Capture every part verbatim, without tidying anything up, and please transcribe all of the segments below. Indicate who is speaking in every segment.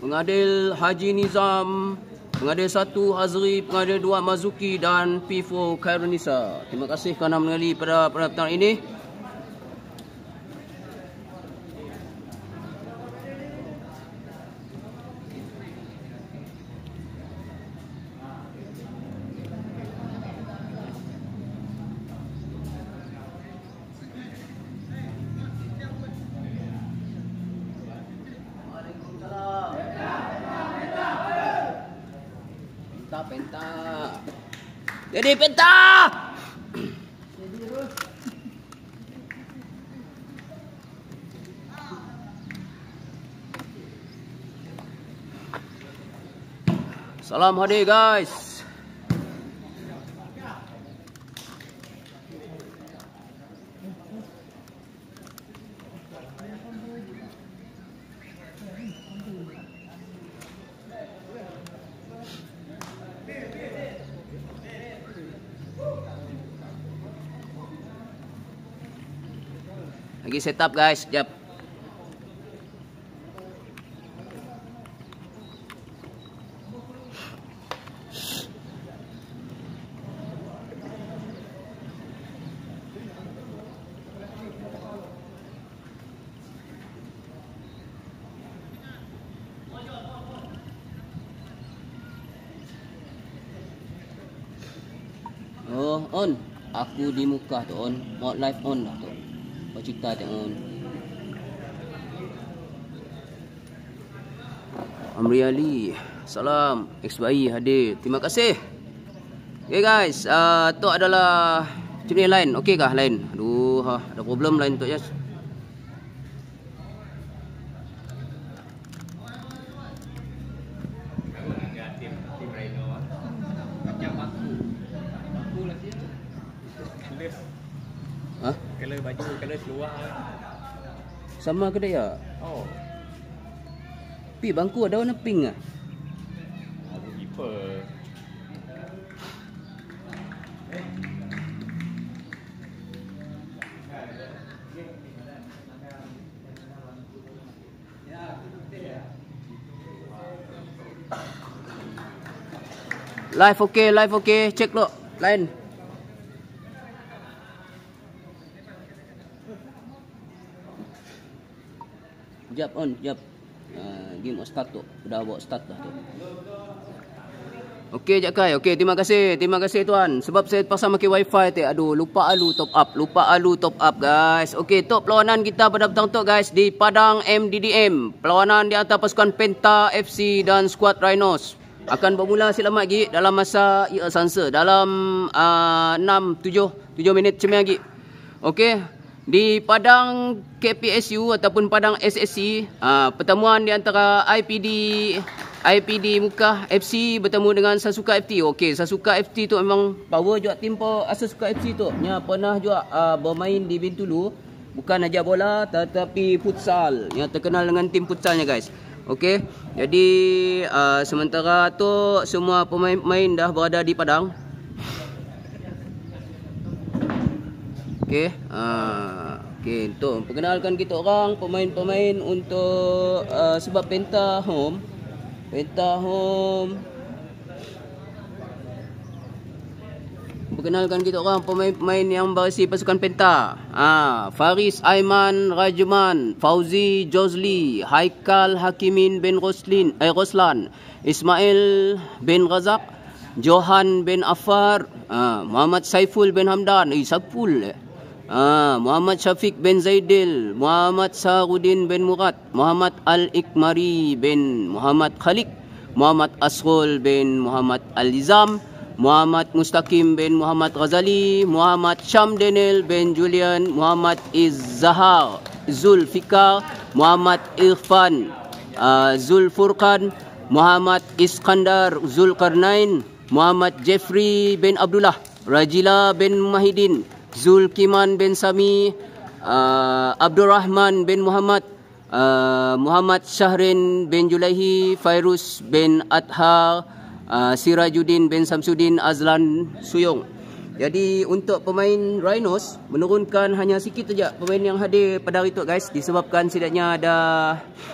Speaker 1: pengadil Haji Nizam, pengadil satu Hazri, pengadil dua Mazuki dan P empat Khairunisa. Terima kasih kerana mengenali pada pada petang ini. Penta. Jadi penta. Salam hadir guys. Lagi setup guys, sekejap. Oh, on. Aku di muka tu on. Mod live on lah tu. Kau cerita tengok on. Amri Ali, salam. X Y hadir. Terima kasih. Okay guys, uh, tu adalah macam ni line. Okey kah line? Aduh, ha, ada problem line tu ya. Ha?
Speaker 2: Color baju, color seluar.
Speaker 1: Sama ke dia?
Speaker 2: Oh.
Speaker 1: Pi bangku ada warna pink ah.
Speaker 2: Aku keeper.
Speaker 1: Live okey, live okey. Cek lo line. Jap on, jap. Uh, game start tu. Dah bawa start dah tu. Okey Jap Kai. Okey, terima kasih. Terima kasih tuan. Sebab saya pasang pakai wifi tu. Aduh, lupa alu top up. Lupa alu top up guys. Okey, top perlawanan kita pada petang tu guys di Padang M D D M. Perlawanan di antara pasukan Penta F C dan skuad Rhinos. Akan bermula selamat lagi dalam masa ya sansa. Dalam uh, enam, tujuh, tujuh minit macam lagi. Okey. Di Padang K P S U ataupun Padang S S C, uh, pertemuan di antara I P D I P D Mukah F C bertemu dengan Sasuka F T. Okey, Sasuka F T tu memang power juga tim Sasuka F C tu. Nya pernah juga uh, bermain di Bintulu, bukan aja bola tetapi futsal. Yang terkenal dengan tim futsalnya guys. Okey. Jadi uh, sementara tu semua pemain-pemain dah berada di Padang. Okey, uh, okey, untuk perkenalkan kita orang pemain-pemain untuk uh, sebab Penta home, Penta home. Perkenalkan kita orang pemain-pemain yang berisi pasukan Penta. Ah, Faris Aiman Rajman, Fauzi Jozli, Haikal Hakimin bin Roslin, eh Roslan, Ismail bin Razak, Johan bin Affar, ah, Muhammad Saiful bin Hamdan, eh Saiful eh. Ah, Muhammad Syafiq bin Zaidil, Muhammad Sarudin bin Murad, Muhammad Al-Ikmari bin Muhammad Khalik, Muhammad Asrul bin Muhammad Al-Izam, Muhammad Mustaqim bin Muhammad Ghazali, Muhammad Syam Daniel bin Julian, Muhammad Izzahar Zulfikar, Muhammad Irfan uh, Zulfurqan, Muhammad Iskandar Zulkarnain, Muhammad Jeffrey bin Abdullah, Rajila bin Mahidin, Zulkiman bin Sami, uh, Abdul Rahman bin Muhammad, uh, Muhammad Syahrin bin Julaihi, Fairuz bin Adhar, uh, Sirajuddin bin Samsudin Azlan Suyong. Jadi untuk pemain Rhinos menurunkan hanya sikit saja pemain yang hadir pada hari itu guys, disebabkan setidaknya ada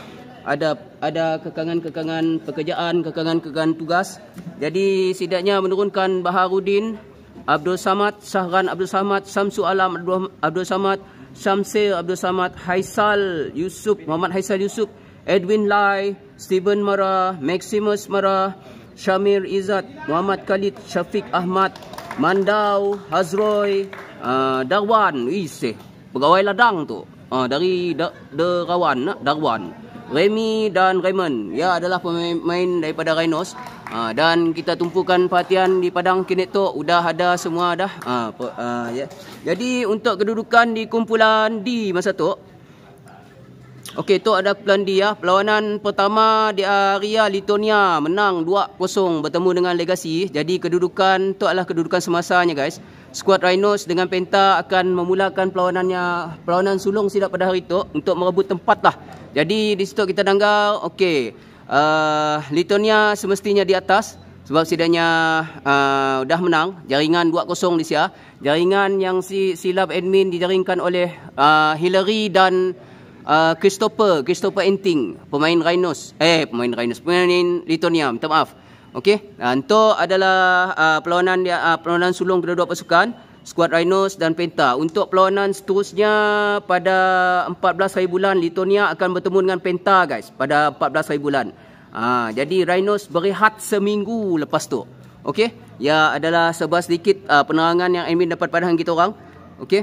Speaker 1: ada ada kekangan-kekangan pekerjaan, kekangan-kekangan tugas. Jadi sidaknya menurunkan Baharudin, Abdul Samad, Sahran Abdul Samad, Samsu Alam Abdul, Abdul Samad, Syamsir Abdul Samad, Haisal Yusuf, Muhammad Haisal Yusuf, Edwin Lai, Steven Mara, Maximus Mara, Syamir Izzat, Muhammad Khalid, Syafiq Ahmad, Mandau, Hazroy, uh, Darwan, iseh, pegawai ladang tu. Uh, dari da, Derawan, Darwan, Remy dan Raymond. Ya adalah pemain daripada Rhinos. Uh, dan kita tumpukan perhatian di padang kini tu. Udah ada semua dah. Uh, uh, ya. Jadi untuk kedudukan di kumpulan D masa tu. Okey, tu ada kumpulan D ya. Perlawanan pertama di area Lithuania menang dua kosong bertemu dengan Legacy. Jadi kedudukan tu adalah kedudukan semasanya guys. Skuad Rhinos dengan Penta akan memulakan perlawanannya, perlawanan sulung sidap pada hari itu untuk merebut tempat lah. Jadi di situ kita danggar, okey, uh, Lithuania semestinya di atas sebab sidanya uh, dah menang jaringan dua kosong di sia. Jaringan yang si silap admin dijaringkan oleh uh, Hillary dan uh, Christopher, Christopher Enting, pemain Rhinos, eh pemain Rhinos, pemain Lithuania, minta maaf. Okey, untuk adalah uh, perlawanan dia uh, perlawanan sulung kedua-dua pasukan, skuad Rhinos dan Penta. Untuk perlawanan seterusnya pada empat belas hari bulan Lithuania akan bertemu dengan Penta guys pada empat belas hari bulan. Uh, jadi Rhinos berehat seminggu lepas tu. Okey, ya adalah sebar sedikit uh, penerangan yang admin dapat pada hang kita orang. Okey.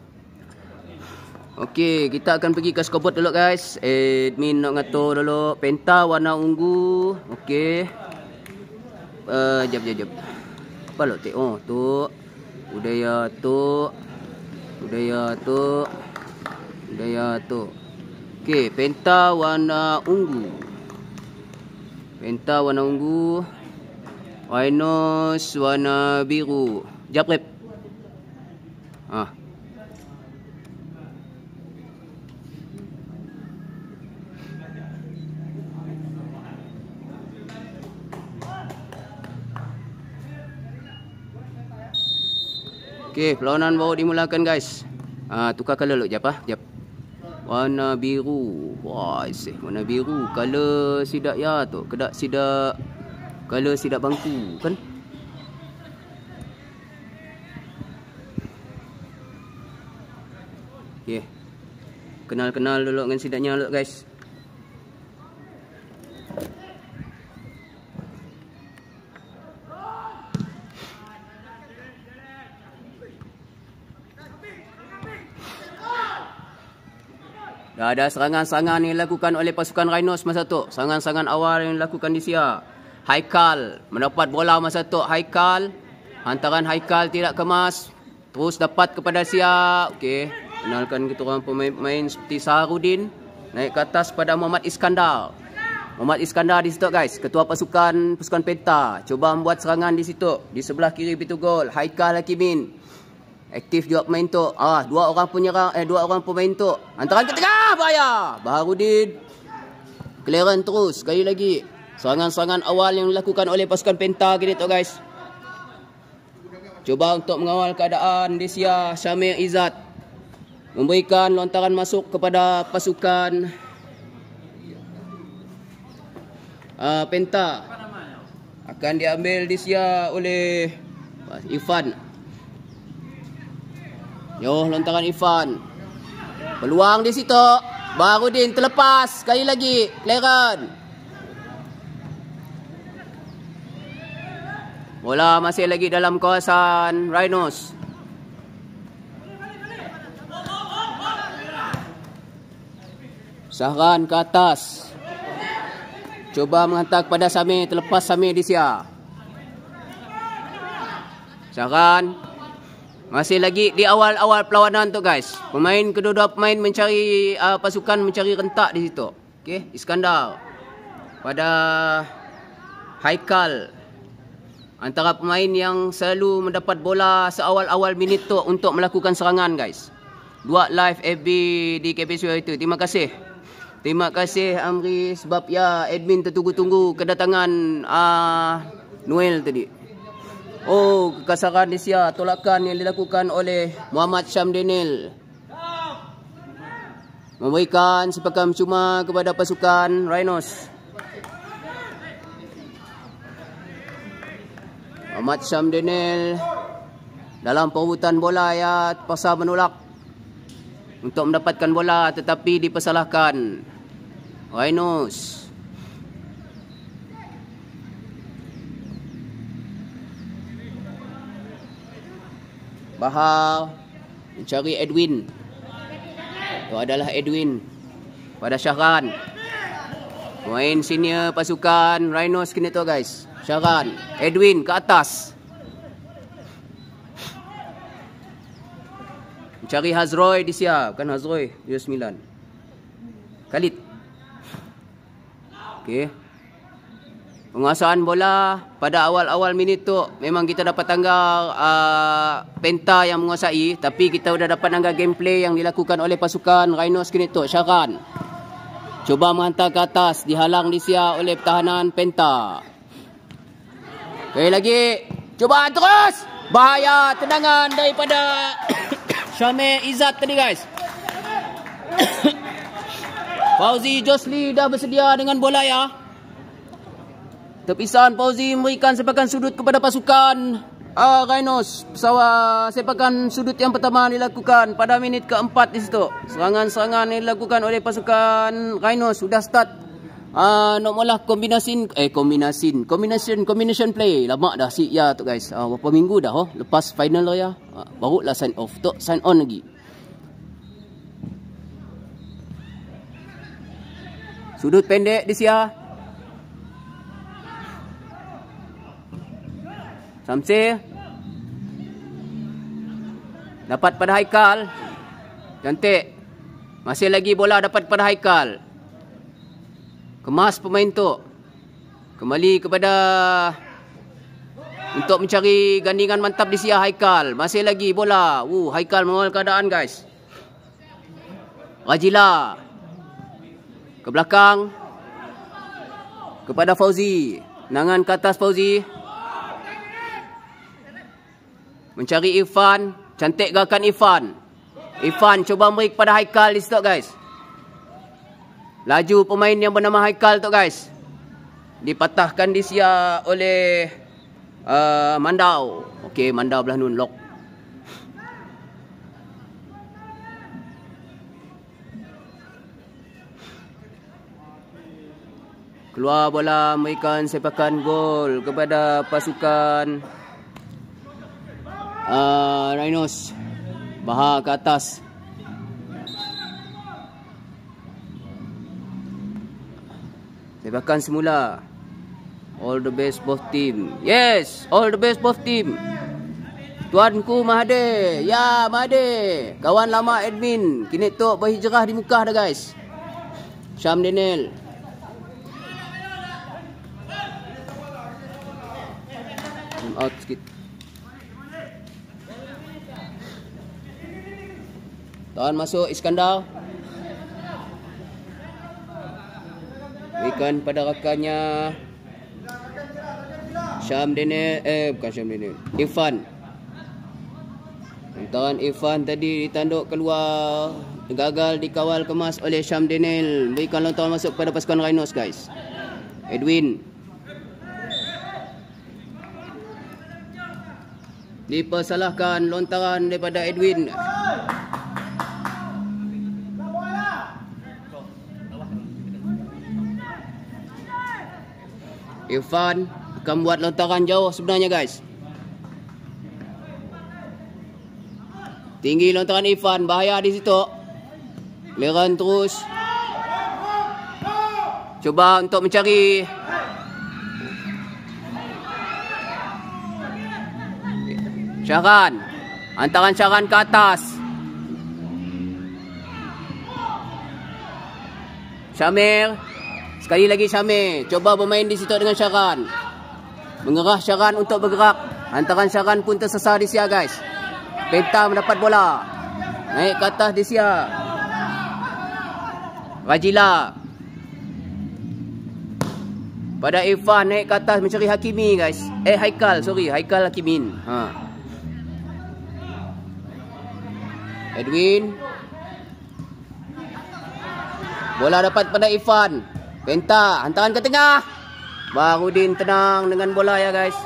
Speaker 1: Okey, kita akan pergi ke scoreboard dulu guys. Admin nak ngatur dulu. Penta warna ungu. Okey. Uh, jap jap jap. Apa lo teh? Oh, tu. Budaya tu. Budaya tu. Budaya tu. Okey, Penta warna ungu. Penta warna ungu. Rhinos warna biru. Jap rep. Ah. Okey, perlawanan baru dimulakan guys. Ah, tukar color dulu jap ah, jap. Warna biru. Wah, isih warna biru. Color sidak ya tu. Kedak sidak. Color sidak bangku kan? Okey. Kenal-kenal dulu dengan sidaknya dulu guys. Dah ada serangan-serangan yang dilakukan oleh pasukan Rhinos masa tu. Serangan-serangan awal yang dilakukan di sia. Haikal mendapat bola masa tu. Haikal. Hantaran Haikal tidak kemas. Terus dapat kepada sia. Okey. Kenalkan kita orang pemain-pemain seperti Saharudin. Naik ke atas pada Muhammad Iskandar. Muhammad Iskandar di situ guys. Ketua pasukan pasukan Penta. Cuba membuat serangan di situ. Di sebelah kiri pintu gol. Haikal Hakimin. Aktif juga pemain tu. Ah, dua orang penyerang eh dua orang pemain tu. Hantaran ke tengah bahaya. Baharudin. Clearance terus sekali lagi. Serangan-serangan awal yang dilakukan oleh pasukan Penta kini tu guys. Cuba untuk mengawal keadaan di sia Syamir Izzat. Memberikan lontaran masuk kepada pasukan uh, Penta. Akan diambil di sia oleh Irfan. Yo, lontaran Irfan. Peluang di situ. Baharudin terlepas. Sekali lagi. Clearance. Bola masih lagi dalam kawasan Rhinos. Sahran ke atas. Cuba menghantar kepada Samir. Terlepas Samir di sia. Sahran. Masih lagi di awal-awal perlawanan tu guys. Pemain kedua-dua pemain mencari uh, pasukan mencari rentak di situ. Okey, Iskandar pada Haikal. Antara pemain yang selalu mendapat bola seawal-awal minit tu untuk melakukan serangan guys. Buat live F B di K P S U itu. Terima kasih. Terima kasih Amri sebab ya admin tertunggu-tunggu kedatangan uh, Noel tadi. Oh, kekasaran di sia tolakan yang dilakukan oleh Muhammad Syam Daniel. memberikan sepakan cuma kepada pasukan Rhinos. Ahmad Syam Daniel dalam perebutan bola ya terpaksa menolak untuk mendapatkan bola tetapi dipersalahkan Rhinos. Bahar mencari Edwin. Itu adalah Edwin pada Syahran. Pemain senior pasukan Rhinos kini tu guys. Syahran, Edwin ke atas. Mencari Hazroy di siap. Kan Hazroy dia sembilan. Khalid. Okey. Penguasaan bola pada awal-awal minit tu memang kita dapat tanggal uh, Penta yang menguasai, tapi kita sudah dapat tanggal gameplay yang dilakukan oleh pasukan Rhinos kini tu. Syahran cuba menghantar ke atas, dihalang di sia oleh pertahanan Penta. Okey lagi, cuba terus. Bahaya tendangan daripada Syamir Izzat tadi guys. Fauzi Josli dah bersedia dengan bola ya. Terpisahan Fauzi memberikan sepakan sudut kepada pasukan uh, Rhinos. Pesawat sepakan sudut yang pertama dilakukan pada minit keempat di situ. Serangan-serangan yang dilakukan oleh pasukan Rhinos sudah start. Uh, nak mula kombinasi eh kombinasi combination combination play. Lama dah si ya tu guys. Uh, berapa minggu dah oh lepas final lah ya. Uh, barulah sign off tu sign on lagi. Sudut pendek di sia. Samsir dapat pada Haikal. Cantik. Masih lagi bola dapat pada Haikal. Kemas pemain tu. Kembali kepada untuk mencari gandingan mantap di sia Haikal. Masih lagi bola. Uh, Haikal mengawal keadaan guys. Rajila ke belakang kepada Fauzi. Nangan ke atas Fauzi. Mencari Irfan. Cantik gerakan Irfan. Irfan cuba beri kepada Haikal di situ guys. Laju pemain yang bernama Haikal tu guys. Dipatahkan di sia oleh uh, Mandau. Okey, Mandau belah nun lock. Keluar bola memberikan sepakan gol kepada pasukan Uh, Rhinos. Bahar ke atas. Sepakan semula. All the best both team. Yes, all the best both team. Tuanku Mahathir. Ya, Mahathir. Kawan lama admin. Kini tu berhijrah di Mekah dah guys. Syam Daniel. Out sikit. Tahan masuk Iskandar. Berikan pada rakannya Syam Daniel. Eh bukan Syam Daniel, Irfan. Hantaran Irfan tadi ditanduk keluar. Gagal dikawal kemas oleh Syam Daniel. Berikan lontaran masuk kepada pasukan Rhinos guys. Edwin. Dipersalahkan lontaran daripada Edwin. Irfan akan buat lontaran jauh sebenarnya guys. Tinggi lontaran Irfan, bahaya di situ. Leran terus. Cuba untuk mencari Syahran. Hantaran Syahran ke atas. Syamir. Sekali lagi Syamir. Coba bermain di situ dengan Syahran. Mengerah Syahran untuk bergerak. Hantaran Syahran pun tersesar di sia guys. Penta mendapat bola. Naik ke atas di sia. Rajila. Pada Irfan naik ke atas mencari Hakimi guys. Eh Haikal, sorry. Haikal Hakimin. Ha. Edwin. Bola dapat pada Irfan. Penta, hantaran ke tengah. Baharudin tenang dengan bola ya guys.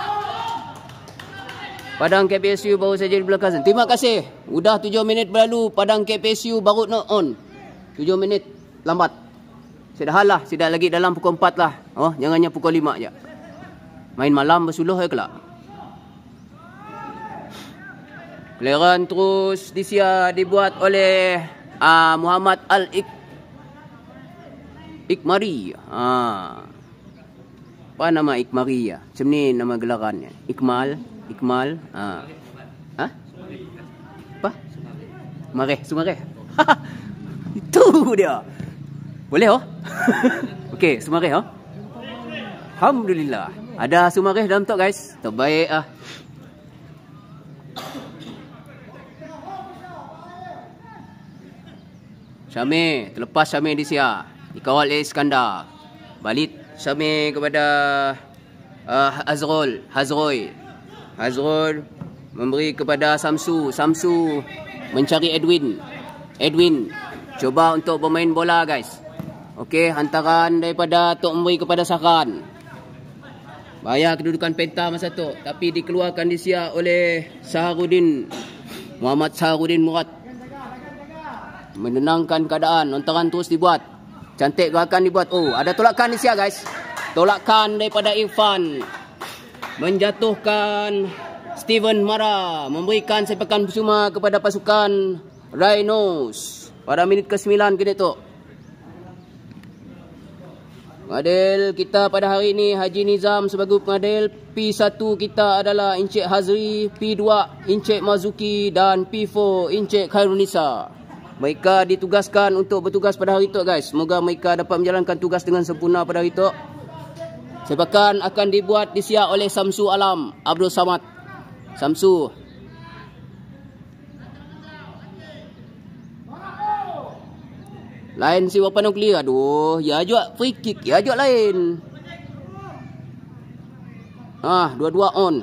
Speaker 1: Padang K P S U baru saja di belakang. Terima kasih. Udah tujuh minit berlalu, Padang K P S U baru nak on. tujuh minit lambat. Sudah halah, sudah lagi dalam pukul empat lah. Oh, jangannya pukul lima je. Main malam bersuluh ya kelak. Clearan terus disia dibuat oleh uh, Muhammad Al-Ik Ikmari. Uh. Apa nama Ikmari ya? Macam ni nama gelarannya. Ikmal, Ikmal. Uh. Ha? Apa? Sumareh, Sumareh. Itu dia. Boleh oh? Okey, Sumareh oh. Alhamdulillah. Ada Sumareh dalam tu guys. Terbaik ah. Syamir, terlepas Syamir di sia. Dikawal oleh Iskandar. Balik Syamir kepada uh, Hazrul, Hazrul. Hazrul memberi kepada Samsu. Samsu mencari Edwin. Edwin cuba untuk bermain bola guys. Okey, hantaran daripada Tok memberi kepada Sahran. Bahaya kedudukan Penta masa tu, tapi dikeluarkan di sia oleh Saharudin. Muhammad Saharudin Murad. Menenangkan keadaan. Hantaran terus dibuat. Cantik gerakan dibuat. Oh, ada tolakan di sia guys. Tolakan daripada Irfan. Menjatuhkan Steven Mara. Memberikan sepakan bersuma kepada pasukan Rhinos. Pada minit ke sembilan kini tu. Pengadil kita pada hari ini Haji Nizam sebagai pengadil. P satu kita adalah Encik Hazri. P dua Encik Mazuki. Dan P empat Encik Khairunisa. Mereka ditugaskan untuk bertugas pada hari itu guys. Semoga mereka dapat menjalankan tugas dengan sempurna pada hari itu. Sepakan akan dibuat disiap oleh Samsu Alam Abdul Samad. Samsu. Lain si Wapan Nuklir. Aduh, ya ajak free kick. Ya ajak lain. Ah, dua-dua on.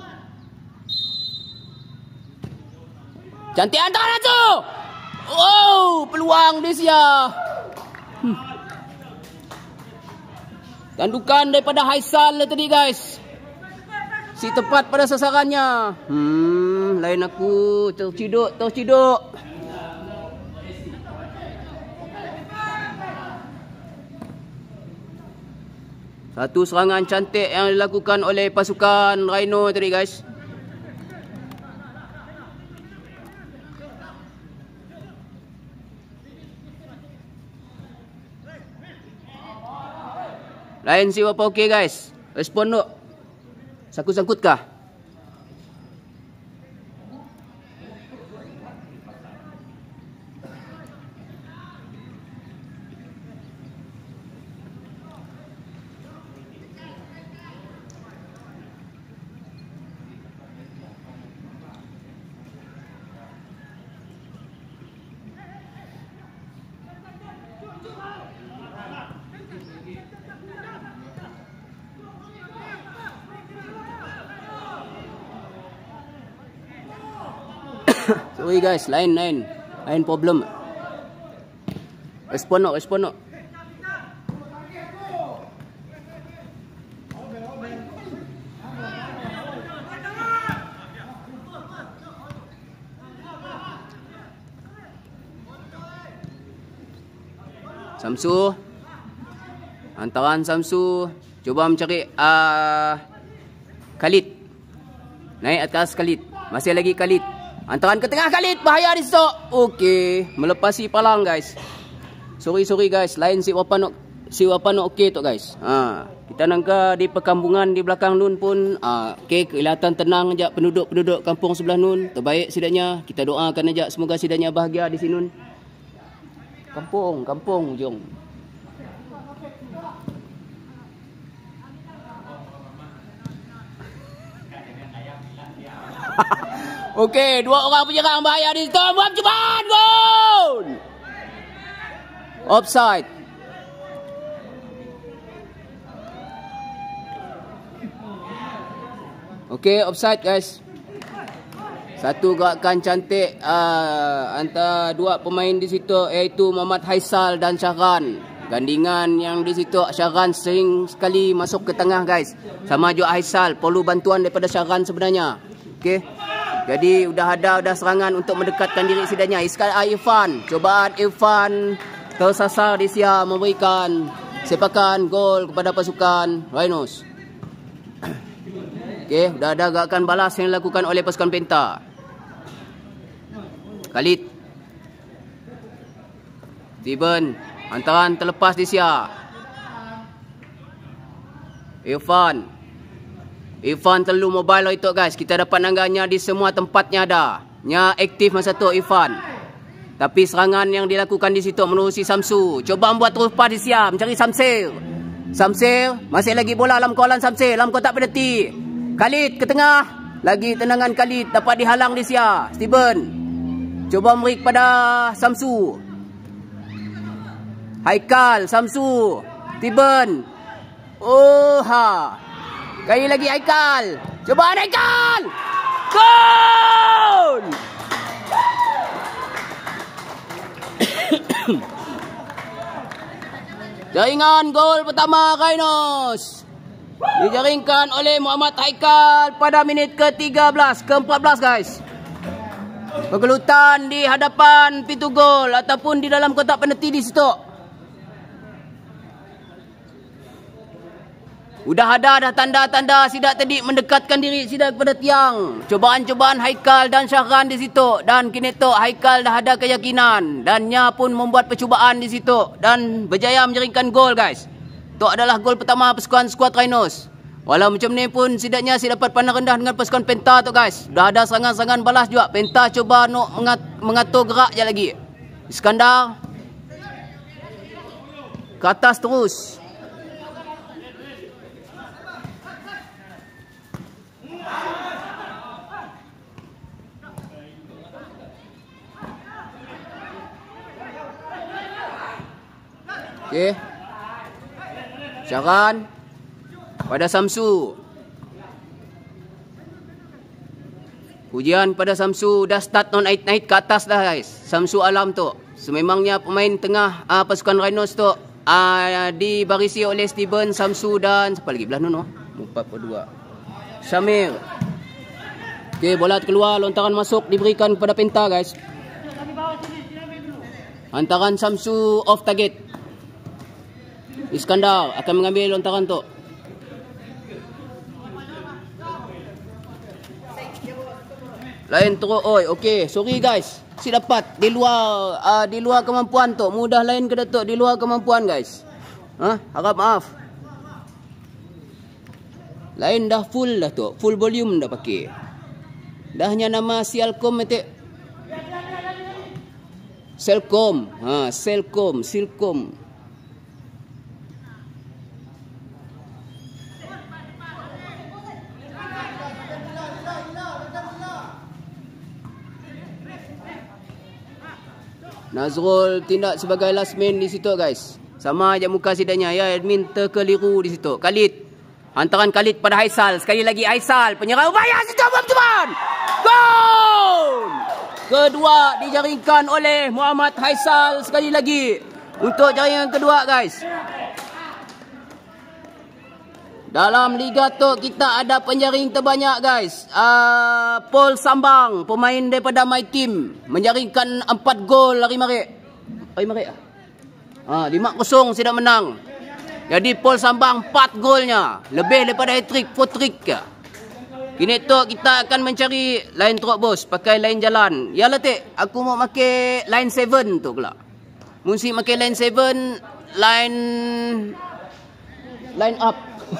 Speaker 1: Cantik hantaran tu. Oh, peluang dia sia. Hmm. Tandukan daripada Haisal tadi guys. Si tepat pada sasarannya. Hmm, lain aku terciduk, terciduk. Satu serangan cantik yang dilakukan oleh pasukan Rhino tadi guys. Lain si apa okey guys? Respon duk. Sangkut-sangkut kah? Sorry guys, lain lain. Lain problem. Respon no, respon no. Samsu. Hantaran Samsu. Cuba mencari uh, Khalid. Naik atas Khalid. Masih lagi Khalid. Hantaran ke tengah Khalid. Bahaya di situ. Okey. Melepasi palang guys. Sorry sorry guys. Lain si wapan si wapan okey tu guys. Ha, kita nangka di perkampungan di belakang nun pun ah okey, kelihatan tenang aja penduduk-penduduk kampung sebelah nun. Terbaik sidanya. Kita doakan aja semoga sidanya bahagia di sini nun. Kampung, kampung jom. Okey, dua orang penyerang bahaya di situ. Buat cepat gol. Offside. Okey, offside guys. Satu gerakan cantik uh, antara dua pemain di situ iaitu Muhammad Haisal dan Syahran. Gandingan yang di situ Syaran sering sekali masuk ke tengah guys. Sama juga Haisal, perlu bantuan daripada Syaran sebenarnya. Okey. Jadi sudah ada dah serangan untuk mendekatkan diri sidanya. Iskal Irfan, cobaan Irfan tersasar di sia memberikan sepakan gol kepada pasukan Rhinos. Okey, sudah ada gerakan balas yang dilakukan oleh pasukan Penta. Khalid. Steven, hantaran terlepas di sia. Irfan. Irfan terlalu mobile itu guys. Kita dapat nangganya di semua tempatnya ada. Nya aktif masa tu Irfan. Tapi serangan yang dilakukan di situ menerusi Samsu. Coba membuat rupa di sia, mencari Samsir. Samsir, masih lagi bola dalam kawalan Samsir, dalam kotak penalti. Khalid ke tengah. Lagi tendangan Khalid dapat dihalang di sia. Steven. Coba memberi kepada Samsu. Haikal, Samsu. Steven. Oh ha. Kali lagi Haikal. Coba Haikal. Gol! Jaringan gol pertama Rhinos. Dijaringkan oleh Muhammad Haikal pada minit ke tiga belas, ke empat belas guys. Pergelutan di hadapan pintu gol ataupun di dalam kotak penalti di situ. Udah ada dah tanda-tanda Sidak tadi mendekatkan diri Sidak kepada tiang. Cobaan-cobaan Haikal dan Syahran di situ. Dan kini tu Haikal dah ada keyakinan. Dan nya pun membuat percubaan di situ. Dan berjaya menjaringkan gol guys. Itu adalah gol pertama pasukan skuad Rhinos. Walau macam ni pun setidaknya si dapat pandang rendah dengan pasukan Penta tu guys. Dah ada serangan-serangan balas juga. Penta cuba nak mengatur gerak je lagi. Iskandar. Ke atas terus. Okey. Syaran pada Samsu. Pujian pada Samsu dah start non naik-naik ke atas dah guys. Samsu Alam tu. Sememangnya pemain tengah uh, pasukan Rhinos tu uh, dibarisi oleh Steven, Samsu dan siapa lagi belah nono? empat puluh dua. Syamir. Okey, bola keluar, lontaran masuk diberikan kepada Penta guys. Hantaran Samsu off target. Iskandar akan mengambil lontaran tu. Lain teruk. Oi, okey. Sorry guys. Si dapat di luar uh, di luar kemampuan tu. Mudah lain ke Datuk di luar kemampuan guys. Ha? Harap maaf. Lain dah full dah tu. Full volume dah pakai. Dah hanya nama Sialcom metik. Selcom. Ha, Selcom, Silcom. Nazrul tindak sebagai last man di situ guys. Sama aja muka sidanya ya, admin terkeliru di situ. Khalid. Hantaran Khalid pada Haisal. Sekali lagi Haisal. Penyerang upaya situ teman-teman. Gol! Kedua dijaringkan oleh Muhammad Haisal sekali lagi. Untuk jaringan kedua guys. Dalam liga tu kita ada penjaring terbanyak guys. Uh, Paul Sambang, pemain daripada My Team, menjaringkan empat gol hari marik. Hari marik ah. Ha, lima kosong sudah menang. Jadi Paul Sambang empat golnya, lebih daripada hat-trick, four-trick. Kini tu kita akan mencari line teruk bos, pakai line jalan. Ya lah tik, aku mau pakai line seven tu pula. Mesti pakai line seven, line line up.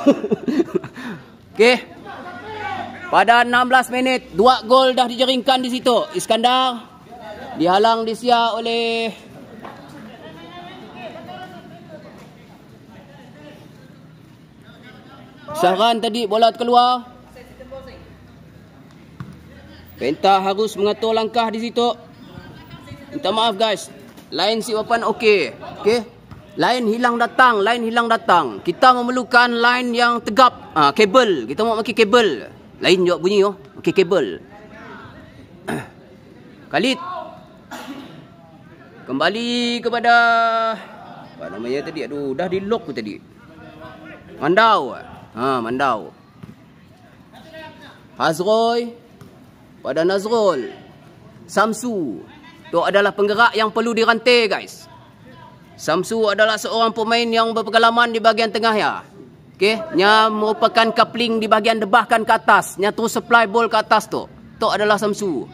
Speaker 1: Okey. Pada enam belas minit, dua gol dah dijaringkan di situ. Iskandar dihalang di sia oleh Syahran tadi bola keluar. Penta harus mengatur langkah di situ. Minta maaf guys. Line si Wapan okey. Okey. Line hilang datang, line hilang datang. Kita memerlukan line yang tegap. Ah, kabel. Kita mau pakai kabel. Lain juga bunyi oh. Pakai kabel. Khalid. Kembali kepada Apa namanya tadi? Aduh, dah di lock tadi. Mandau. Ha, Mandau. Hazroy pada Nazrul. Samsu. Itu adalah penggerak yang perlu dirantai, guys. Samsu adalah seorang pemain yang berpengalaman di bahagian tengah ya. Okey, nya merupakan coupling di bahagian debahkan ke atas, nya terus supply ball ke atas tu. Tu adalah Samsu.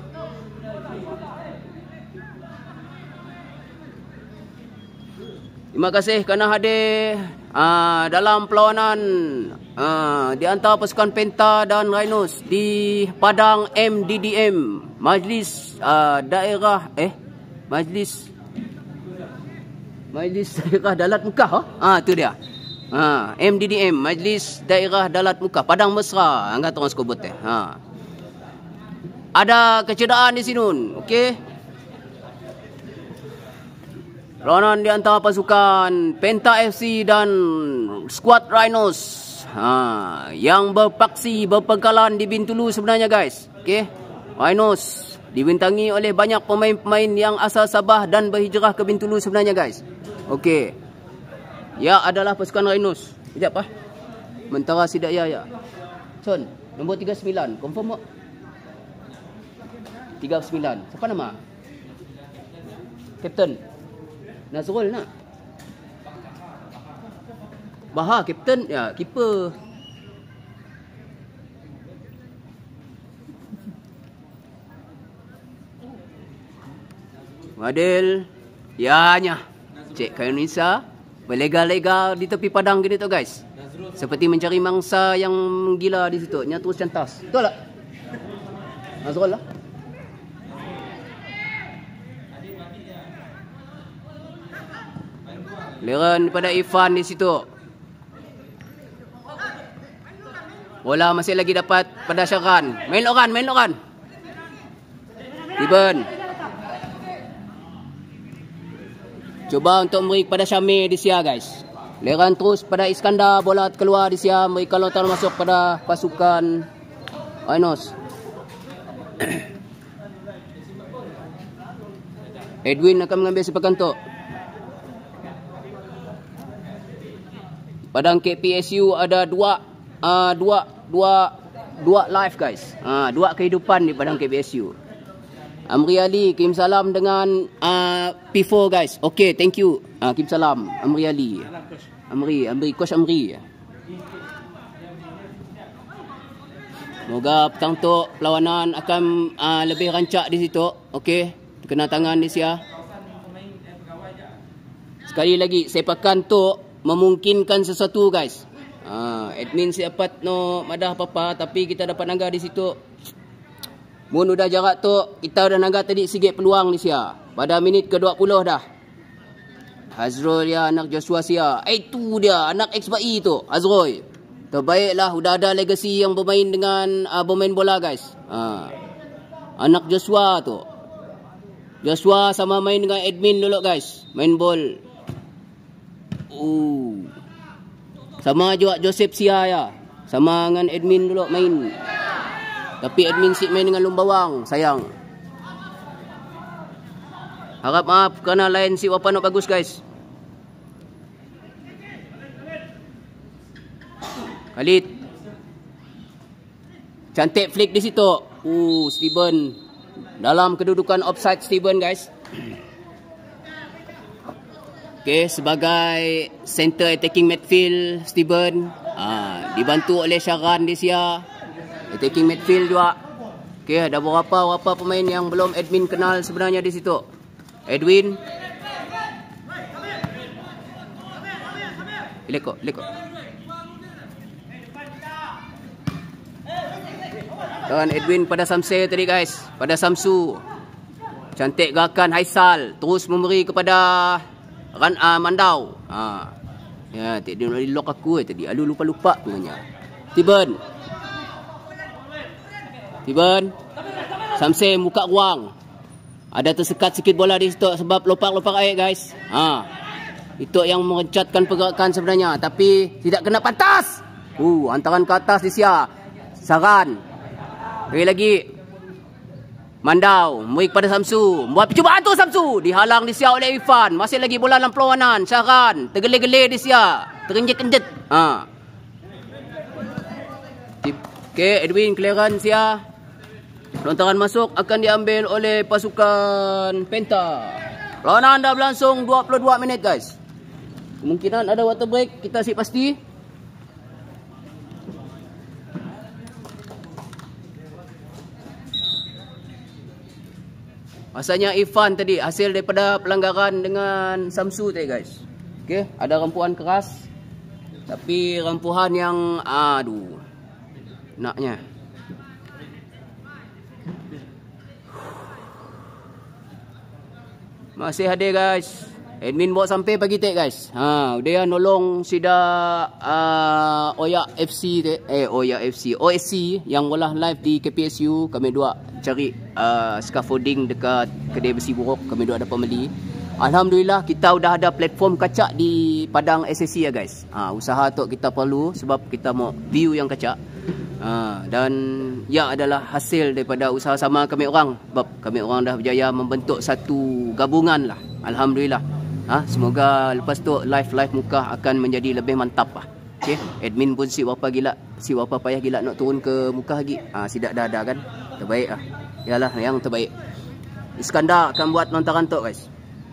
Speaker 1: Terima kasih kerana hadir uh, dalam perlawanan uh, di antara pasukan Penta dan Rhinos di Padang M D D M, Majlis uh, Daerah eh Majlis Majlis Daerah Dalat Mukah. Ah tu dia. Ha, M D D M, Majlis Daerah Dalat Mukah, Padang Mesra. Angkat orang suka buat eh. Ha. Ada kecederaan di sini, okey. Lawanan di antara pasukan Penta F C dan skuad Rhinos. Ha, yang berpaksi berpengkalan di Bintulu sebenarnya, guys. Okey. Rhinos dibintangi oleh banyak pemain-pemain yang asal Sabah dan berhijrah ke Bintulu sebenarnya, guys. Okey. Ya adalah pasukan Rhinos. Sekejap ah. Mentara Sidak ya ya. Son, nombor tiga puluh sembilan. Confirm tak? tiga puluh sembilan. Siapa nama? Kapten. Nazrul nak? Baha kapten ya, keeper. Wadil. Ya nya. Cik Kayu Nisa. Berlegar-legar di tepi padang gini tu, guys. Seperti mencari mangsa yang gila di situ. Nya terus cantas. Betul tak? Nazrul lah. Liran pada Ifan di situ. Bola masih lagi dapat pada Syaran. Main Loran, main Loran. Tiben. Cuba untuk memberi kepada Syamir di sia, guys. Liran terus pada Iskandar. Bola keluar di sia. Memberikan lontaran masuk pada pasukan Rhinos. Edwin akan mengambil sepakan tu. Padang K P S U ada dua uh, dua dua dua live, guys. Uh, dua kehidupan di Padang K P S U. Amri Ali, kirim salam dengan uh, P four, guys. Okay, thank you. Uh, kirim salam Amri Ali. Amri, Amri, Coach Amri. Moga petang tu perlawanan akan uh, lebih rancak di situ. Okay, kena tangan di sia. Sekali lagi, sepakan tu memungkinkan sesuatu, guys. Ha, admin siapat no madah apa-apa, tapi kita dapat nangga di situ. Mun udah jarak tu, kita udah nangga tadi sikit peluang di sia. Pada minit ke dua puluh dah. Hazrul ya, anak Joshua sia. Eh tu dia, anak X B I tu, Hazrul. Terbaiklah, udah ada legasi yang bermain dengan uh, bermain bola, guys. Ha. Anak Joshua tu. Joshua sama main dengan admin dulu, guys. Main bol. Uh. Sama juga Joseph Sia ya. Sama dengan admin dulu main. Tapi admin si main dengan Lumbawang, sayang. Harap maaf kerana lain si Wapan nak bagus, guys. Khalid. Cantik flick di situ. Uh, Steven. Dalam kedudukan offside Steven, guys. Okay, sebagai center attacking midfield Steven, ah, dibantu oleh Syaran di sia. Attacking midfield juga. Okay, ada beberapa beberapa pemain yang belum admin kenal sebenarnya di situ. Edwin. Leko, leko. Dan Edwin pada Samse tadi, guys. Pada Samsu. Cantik gerakan Haisal. Terus memberi kepada Ran uh, Mandau. Ha. Ya, tadi nak lock aku eh, tadi. Alu lupa-lupa punya. Tiben. Tiben. Samse buka ruang. Ada tersekat sikit bola di situ sebab lopak-lopak air, guys. Ha. Itu yang merencatkan pergerakan sebenarnya, tapi tidak kena pantas. Uh, hantaran ke atas di sia. Saran. Lagi lagi. Mandau, memberi kepada Samsu. Buat percubaan tu Samsu. Dihalang di sia oleh Irfan. Masih lagi bola dalam perlawanan. Syaran. Tergelir-gelir di sia. Terenjet-enjet. Ha. Okey, Edwin clearance sia. Lontaran masuk akan diambil oleh pasukan Penta. Perlawanan dah berlangsung dua puluh dua minit guys. Kemungkinan ada water break. Kita asyik pasti. Asalnya Irfan tadi hasil daripada pelanggaran dengan Samsu tadi guys. Okey, ada rampuan keras. Tapi rampuan yang aduh. Naknya. Masih hadir guys. Admin bawa sampai pagi tek guys. Ha, dia nolong sida uh, Oya F C te, eh Oya F C, O S C yang bola live di K P S U. Kami dua cari uh, scaffolding dekat kedai besi buruk. Kami dua dapat beli. Alhamdulillah kita dah ada platform kacak di Padang S S C ya guys. Ha, usaha tu kita perlu sebab kita mau view yang kacak. Ha, dan ya adalah hasil daripada usaha sama kami orang. Sebab kami orang dah berjaya membentuk satu gabungan lah. Alhamdulillah. Ha, semoga lepas tu live-live muka akan menjadi lebih mantap lah. Okay. Admin pun si berapa gila, si berapa payah gila nak turun ke muka lagi. Ha, sidak dah ada kan. Terbaik lah. Yalah yang terbaik. Iskandar akan buat lontaran tu guys.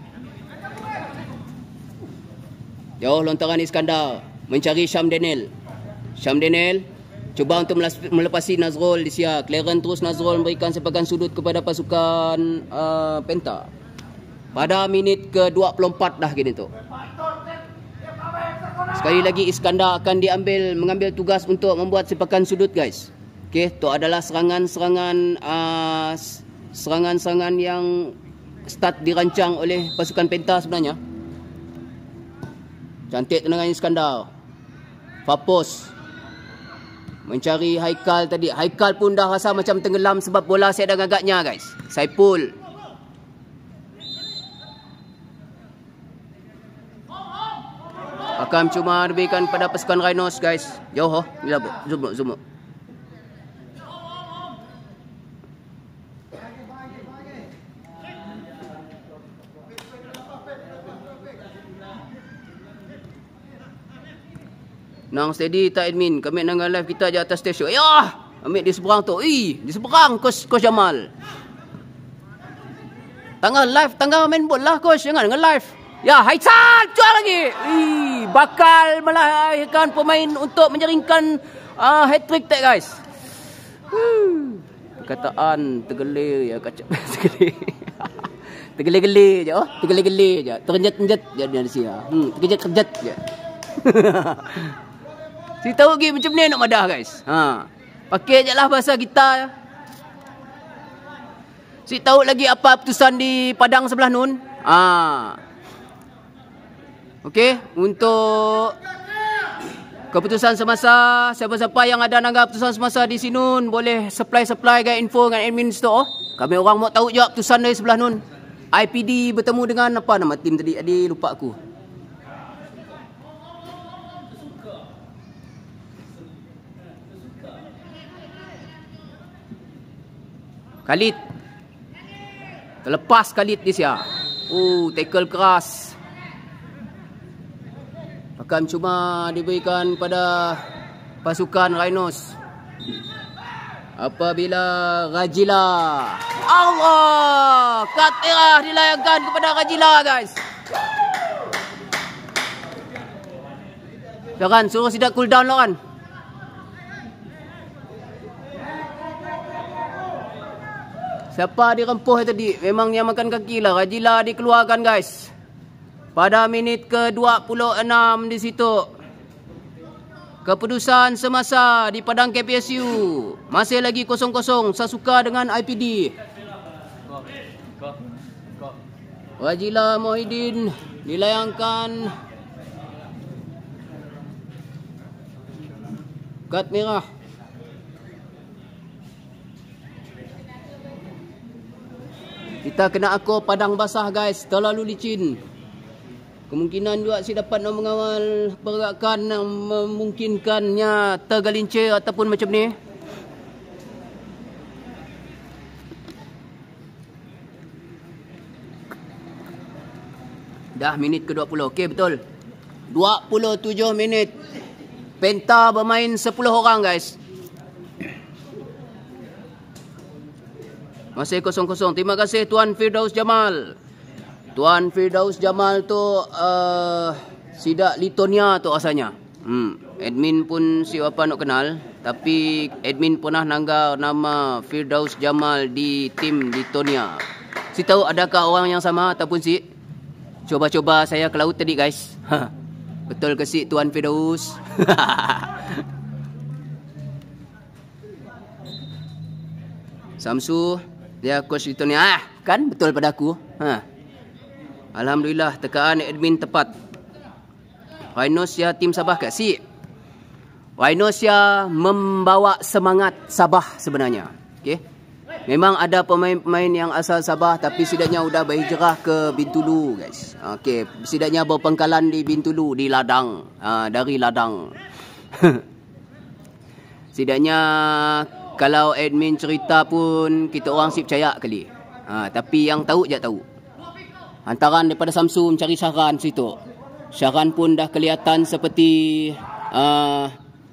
Speaker 1: Jauh lontaran Iskandar mencari Syam Daniel. Syam Daniel cuba untuk melepasi Nazrul di sia. Clearance terus Nazrul memberikan sepakan sudut kepada pasukan uh, Penta. Pada minit ke dua puluh empat dah gini tu. Sekali lagi Iskandar akan diambil mengambil tugas untuk membuat sepakan sudut guys. Okey, tu adalah serangan-serangan uh, serangan-serangan yang start dirancang oleh pasukan Penta sebenarnya. Cantik tendangan Iskandar. Fapos mencari Haikal tadi. Haikal pun dah rasa macam tenggelam sebab bola saya dah agaknya guys. Saipul. Akan cuma diberikan pada pasukan Rhinos guys. Jauh oh. Gila bu. Zoom zoom. Nang steady tak admin. Kami nang live kita je atas stesen. Ya, ambil di seberang tu. Ih, di seberang coach coach Jamal. Tengah live, tengah main bola coach, jangan dengan live. Ya, Haizan jual lagi. Ih, bakal melahirkan pemain untuk menjaringkan uh, hat-trick tak guys. Hmm. Perkataan tergelir ya kacak tergelir. Tergelir-gelir je oh, tergelir-gelir je. Terenjet-enjet je dia di sini. Hmm, terkejut-kejut je. Si tahu lagi macam ni nak madah guys. Ha. Pakai je lah bahasa kita. Si tahu lagi apa putusan di Padang sebelah nun. Ha. Okey, untuk keputusan semasa, siapa-siapa yang ada nanggap keputusan semasa di sini boleh supply-supply guys info dengan admin store. Kami orang mau tahu juga keputusan dari sebelah nun. I P D bertemu dengan apa nama tim tadi? Adi lupa aku. Khalid. Terlepas Khalid di sia. Oh, tackle keras. Akan cuma diberikan pada pasukan Rhinos. Apabila Rajila. Allah! Katirah dilayangkan kepada Rajila guys. Jangan suruh sidak cool down lah kan. Siapa dirempuh tadi? Memang yang makan kaki lah. Rajila dikeluarkan guys. Pada minit ke dua puluh enam di situ. Keputusan semasa di Padang K P S U. Masih lagi kosong kosong. Sasuka dengan I P D. Rajila Mohidin dilayangkan. Kad merah. Kita kena akur padang basah guys. Terlalu licin. Kemungkinan juga si dapat nak mengawal pergerakan yang memungkinkannya tergelincir ataupun macam ni. Dah minit ke dua puluh. Okey, betul. dua puluh tujuh minit. Penta bermain sepuluh orang, guys. Masih kosong kosong. Terima kasih Tuan Firdaus Jamal. Tuan Firdaus Jamal tu uh, sidak Litonia tu asalnya. Hmm. Admin pun si apa nak kenal. Tapi admin pernah nanggar nama Firdaus Jamal di tim Litonia. Si tahu adakah orang yang sama ataupun si? Coba-coba saya ke laut tadi, guys. Betul ke si Tuan Firdaus? Samsu, dia coach Litonia. Ah, kan betul pada aku. Ha. Alhamdulillah tekaan admin tepat. Rhinosia tim Sabah kat si. Rhinosia membawa semangat Sabah sebenarnya. Okey. Memang ada pemain-pemain yang asal Sabah tapi setidaknya sudah berhijrah ke Bintulu, guys. Okey, setidaknya berpangkalan di Bintulu, di ladang, uh, dari ladang. Setidaknya kalau admin cerita pun kita orang si percaya kali. Ha, tapi yang tahu je tahu. Hantaran daripada Samsu mencari Syaran situ. Syaran pun dah kelihatan seperti uh,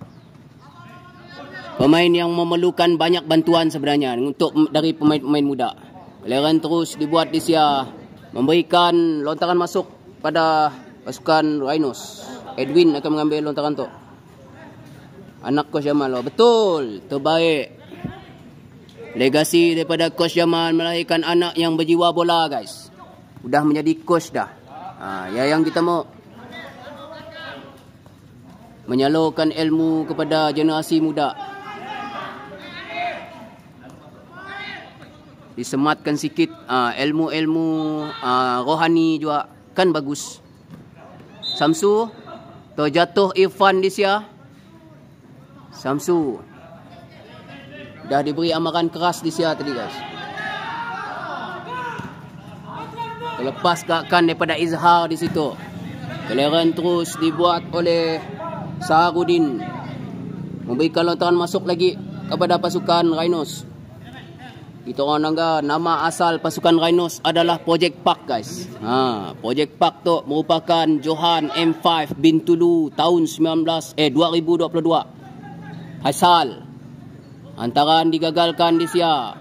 Speaker 1: pemain yang memerlukan banyak bantuan sebenarnya untuk dari pemain-pemain muda. Kelahiran terus dibuat di Sia, memberikan lontaran masuk pada pasukan Rhinos. Edwin akan mengambil lontaran tu. Anak Coach Jamal, oh, betul, terbaik. Legasi daripada Coach Jamal melahirkan anak yang berjiwa bola, guys. Sudah menjadi coach dah. Ha, ya yang kita mau menyalurkan ilmu kepada generasi muda. Disematkan sikit ilmu-ilmu uh, uh, rohani juga kan bagus. Samsu terjatuh Irfan di sia. Samsu dah diberi amaran keras di sia tadi, guys. Terlepas kan daripada Izhar di situ. Kelahiran terus dibuat oleh Saharudin, memberikan lontaran masuk lagi kepada pasukan Rhinos. Kita orang nangga nama asal pasukan Rhinos adalah Project Park, guys. Ha, Project Park tu merupakan Johan M lima Bintulu tahun sembilan belas eh dua ribu dua puluh dua. Hasil antaran digagalkan di sia.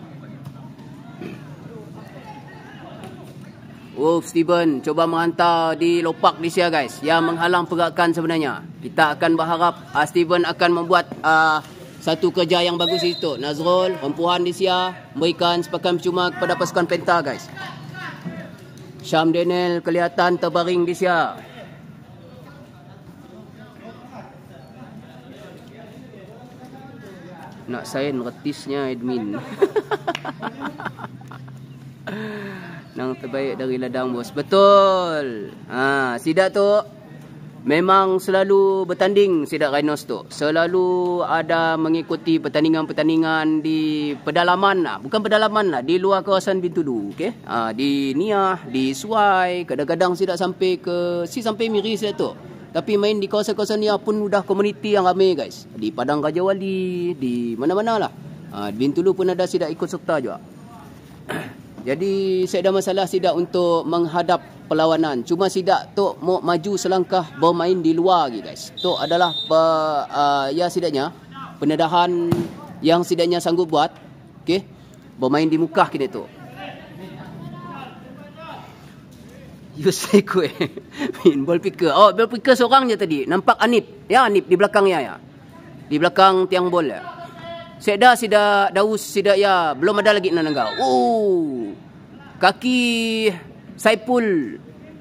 Speaker 1: Wolf Steven coba menghantar di lopak di sia, guys, yang menghalang pergerakan sebenarnya. Kita akan berharap uh, Steven akan membuat uh, satu kerja yang bagus itu. Nazrul, rempuhan di sia, memberikan sepakan percuma kepada pasukan Penta, guys. Syam Daniel kelihatan terbaring di sia. Nak sign retisnya admin. Nang terbaik dari ladang, bos. Betul. Ha, sidak tu memang selalu bertanding sidak Rhinos tu. Selalu ada mengikuti pertandingan-pertandingan di pedalaman lah. Bukan pedalaman lah, di luar kawasan Bintulu, okey. Ha, di Niah, di Suai, kadang-kadang sidak sampai ke si sampai Miri sidak tu. Tapi main di kawasan-kawasan Niah pun sudah komuniti yang ramai, guys. Di Padang Raja Wali, di mana-mana lah. Ha, Bintulu pun ada sidak ikut serta juga. Jadi saya ada masalah sidak untuk menghadap perlawanan. Cuma sidak tu mau maju selangkah bermain di luar lagi, guys. Tu adalah pe, uh, ya sidaknya pendedahan yang sidaknya sanggup buat. Okey. Bermain di muka kita tu. You say kue. Min ball picker. Oh, ball picker seorang je tadi. Nampak Anip. Ya, Anip di belakangnya ya. Di belakang tiang bol ya. Seda sida Daus sida ya, belum ada lagi nanangga. Oh. Kaki Saipul.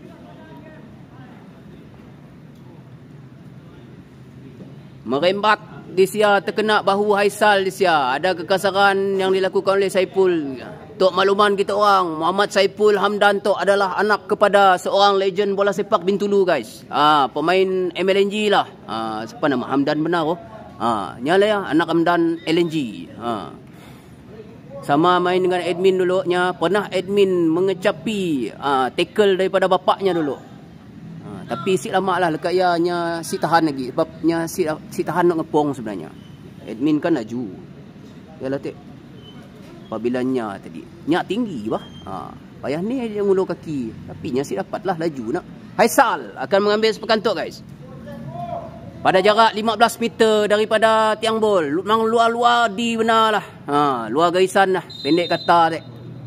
Speaker 1: Merembat di sia, terkena bahu Haisal di sia. Ada kekasaran yang dilakukan oleh Saipul. Untuk makluman kita orang, Muhammad Saipul Hamdan tu adalah anak kepada seorang legend bola sepak Bintulu, guys. Ah, pemain M L N G lah. Ah, siapa nama Hamdan benar oh? Ha, nyala ya, anak Hamdan L N G. Ha. Sama main dengan admin dulu nya, pernah admin mengecapi uh, tackle daripada bapaknya dulu. Ha, tapi si lama lah lekat ya nya si tahan lagi. Sebabnya si si tahan nak ngepong sebenarnya. Admin kan laju. Yalah tek. Apabila nya tadi. Nya tinggi bah. Ha. Payah ni dia ngulur kaki. Tapi nya si dapatlah laju nak. Haisal akan mengambil sepekan tok guys. Pada jarak lima belas meter daripada tiang bol. Memang luar-luar di benar lah. Ha, luar garisan lah. Pendek kata dek.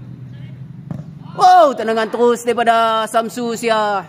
Speaker 1: Wow, tendangan terus daripada Samsu sia.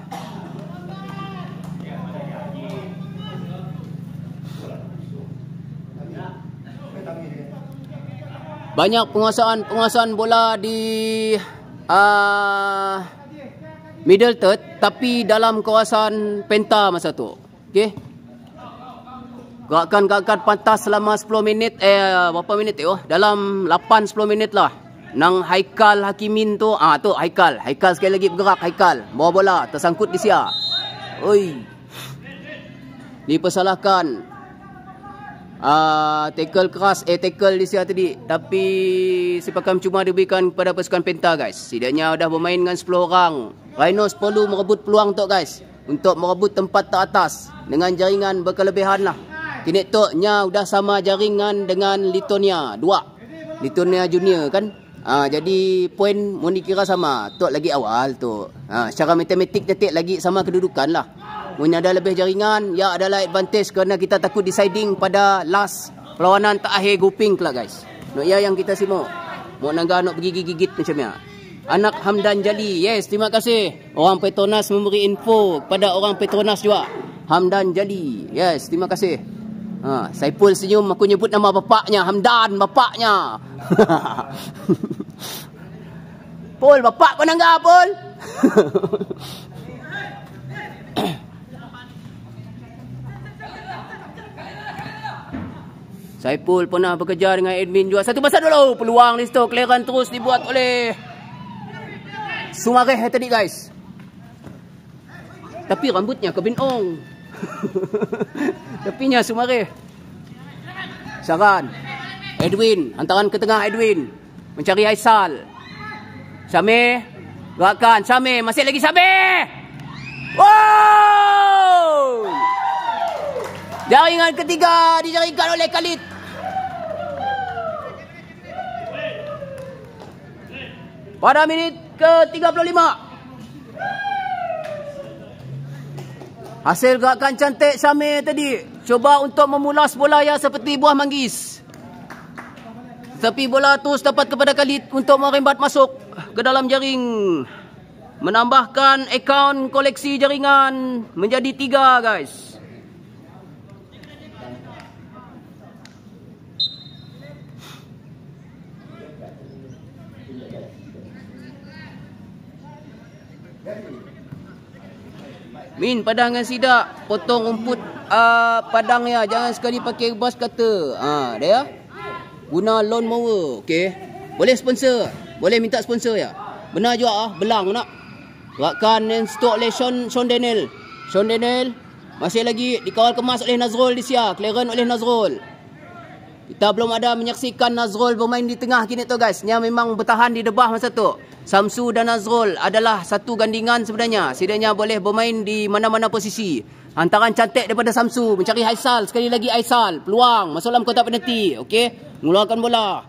Speaker 1: Banyak penguasaan-penguasaan bola di uh, middle third, tapi dalam kawasan penta masa tu. Okey. Gerakan-gerakan pantas selama sepuluh minit eh berapa minit tu? Dalam lapan sepuluh minit lah. Nang Haikal Hakimin tu, ah tu Haikal. Haikal sekali lagi bergerak Haikal. Bawa bola tersangkut di sia. Oi. Dipersalahkan. Uh, tackle keras eh tackle di sia tadi, tapi sepakan cuma diberikan kepada pasukan Penta guys. Setidaknya dah bermain dengan sepuluh orang. Rhinos perlu merebut peluang tu guys untuk merebut tempat teratas dengan jaringan berkelebihan lah. Kini tu nya udah sama jaringan dengan Litonia dua. Litonia Junior kan. Uh, jadi poin mau dikira sama. Tu lagi awal tu. Uh, secara matematik detik lagi sama kedudukan lah. Punya ada lebih jaringan, ya adalah advantage kerana kita takut deciding pada last perlawanan terakhir grouping kelak guys. No ya yang kita simak. Mau nangga nak bergigit-gigit macam ni. Anak Hamdan Jali. Yes, terima kasih. Orang Petronas memberi info kepada orang Petronas juga. Hamdan Jali. Yes, terima kasih. Ha, Saipul senyum, aku nyebut nama bapaknya, Hamdan bapaknya. Pol, bapak kau nangga Pol. Saipul pernah bekerja dengan admin juga. Satu pasal dulu. Peluang di situ. Clearance terus dibuat oleh Sumareh tadi guys. Tapi rambutnya Kevin Ong. Tepinya Sumareh. Saran. Edwin. Hantaran ke tengah Edwin. Mencari Haisal. Syamir. Gerakan. Syamir. Masih lagi Syamir. Wow! Jaringan ketiga dijaringkan oleh Khalid. Pada minit ke tiga puluh lima. Hasil gerakan cantik Syamir tadi. Coba untuk memulas bola yang seperti buah manggis. Tapi bola terus dapat kepada Khalid untuk merembat masuk ke dalam jaring. Menambahkan akaun koleksi jaringan menjadi tiga guys. Min, padang dengan sidak. Potong rumput uh, padang ya. Jangan sekali pakai bas kata. Ha, dia ya. Guna lawn mower. Okey. Boleh sponsor. Boleh minta sponsor ya. Benar juga ah. Belang nak. Gerakan dan stok oleh Sean, Sean Daniel. Sean Daniel. Masih lagi dikawal kemas oleh Nazrul di sia. Clearance oleh Nazrul. Kita belum ada menyaksikan Nazrul bermain di tengah kini tu guys. Dia memang bertahan di debah masa tu. Samsu dan Nazrul adalah satu gandingan sebenarnya. Setidaknya boleh bermain di mana-mana posisi. Hantaran cantik daripada Samsu. Mencari Haisal. Sekali lagi Haisal. Peluang. Masuk dalam kotak penalti. Okey. Mengeluarkan bola.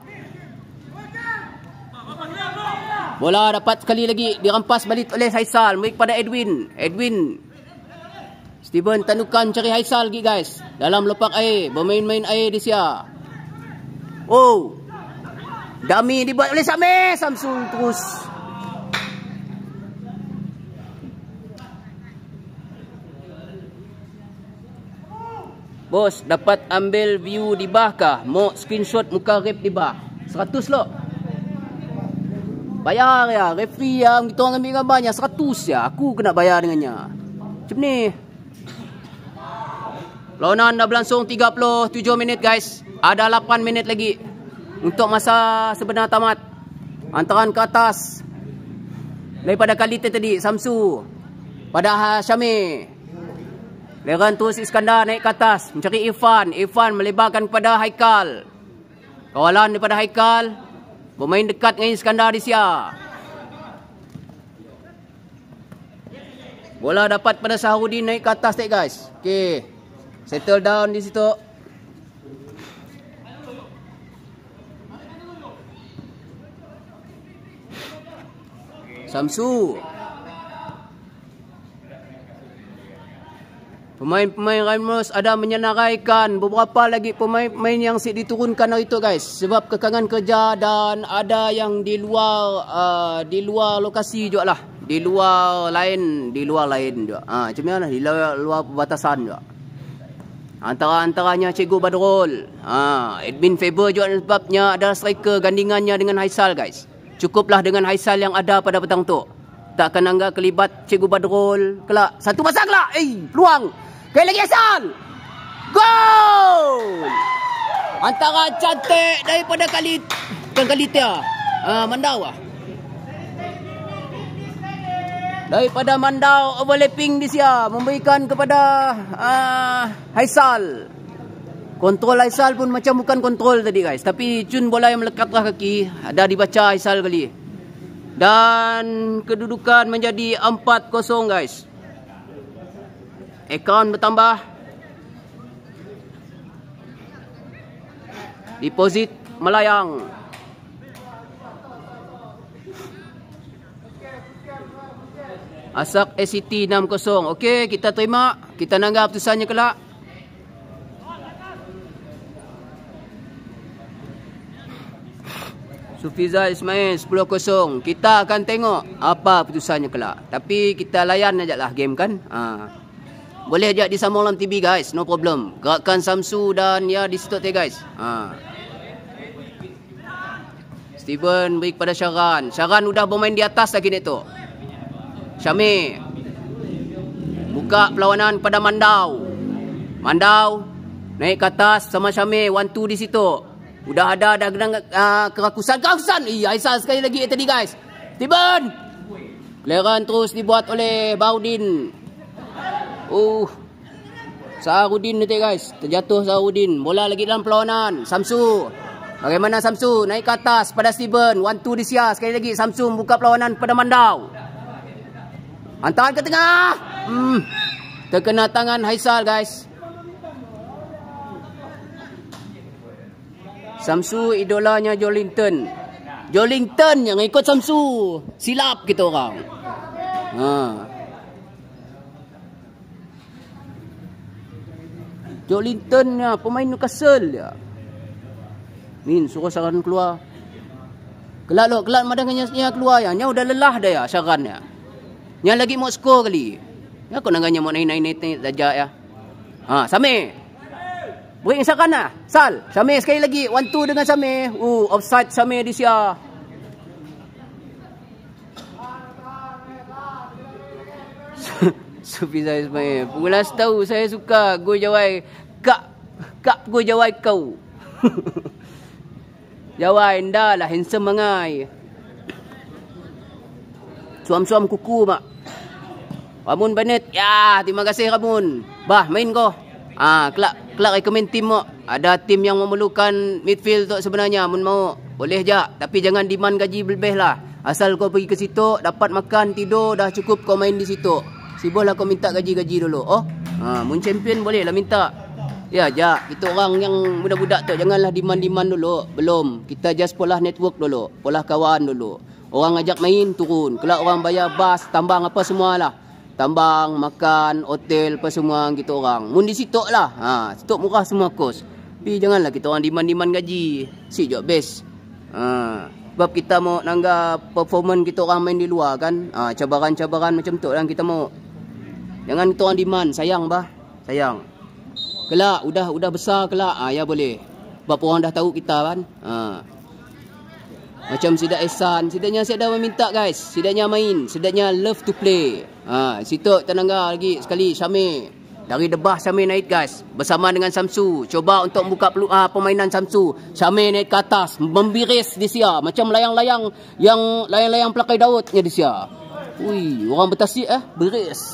Speaker 1: Bola dapat sekali lagi dirampas balik oleh Haisal. Memberi kepada Edwin. Edwin. Steven Tanukan cari Haisal lagi guys. Dalam lopak air. Bermain-main air di sia. Oh. Dummy dibuat oleh Samir. Samsul terus. Bos, dapat ambil view di bah kah? Mau screenshot muka rep di bah. seratus lo. Bayar ya. Referee yang kita orang ambil gambarnya seratus ya. Aku kena bayar dengannya. Macam ni. Lawanan dah berlangsung tiga puluh tujuh minit guys. Ada lapan minit lagi untuk masa sebenar tamat. Hantaran ke atas daripada Khalid tadi. Samsu pada Syamir. Leran terus Iskandar naik ke atas. Mencari Irfan. Irfan melebarkan kepada Haikal. Kawalan daripada Haikal. Bermain dekat dengan Iskandar di sia. Bola dapat pada Saharudin naik ke atas tak guys. Okey. Settle down di situ. Samsu. Pemain-pemain Ramos ada menyenaraikan beberapa lagi pemain-pemain yang si diturunkan hari itu guys. Sebab kekangan kerja dan ada yang di luar uh, di luar lokasi juga lah. Di luar lain, di luar lain juga. Ha, macam mana? Di luar, luar perbatasan juga. Antara-antaranya Cikgu Badrul. Ha, Edwin Faber juga sebabnya ada striker gandingannya dengan Haisal guys. Cukuplah dengan Haisal yang ada pada petang tu. Takkan anggap kelibat Cikgu Badrul. Kelak, satu pasang kelak. Eh, peluang. Kali lagi Haisal. Gol! Antara cantik daripada kali bukan kali dia. Ah, Mandau ah. Daripada Mandau overlapping di sia memberikan kepada uh, Haisal. Kontrol Haisal pun macam bukan kontrol tadi guys, tapi cun bola yang melekatlah kaki, ada dibaca Haisal kali. Dan kedudukan menjadi empat kosong guys. Akaun bertambah. Deposit melayang. Asak S C T enam kosong. Okey, kita terima. Kita nanggap putusannya kelak. Sufiza Ismail sepuluh kosong. Kita akan tengok apa putusannya kelak. Tapi kita layan aja lah game kan. Ha. Boleh aja disambung dalam T V guys, no problem. Gerakkan Samsu dan ya di situ teh guys. Ha. Steven beri kepada Syaran. Syaran udah bermain di atas lagi ni tu. Syamir buka perlawanan pada Mandau. Mandau naik ke atas sama Syamir, one two di situ. Udah ada dah genang uh, kerakusan kerakusan. Ih, Aisyah sekali lagi tadi guys. Steven. Clearan terus dibuat oleh Baudin. Uh. Saharudin nanti guys. Terjatuh Saharudin. Bola lagi dalam perlawanan. Samsu. Bagaimana Samsu? Naik ke atas pada Steven. One two di sia. Sekali lagi Samsu buka perlawanan pada Mandau. Hantaran ke tengah. Hmm. Terkena tangan Haisal guys. Samsu idolanya Jolinton. Jolinton yang ikut Samsu. Silap kita orang. Ha. Jolinton ya, pemain Newcastle ya. Min suruh Syaran keluar. Kelak lo, kelak madangannya keluar ya. Nya udah lelah dah ya Syaran ya. Nya lagi mau skor kali. Ya kau nangganya mau naik-naik saja ya. Ha, Samir. Beri Syaran lah. Sal, Samir sekali lagi. One two dengan Samir. Uh, offside Samir di sia. Sufiza Ismail. Pengulas tahu saya suka gol jawai. Kak, kak gol jawai kau. Jawai dah lah handsome mangai. Suam-suam kuku mak. Ramun Bennett. Ya, terima kasih Ramun. Bah, main kau. Ah, kelak kelak recommend tim mak. Ada tim yang memerlukan midfield tu sebenarnya mun mau. Boleh je, tapi jangan demand gaji lebih lah. Asal kau pergi ke situ, dapat makan, tidur, dah cukup kau main di situ. Sibulah kau minta gaji-gaji dulu. Oh, ha, mun champion boleh lah minta. Ya, ja, kita orang yang budak-budak tu janganlah demand-demand dulu. Belum, kita just pola network dulu, pola kawan dulu. Orang ajak main turun. Kelak orang bayar bas, tambang apa semualah. Tambang, makan, hotel apa semua kita orang. Mun di situ lah. Ha, situ murah semua kos. Tapi janganlah kita orang demand-demand gaji. Si je best. Ha, sebab kita mau nanggap performance kita orang main di luar kan. Ha, cabaran-cabaran macam tu lah kita mau. Jangan kita orang demand, sayang bah. Sayang. Kelak udah udah besar kelak, ah ya boleh. Sebab orang dah tahu kita kan. Ha. Macam Sidak Ehsan, sidaknya saya dah meminta guys. Sidaknya main, sidaknya love to play. Ha, situ tenangga lagi sekali Syamir. Dari debah Syamir naik guys. Bersama dengan Samsu. Coba untuk buka pelu, uh, permainan Samsu. Syamir naik ke atas, membiris di sia. Macam layang-layang yang layang-layang pelakai Daudnya di sia. Ui, orang bertasik eh, beris.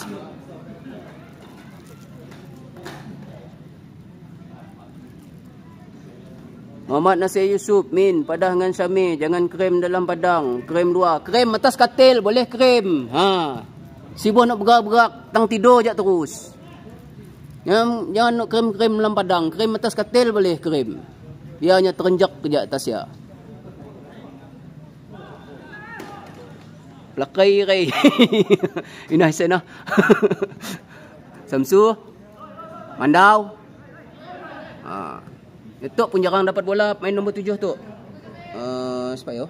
Speaker 1: Muhammad Nasir Yusuf, Min, padah dengan Syamir, jangan krem dalam padang, krem luar. Krem atas katil, boleh krem. Ha. Sibuk nak bergerak-gerak, tang tidur je terus. Jangan, jangan nak krem-krem dalam padang, krem atas katil boleh krem. Dia hanya terenjak ke atas ya. Pelakay kay. Inay sana. Samsu. Mandau. Ah. Itu pun jarang dapat bola main nombor tujuh tu. Uh, Siapa ya?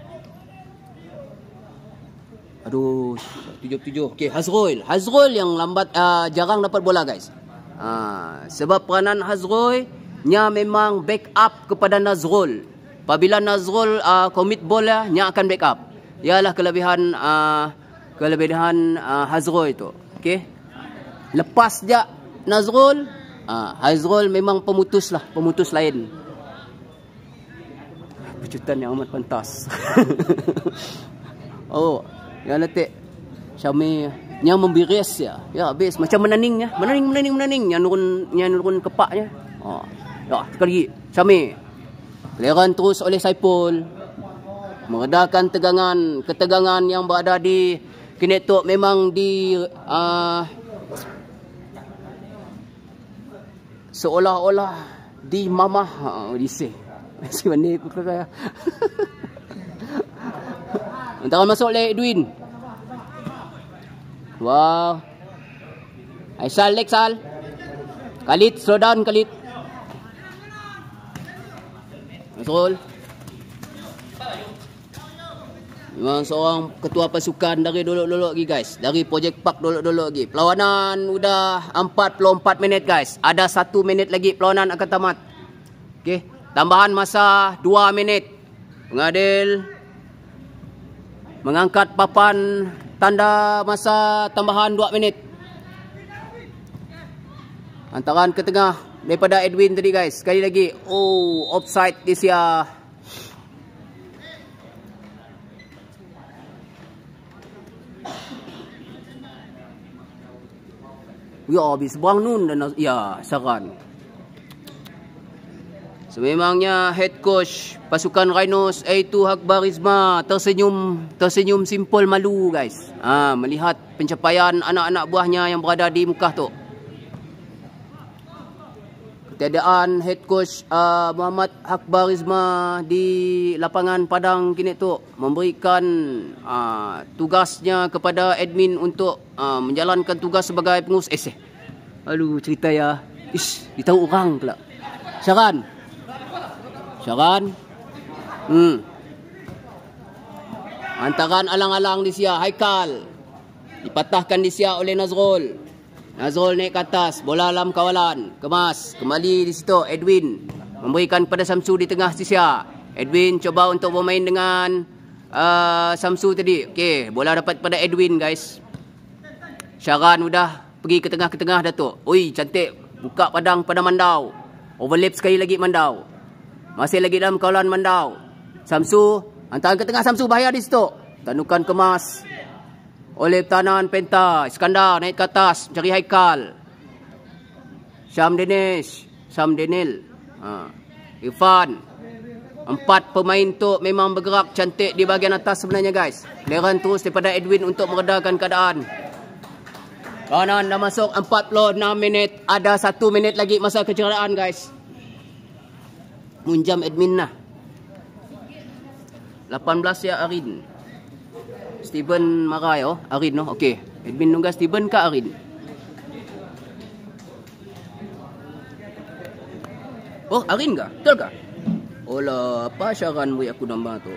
Speaker 1: Aduh, tujuh tujuh. Okey, Hazrul. Hazrul yang lambat uh, jarang dapat bola guys. Uh, sebab peranan Hazrul nya memang backup kepada Nazrul. Apabila Nazrul uh, commit bola, nya akan backup. Ialah kelebihan uh, kelebihan uh, Hazrul itu. Okey. Lepas je Nazrul, uh, Hazrul memang pemutus lah, pemutus lain. Pecutan yang amat pantas. Oh, yang letik Syami yang membiris ya. Ya habis macam menaningnya, menaning menaning menaning yang nurun yang nurun kepaknya. Oh. Ya, sekali lagi. Syami. Peliharan terus oleh Saipul. Meredakan tegangan, ketegangan yang berada di kini tu memang di uh, seolah-olah di mamah uh, di sih. Si mana aku kira. Antara masuk oleh Edwin. Wow. Aisal Lexal. Khalid slow down Khalid. Masuk. Memang seorang ketua pasukan dari dulu-dulu lagi guys. Dari Project Park dulu-dulu lagi. Perlawanan sudah empat puluh empat minit guys. Ada satu minit lagi perlawanan akan tamat. Okey. Tambahan masa dua minit. Pengadil mengangkat papan tanda masa tambahan dua minit. Hantaran ke tengah daripada Edwin tadi guys. Sekali lagi. Oh, offside di sia. Ya, habis buang nun dan ya, saran. Sememangnya head coach pasukan Rhinos iaitu Akbar Rizma tersenyum tersenyum simpul malu guys. Ah, melihat pencapaian anak-anak buahnya yang berada di muka tu. Ketiadaan head coach uh, Muhammad Akbar Rizma di lapangan Padang kini tu memberikan uh, tugasnya kepada admin untuk uh, menjalankan tugas sebagai pengurus. Eh, aduh cerita ya. Ish, ditahu orang pula. Syaran. Syaran. Hmm. Antaran alang-alang di sia Haikal. Dipatahkan di sia oleh Nazrul. Nazrul naik ke atas, bola dalam kawalan, kemas, kembali di situ Edwin memberikan kepada Samsu di tengah sisa. Edwin coba untuk bermain dengan uh, Samsu tadi. Okey, bola dapat pada Edwin guys. Syaran sudah pergi ke tengah ke tengah Datuk. Oi, cantik buka padang pada Mandau. Overlap sekali lagi Mandau. Masih lagi dalam kawalan Mandau. Samsu hantaran ke tengah Samsu bahaya di situ. Tanukan kemas oleh pertahanan Penta. Iskandar naik ke atas cari Haikal. Syam Danish, Syam Daniel, ha. Irfan. Empat pemain tu memang bergerak cantik di bahagian atas sebenarnya guys. Clearan terus daripada Edwin untuk meredakan keadaan. Kanan dah masuk empat puluh enam minit. Ada satu minit lagi masa kecederaan guys. Munjam admin lah. lapan belas ya Arin. Steven marah ya, Arin no. Okey. Admin nunggu Steven ke Arin? Oh, Arin ke? Betul ke? Olah, apa syaranmu aku nambah tu?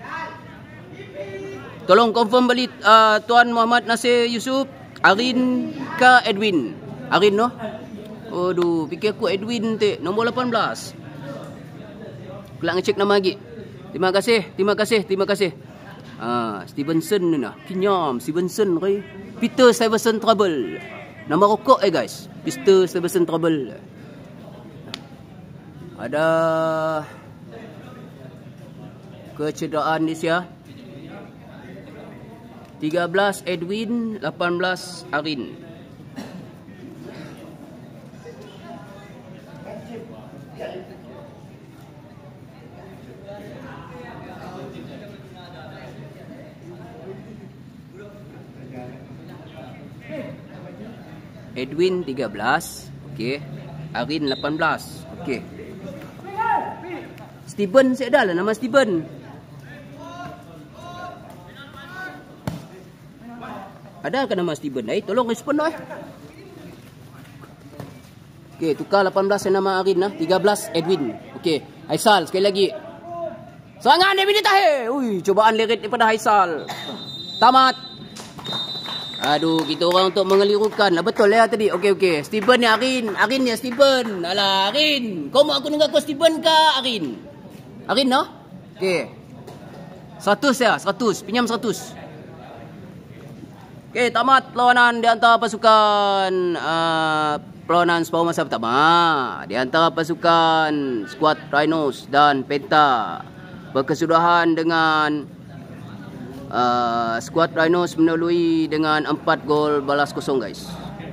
Speaker 1: Tolong confirm balik uh, Tuan Muhammad Nasir Yusuf, Arin ke Edwin? Arin no? Aduh, fikir aku Edwin tu. Nombor lapan belas. Kelak ngecek nama lagi. Terima kasih, terima kasih, terima kasih. Ah, Stevenson ni nah. Kinyam Stevenson kay. Peter Stevenson Trouble. Nama rokok eh guys. Peter Stevenson Trouble. Ada kecederaan di sia. tiga belas Edwin, lapan belas Arin. Edwin tiga belas, okey. Arin lapan belas, okey. Steven saya dah lah nama Steven. Ada ke nama Steven? Eh, tolong respon dah. Eh. Okey, tukar lapan belas nama Arin lah. tiga belas Edwin. Okey, Haisal sekali lagi. Serangan David Tahir. Ui, cubaan lirik daripada Haisal. Tamat. Aduh, kita orang untuk mengelirukan lah. Betul lah tadi. Okey, okey. Steven ni Arin. Arin ni Steven. Alah, Arin. Kau mau aku dengar kau Steven ke Arin? Arin, no? Okey. seratus ya, seratus. Pinjam seratus. Okey, tamat perlawanan di antara pasukan uh, perlawanan separuh masa pertama. Di antara pasukan skuad Rhinos dan Penta berkesudahan dengan uh, skuad Rhinos melalui dengan empat gol balas kosong, guys.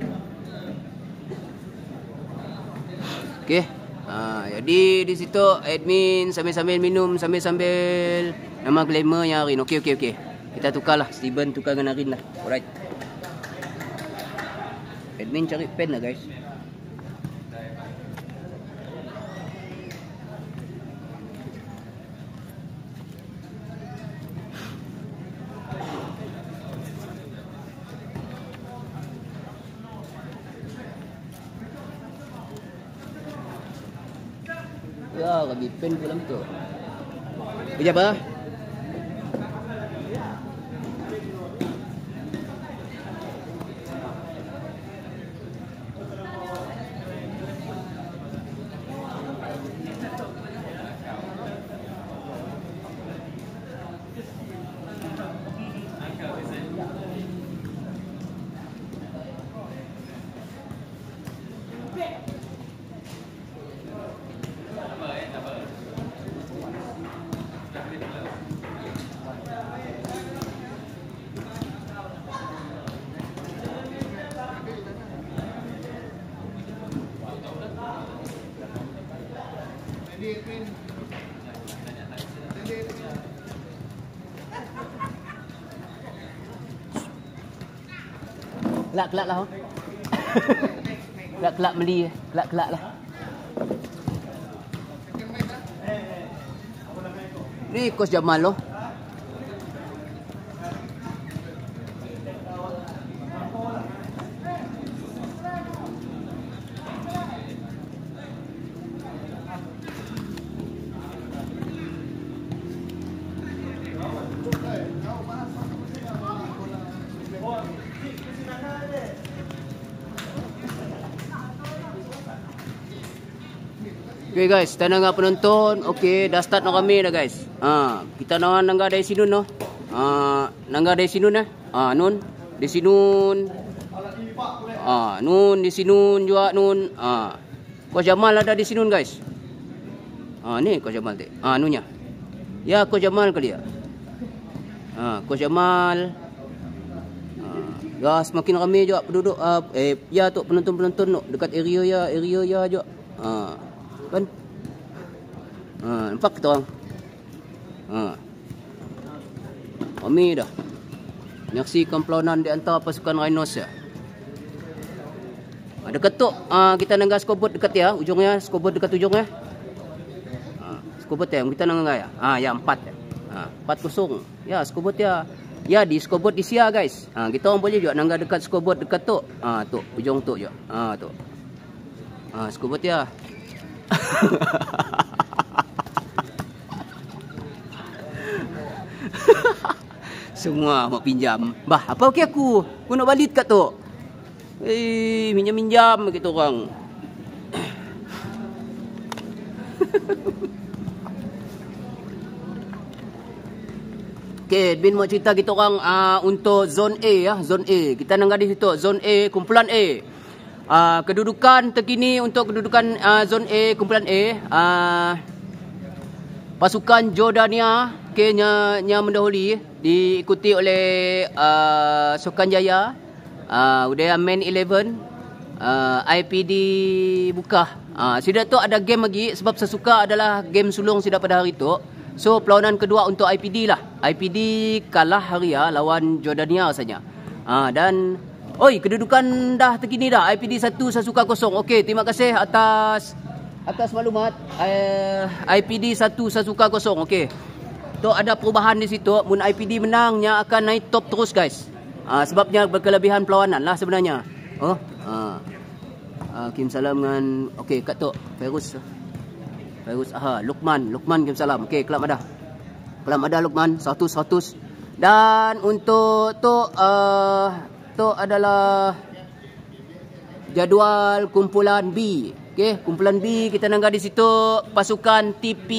Speaker 1: Okey. Uh, jadi di situ admin sambil-sambil minum, sambil-sambil nama glamournya Arin. Okey, okey, okey. Kita tukarlah. Steven tukar dengan Arin lah. Alright. Admin cari pen lah, guys. Ya, lagi pen pula tu. Kejap ah. Kelak-kelak lah. Kelak-kelak beli. Kelak-kelak lah. Ni Coach Jamal loh. Okay guys, kita nak penonton. Okay, dah start nak kami dah guys. Ha, kita nak nangga dari sini no. Ha, nangga dari sini nah. Ha, nun di sini nun. Ha, nun di sini nun juga nun. Ha. Coach Jamal ada di sini nun guys. Ha, ni Coach Jamal tu. Ha, nunya. Ya, Coach Jamal kali ya. Ha, Coach Jamal. Ha, ya semakin ramai juga penduduk uh, eh ya tu penonton-penonton no dekat area ya, area ya juga. Ha. Kan? Ha, nampak kita orang. Ha. Kami dah menyaksikan perlawanan di antara pasukan Rhinos ya. Ada ketuk ha, kita nangga skobot dekat ya, ujungnya skobot dekat ujungnya. Ha, skobot ya kita nangga ya. Ha, ya empat ya. Ha, empat kosong. Ya, skobot ya. Ya di skobot di sia guys. Ha, kita orang boleh juga nangga dekat skobot dekat tu. Ha, tu ujung tu je. Ha, tu. Ha, skobot ya. Semua mak pinjam. Bah, apa okey aku? Aku nak balik kat tu. Eh, minjam-minjam gitu orang. Okey, bin mau cerita kita orang uh, untuk zone A ya, zone A. Kita nangga di situ, zone A, kumpulan A. Uh, kedudukan terkini untuk kedudukan uh, zon A, kumpulan A, uh, pasukan Jordania Kenya nya mendahului diikuti oleh uh, Sukan Jaya, uh, Udaya Men eleven, uh, I P D Buka. Uh, Sidak tu ada game lagi sebab sesuka adalah game sulung sidak pada hari tu. So perlawanan kedua untuk I P D lah. I P D kalah hari ya lawan Jordania rasanya. Uh, dan oi, kedudukan dah terkini dah. I P D satu Sasuka kosong. Okey, terima kasih atas atas maklumat. Uh, I P D satu Sasuka kosong. Okey. Tu ada perubahan di situ. Mun I P D menang, nya akan naik top terus guys. Uh, sebabnya berkelebihan perlawanan lah sebenarnya. Oh, uh. Uh, kirim salam dengan okey Kak Tok Fairuz. Fairuz aha Lukman, Lukman kirim salam. Okey, kelab madah. Kelab madah Lukman seratus seratus. Dan untuk Tok uh, Tok adalah jadual kumpulan B. Okey, kumpulan B kita nangga di situ pasukan T P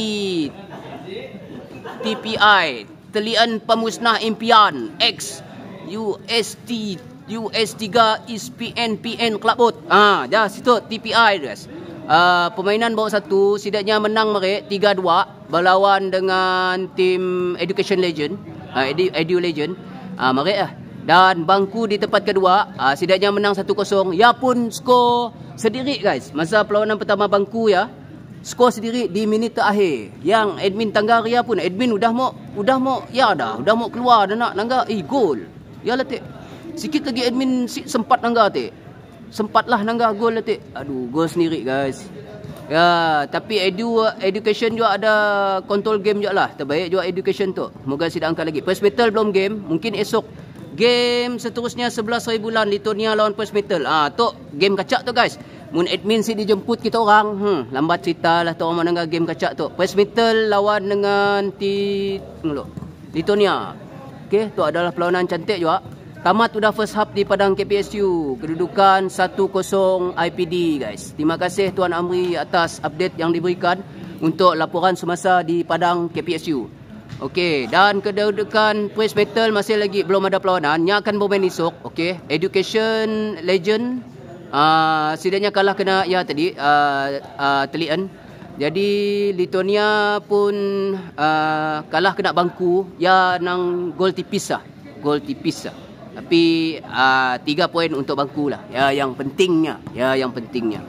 Speaker 1: T P I, Talian Pemusnah Impian X U S T U S tiga is P N P N Kelabut. Ah, dah situ T P I guys. Uh, permainan bawa satu, sidaknya menang mereka tiga dua berlawan dengan tim Education Legend, uh, Edu, Edu Legend. Ah, uh, mereka dan bangku di tempat kedua, uh, sidaknya menang satu kosong. Ya pun skor sendiri guys. Masa perlawanan pertama bangku ya, skor sendiri di minit terakhir. Yang admin Tanggaria pun admin udah mau udah mau ya dah, udah mau keluar dah nak nangga eh gol. Ya lah tik. Sikit lagi admin sempat nangga tik. Sempatlah nangga gol lah tik. Aduh, gol sendiri guys. Ya, tapi edu education juga ada control game juga lah. Terbaik juga education tu. Moga sidang angkat lagi. First battle belum game, mungkin esok. Game seterusnya sebelas hari bulan Litonia lawan First battle. Ah, tu game kacak tu guys. Mun admin si dijemput kita orang, hmm, lambat cerita lah tu orang nangga game kacak tu. First battle lawan dengan ti Litonia. Okey, tu adalah perlawanan cantik juga. Tamat sudah first half di padang K P S U. Kedudukan satu kosong I P D guys. Terima kasih Tuan Amri atas update yang diberikan untuk laporan semasa di padang K P S U. Okey, dan kedudukan First battle masih lagi belum ada perlawanan. Yang akan bermain esok. Okey, Education Legend uh, setidaknya kalah kena ya tadi uh, uh, Talian. Jadi Litonia pun uh, kalah kena bangku ya nang gol tipis lah. Gol tipis lah. Tapi uh, tiga poin untuk bangku lah. Ya yang pentingnya, ya yang pentingnya.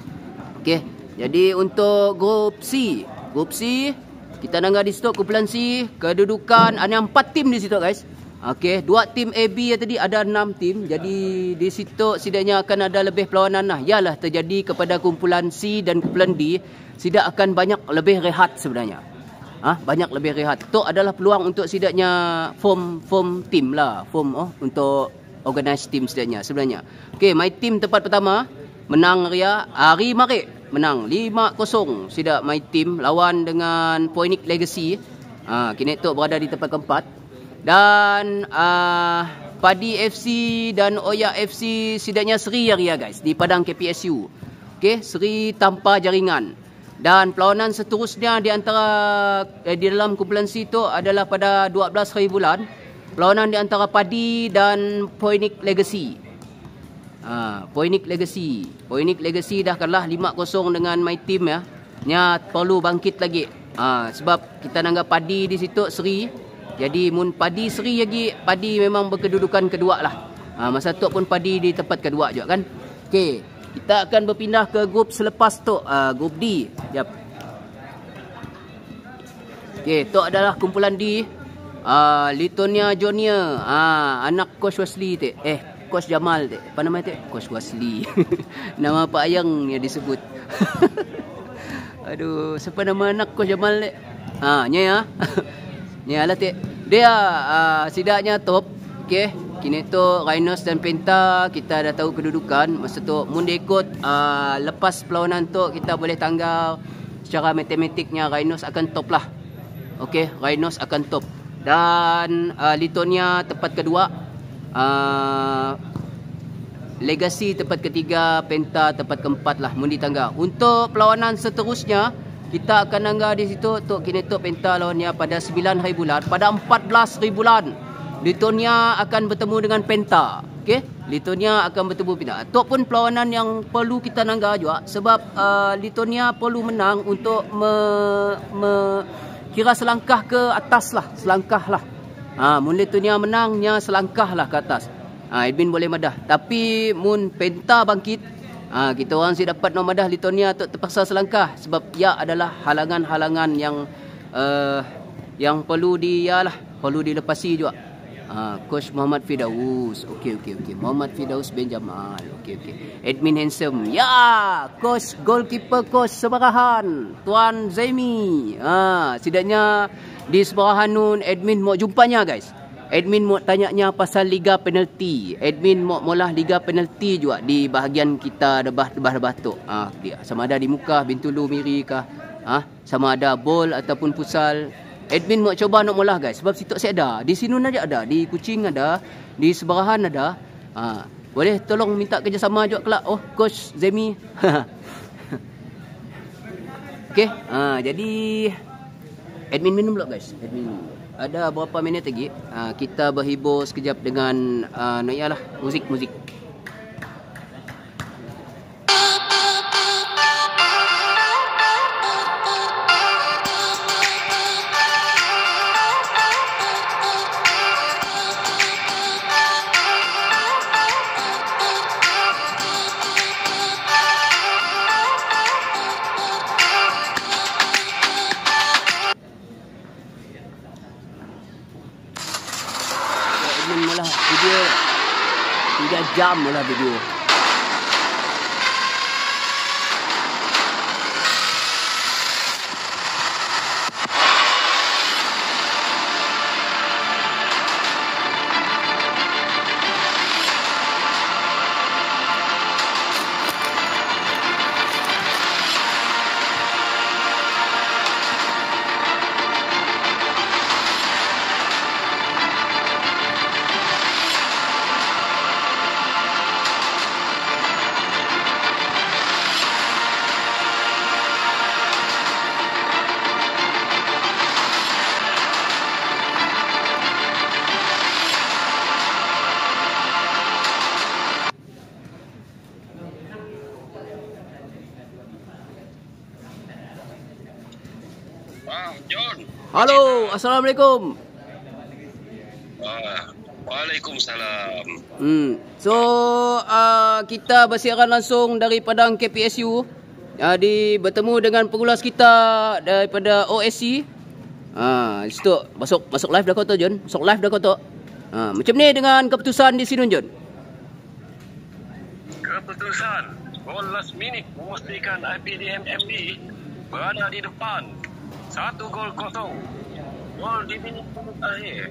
Speaker 1: Okey. Jadi untuk grup C, grup C kita nangga di situ kumpulan C, kedudukan ada empat tim di situ guys. Okey, dua tim A B ya tadi ada enam tim. Jadi di situ setidaknya akan ada lebih perlawanan lah. Yalah terjadi kepada kumpulan C dan kumpulan D, tidak akan banyak lebih rehat sebenarnya. Ah, ha? Banyak lebih rehat. Itu adalah peluang untuk setidaknya form form tim lah, form oh untuk organize tim setidaknya sebenarnya. Okey, my team tempat pertama menang Ria Hari Marik menang lima kosong. Sidak my team lawan dengan Phoenix Legacy. Ah, ha, kini tu berada di tempat keempat. Dan uh, Padi F C dan Oya F C setidaknya seri Ria guys di padang K P S U. Okey, seri tanpa jaringan. Dan perlawanan seterusnya di antara eh, di dalam kumpulan C itu adalah pada dua belas hari bulan. Perlawanan di antara Padi dan Phoenix Legacy. Ha, Phoenix Legacy. Phoenix Legacy dah kalah lima kosong dengan my team ya. Nya perlu bangkit lagi. Ha, sebab kita nanggap Padi di situ seri. Jadi mun Padi seri lagi, Padi memang berkedudukan kedua lah. Ha, masa tu pun Padi di tempat kedua juga kan. Okey, kita akan berpindah ke grup selepas tu, uh, grup D. Jap. Okey, tu adalah kumpulan D. Uh, Litonia Junior, uh, anak Coach Wesley tu. Eh, Coach Jamal tu. Apa nama tu? Coach Wesley. Nama Pak Ayang yang disebut. Aduh, siapa nama anak Coach Jamal tu? Ha, nya ya. Nya lah tu. Dia uh, sidaknya top. Okey, kini tu Rhinos dan Penta kita dah tahu kedudukan. Masa tu mun dia ikut uh, lepas perlawanan tu kita boleh tanggal secara matematiknya Rhinos akan top lah. Okey, Rhinos akan top. Dan uh, Litonia tempat kedua, uh, Legacy tempat ketiga, Penta tempat keempat lah mun ditangga. Untuk perlawanan seterusnya kita akan nangga di situ untuk kini tu Penta lawannya pada sembilan hari bulan. Pada empat belas hari bulan Litonia akan bertemu dengan Penta. Okey, Litonia akan bertemu Penta. Itu pun perlawanan yang perlu kita nangga juga sebab uh, Litonia perlu menang untuk me, me kira selangkah ke atas lah, selangkah lah. Ha, mun Litonia menangnya selangkah lah ke atas. Ha, admin boleh madah. Tapi mun Penta bangkit, ha, kita orang si dapat nombor madah Litonia tu terpaksa selangkah sebab ia adalah halangan-halangan yang uh, yang perlu dia lah, perlu dilepasi juga. Ha, Coach Muhammad Firdaus. Okey okey okey. Muhammad Firdaus bin Jamal. Okey okey. Admin handsome. Ya, coach goalkeeper coach Sebarahan, Tuan Zaimi. Ha, setidaknya di Sebarahan nun admin mau jumpanya guys. admin mau tanya-nya pasal liga penalti. Admin mau molah liga penalti juga di bahagian kita debah-debah tu. Ah, dia sama ada di muka Bintulu Miri kah? Ah, sama ada bol ataupun futsal. Admin mau coba nak molah guys sebab situ saya ada. Di sini aja ada, di Kuching ada, di Seberahan ada. Ah, boleh tolong minta kerjasama juga kelak. Oh, coach Zemi. Okey, ah jadi admin minum dulu guys. Admin minum. Ada berapa minit lagi? Uh, kita berhibur sekejap dengan uh, no, yalah, muzik-muzik. Malah video tiga jam malah video.
Speaker 3: John.
Speaker 1: Halo, assalamualaikum.
Speaker 3: Uh, Waalaikumsalam.
Speaker 1: Hmm. So uh, kita bersiaran langsung dari Padang K P S U. Jadi bertemu dengan pengulas kita daripada O S C. Ah, uh, situ masuk masuk live dah kau tu John. Masuk live dah kau tu. Ah, uh, macam ni dengan keputusan di sini John.
Speaker 3: Keputusan gol last minute memastikan I P D M F D berada di depan. Satu gol kosong. Gol di minit akhir.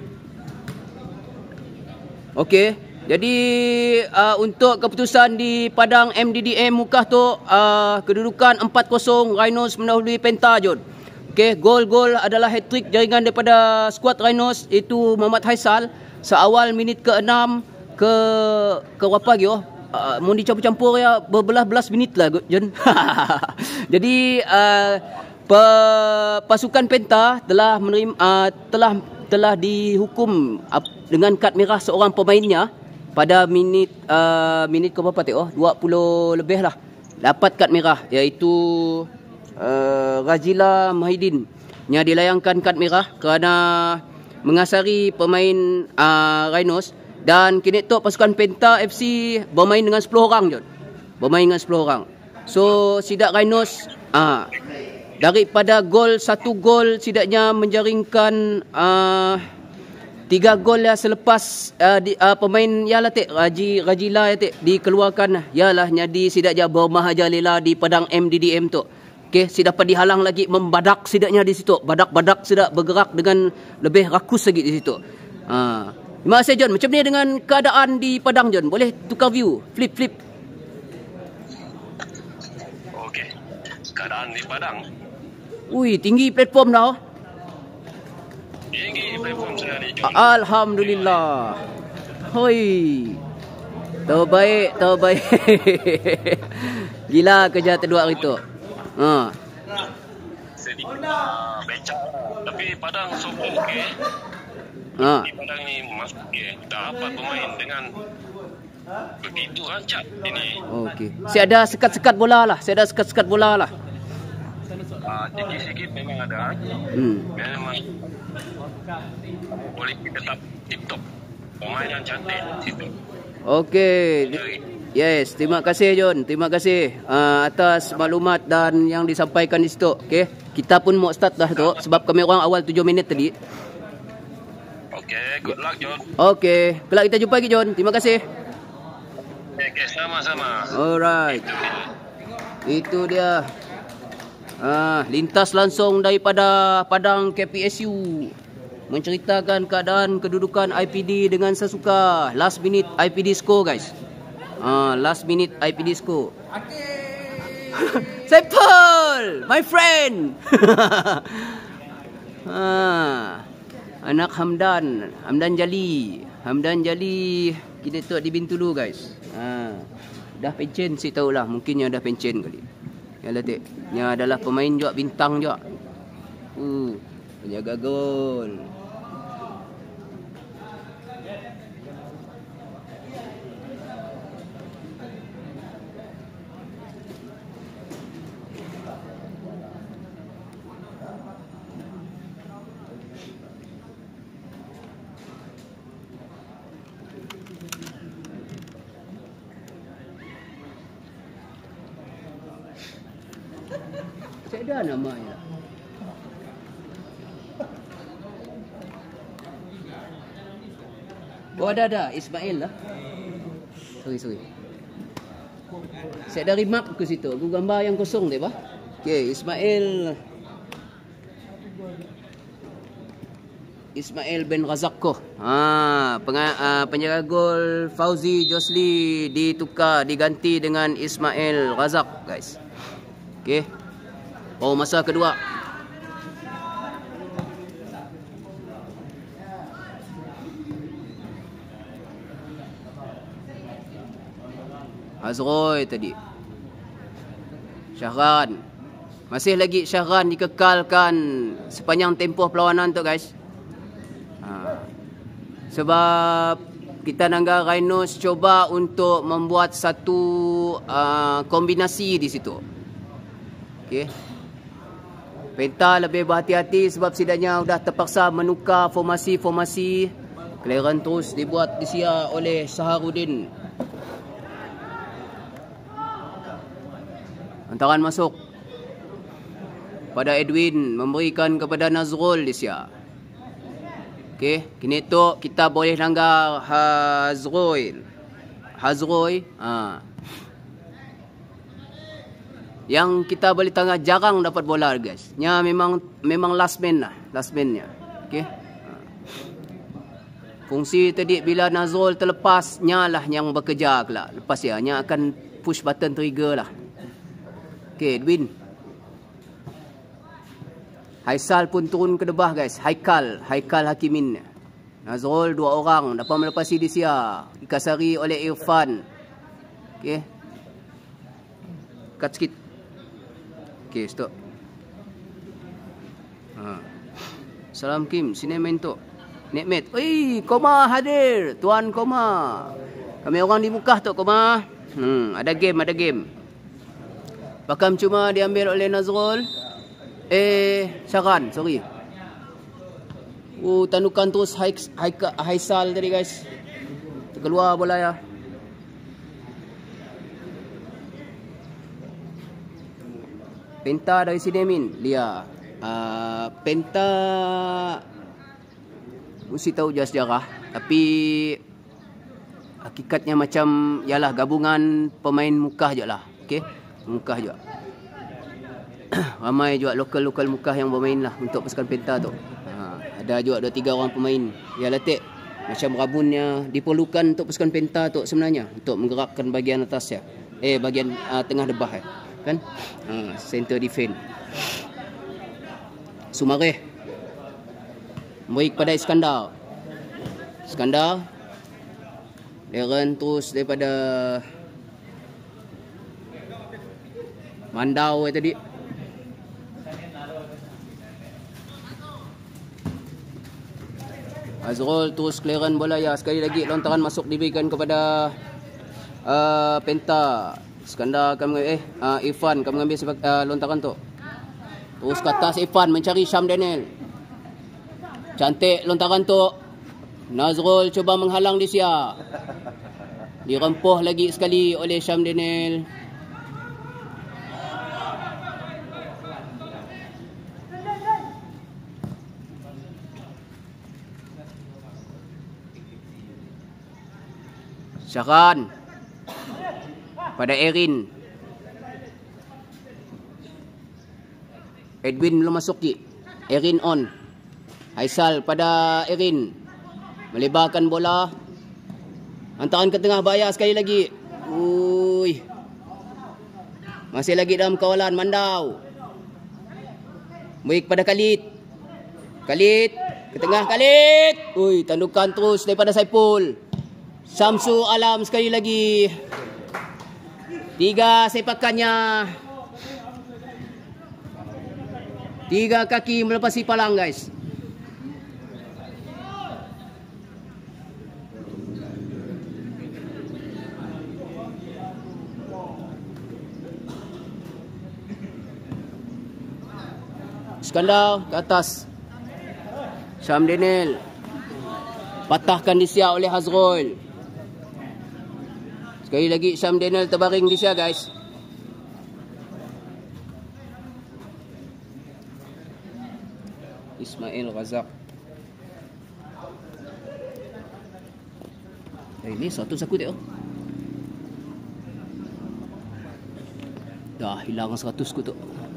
Speaker 1: Okey. Jadi uh, untuk keputusan di Padang M D D M Mukah tu uh, kedudukan empat kosong Rhinos mendahului Penta John. Okey, gol-gol adalah hat-trick jaringan daripada skuad Rhinos iaitu Muhammad Haisal seawal minit ke enam ke ke berapa lagi oh? Uh, mau dicampur-campur ya berbelas-belas minit lah John. Jadi uh, pasukan Penta telah menerima uh, telah telah dihukum uh, dengan kad merah seorang pemainnya pada minit uh, minit ke berapa tu oh dua puluh lebih lah dapat kad merah iaitu uh, Rajila Mahidin yang dilayangkan kad merah kerana mengasari pemain uh, Rhinos dan kini tu pasukan Penta F C bermain dengan sepuluh orang John. Bermain dengan sepuluh orang. So sidak Rhinos ah uh, daripada gol satu gol sidaknya menjaringkan uh, tiga gol ya selepas uh, di, uh, pemain ya latik Raji Rajila ya tik dikeluarkan yalah jadi sidaknya bermahaja lela di Padang M D D M tu. Okey, si dapat dihalang lagi membadak sidaknya di situ. Badak-badak sidak bergerak dengan lebih rakus lagi di situ. Ha. Uh, terima kasih John. Macam ni dengan keadaan di Padang John? Boleh tukar view, flip flip.
Speaker 3: Okey. Keadaan di Padang.
Speaker 1: Ui, tinggi platform dah.
Speaker 3: Tinggi platform sekali, John.
Speaker 1: Alhamdulillah. Hoi. Terbaik, terbaik. Gila kerja kedua hari tu. Ha.
Speaker 3: Sedikit uh, becak. Tapi Padang sokong okey.
Speaker 1: Ha.
Speaker 3: Di Padang ni masuk okey. Dapat bermain dengan begitu rancak ini.
Speaker 1: Okey. Saya ada sekat-sekat bola lah. Saya ada sekat-sekat bola lah.
Speaker 3: Uh, sikit-sikit memang ada.
Speaker 1: Hmm.
Speaker 3: Memang boleh tetap tip-top. Permainan cantik situ.
Speaker 1: Okey. Yes, terima kasih John. Terima kasih uh, atas maklumat dan yang disampaikan di situ. Okey. Kita pun mau start dah tu sebab kami orang awal tujuh minit tadi.
Speaker 3: Okey, good luck John.
Speaker 1: Okey. Kelak kita jumpa lagi John. Terima kasih.
Speaker 3: Okey, sama-sama.
Speaker 1: Alright. Itu dia. Ah, lintas langsung daripada Padang K P S U menceritakan keadaan kedudukan I P D dengan sesuka. Last minute I P D score guys. Ah, last minute I P D score. Saiful, my friend. ah, anak Hamdan, Hamdan Jali, Hamdan Jali kita tu di Bintulu guys. Ah, dah pencen si tahulah, mungkinnya dah pencen kali. Ya letik. Nya adalah pemain juga bintang juga. Uh, penjaga gol. Saya ada namanya. Oh ada ada Ismail lah. Sorry sorry. Saya dari map ke situ. Aku gambar yang kosong deh, bah. Okey, Ismail. Ismail bin Razakko. Ha, penga, uh, penjaga gol Fauzi Josli ditukar diganti dengan Ismail Razak, guys. Okey. Oh, masa kedua. Azroy tadi. Syahran. Masih lagi Syahran dikekalkan sepanjang tempoh perlawanan tu guys. Ha. Sebab kita Nangga Rhinos coba untuk membuat satu uh, kombinasi di situ. Okey. Penta lebih berhati-hati sebab setidaknya sudah terpaksa menukar formasi-formasi. Clearance terus dibuat disia oleh Saharudin. Hantaran masuk pada Edwin, memberikan kepada Nazrul disia. Okey, kini tu kita boleh langgar Hazrul. Hazrul, ha. Yang kita boleh tengah jarang dapat bola guys. Nya memang memang last man lah, last man-nya. Okey. Ha. Fungsi tadi bila Nazrul terlepas, nya lah yang bekerja kelak. Lepas ya, nya akan push button trigger lah. Okey, Edwin. Haisal pun turun ke debah guys. Haikal, Haikal Hakimin. Nazrul dua orang dapat melepasi Disia, dikasari oleh Irfan. Okey. Cut sikit. Okey, stop. Ha. Salam Kim, sini main tu. Nekmet. Oi, Koma hadir. Tuan Koma. Kami orang di Mukah tu Koma. Hmm, ada game, ada game. Bakam cuma diambil oleh Nazrul. Eh, Syahran, sorry. Oh, tanukan terus Haisal tadi guys. Keluar bola ya. Penta dari sini Min. Lia. Uh, Penta mesti tahu je sejarah, tapi hakikatnya macam yalah gabungan pemain Mukah je lah. Okey, Mukah je. Ramai juga lokal-lokal Mukah yang bermain lah untuk pasukan Penta tu. Ha, ada juga dua tiga orang pemain. Ya letik macam rabunnya diperlukan untuk pasukan Penta tu sebenarnya untuk menggerakkan bahagian atas ya. Eh bahagian uh, tengah debah ya. Kan? Ha, center defense. Sumareh memberi kepada Iskandar. Iskandar Darren terus daripada Mandau tadi. Azrul terus clearance bola ya. Sekali lagi lontaran masuk diberikan kepada uh, Penta. Iskandar akan mengambil, eh uh, Irfan akan mengambil sebab, uh, lontaran tu. Terus ke atas Irfan mencari Syam Daniel. Cantik lontaran tu. Nazrul cuba menghalang di sia. Dirempuh lagi sekali oleh Syam Daniel. Syahran pada Erin. Edwin belum masuk ki. Erin on. Haisal pada Erin. Melebarkan bola. Hantaran ke tengah bahaya sekali lagi. Ui. Masih lagi dalam kawalan Mandau. Baik pada Khalid. Khalid ke tengah Khalid. Ui, tandukan terus daripada Saipul. Samsu Alam sekali lagi. Tiga sepakannya. Tiga kaki melepasi palang guys. Iskandar ke atas. Syam Daniel. Patahkan di sia oleh Hazrul. Sekali lagi Syam Daniel terbaring di sia guys. Ismail Razak. Eh, ini satu aku tengok. Dah hilang seratus ku tu.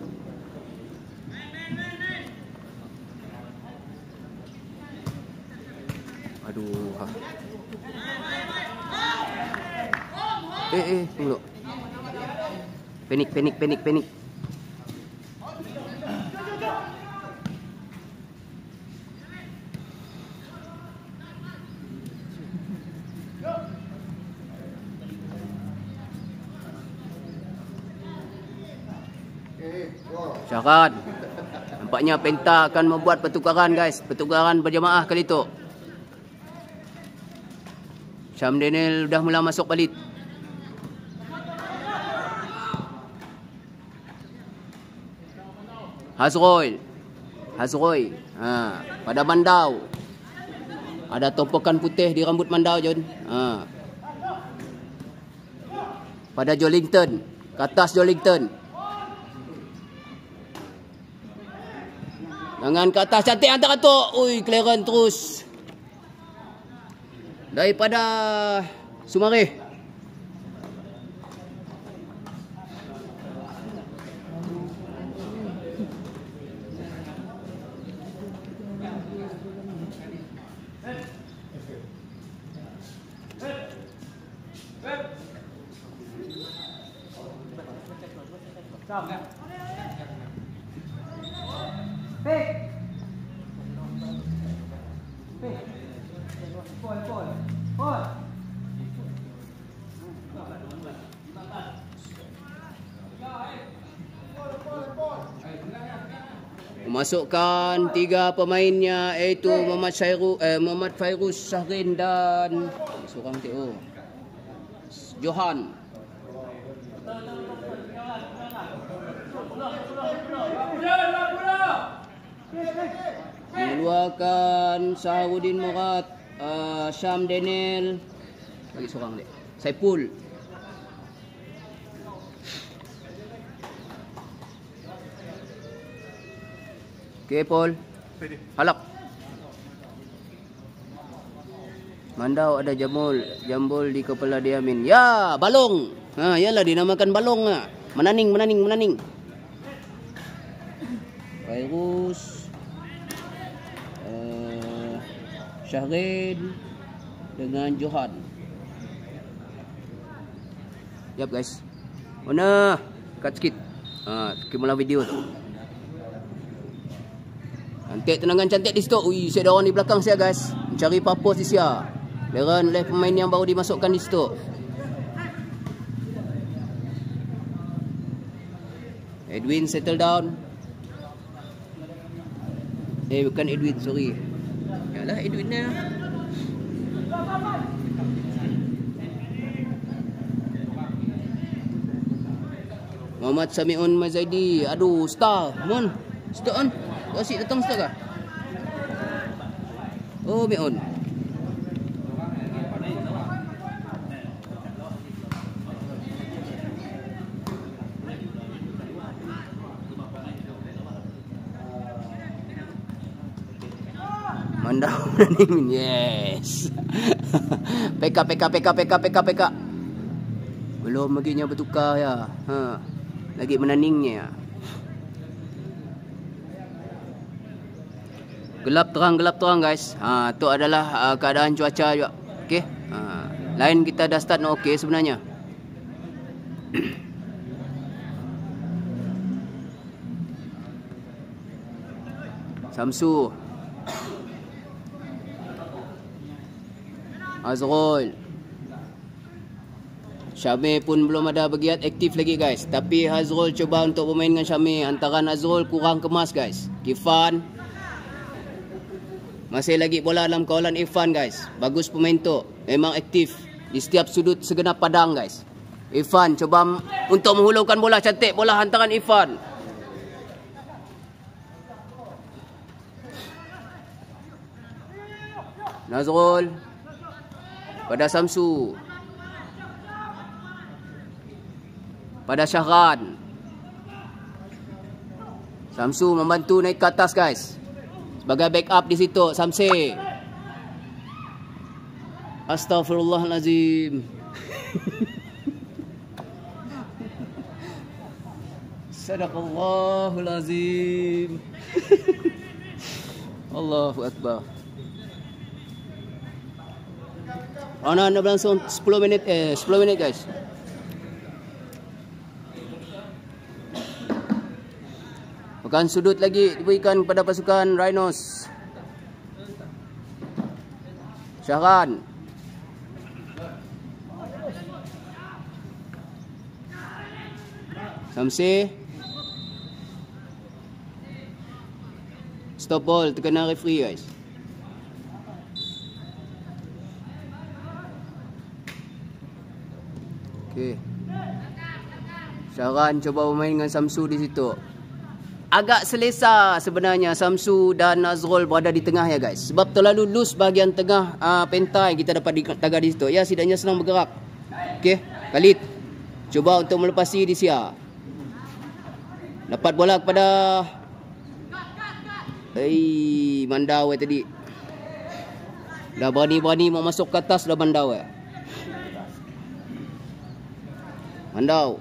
Speaker 1: Aduh. Ha. Eh eh tunggu. Panik panik panik panik. Syarat. Nampaknya Penta akan membuat pertukaran guys. Pertukaran berjemaah kali itu. Syam Daniel dah mula masuk balik. Hazrul. Hazrul. Ha, pada Mandau. Ada tumpukan putih di rambut Mandau Jun. Ha. Pada Jolington. Ke atas Jolington. Tangan ke atas cantik hantar tu. Ui, clearance terus. Daripada Sumari. Memasukkan tiga pemainnya iaitu Muhammad Syairu, eh, Muhammad Fairuz Syahrin dan seorang T O Johan. Mengeluarkan Saharudin Murad, uh, Syam Daniel, lagi seorang dia, Saipul. Okey, Paul. Halak. Mandau ada Jamul, Jambul di kepala Diamin. Ya, balong. Ha, yalah dinamakan balong ah. Menaning, menaning, menaning. Fairuz, uh, Syahrin dengan Johan. Yap guys. Mana? Cut sikit. Ha, kemula video tu. Cantik, tenangan cantik di situ. Ui, saya ada orang di belakang saya guys. Mencari papus di sia. Leran oleh pemain yang baru dimasukkan di situ. Edwin settle down. Eh, bukan Edwin, sorry. Yalah, Edwin ni. Muhammad Samiun Mazaidi. Aduh, star. Mon. Star on. Kau asyik datang star kah? Oh, Mion. Mandau menaning. Yes. P K P K P K P K P K P K. Belum baginya bertukar ya. Ha. Lagi menaningnya. Gelap terang, gelap terang guys. Ha, tu adalah uh, keadaan cuaca juga. Okey. Ha, line kita dah start no okey sebenarnya. Samsu, Azrul, Syamir pun belum ada bagian aktif lagi guys. Tapi Azrul cuba untuk bermain dengan Syamir. Antara Azrul kurang kemas guys. Kifan masih lagi bola dalam kawalan Irfan guys. Bagus pemain tu, memang aktif di setiap sudut segenap padang guys. Irfan cuba untuk menghulurkan bola, cantik bola hantaran Irfan. Nazrul pada Samsu, pada Syahran. Samsu membantu naik ke atas guys, sebagai backup di situ. Samsi, Astaghfirullahalazim. Sadaqallahul azim. Allahu akbar. Ana anda berlangsung sepuluh minit eh sepuluh minit guys. Bukan sudut lagi diberikan kepada pasukan Rhinos. Syahran, Samsi, stop ball, terkena referee guys. Okey. Syahran cuba bermain dengan Samsu di situ. Agak selesa sebenarnya Samsu dan Nazrul berada di tengah ya guys. Sebab terlalu loose bahagian tengah uh, pentai kita dapat ditagar di situ. Ya, setidaknya senang bergerak. Okey, Khalid cuba untuk melepasi di Sia. Dapat bola kepada Hei, Mandau eh, tadi. Dah berani-berani mau masuk ke atas dah Mandau eh. Mandau.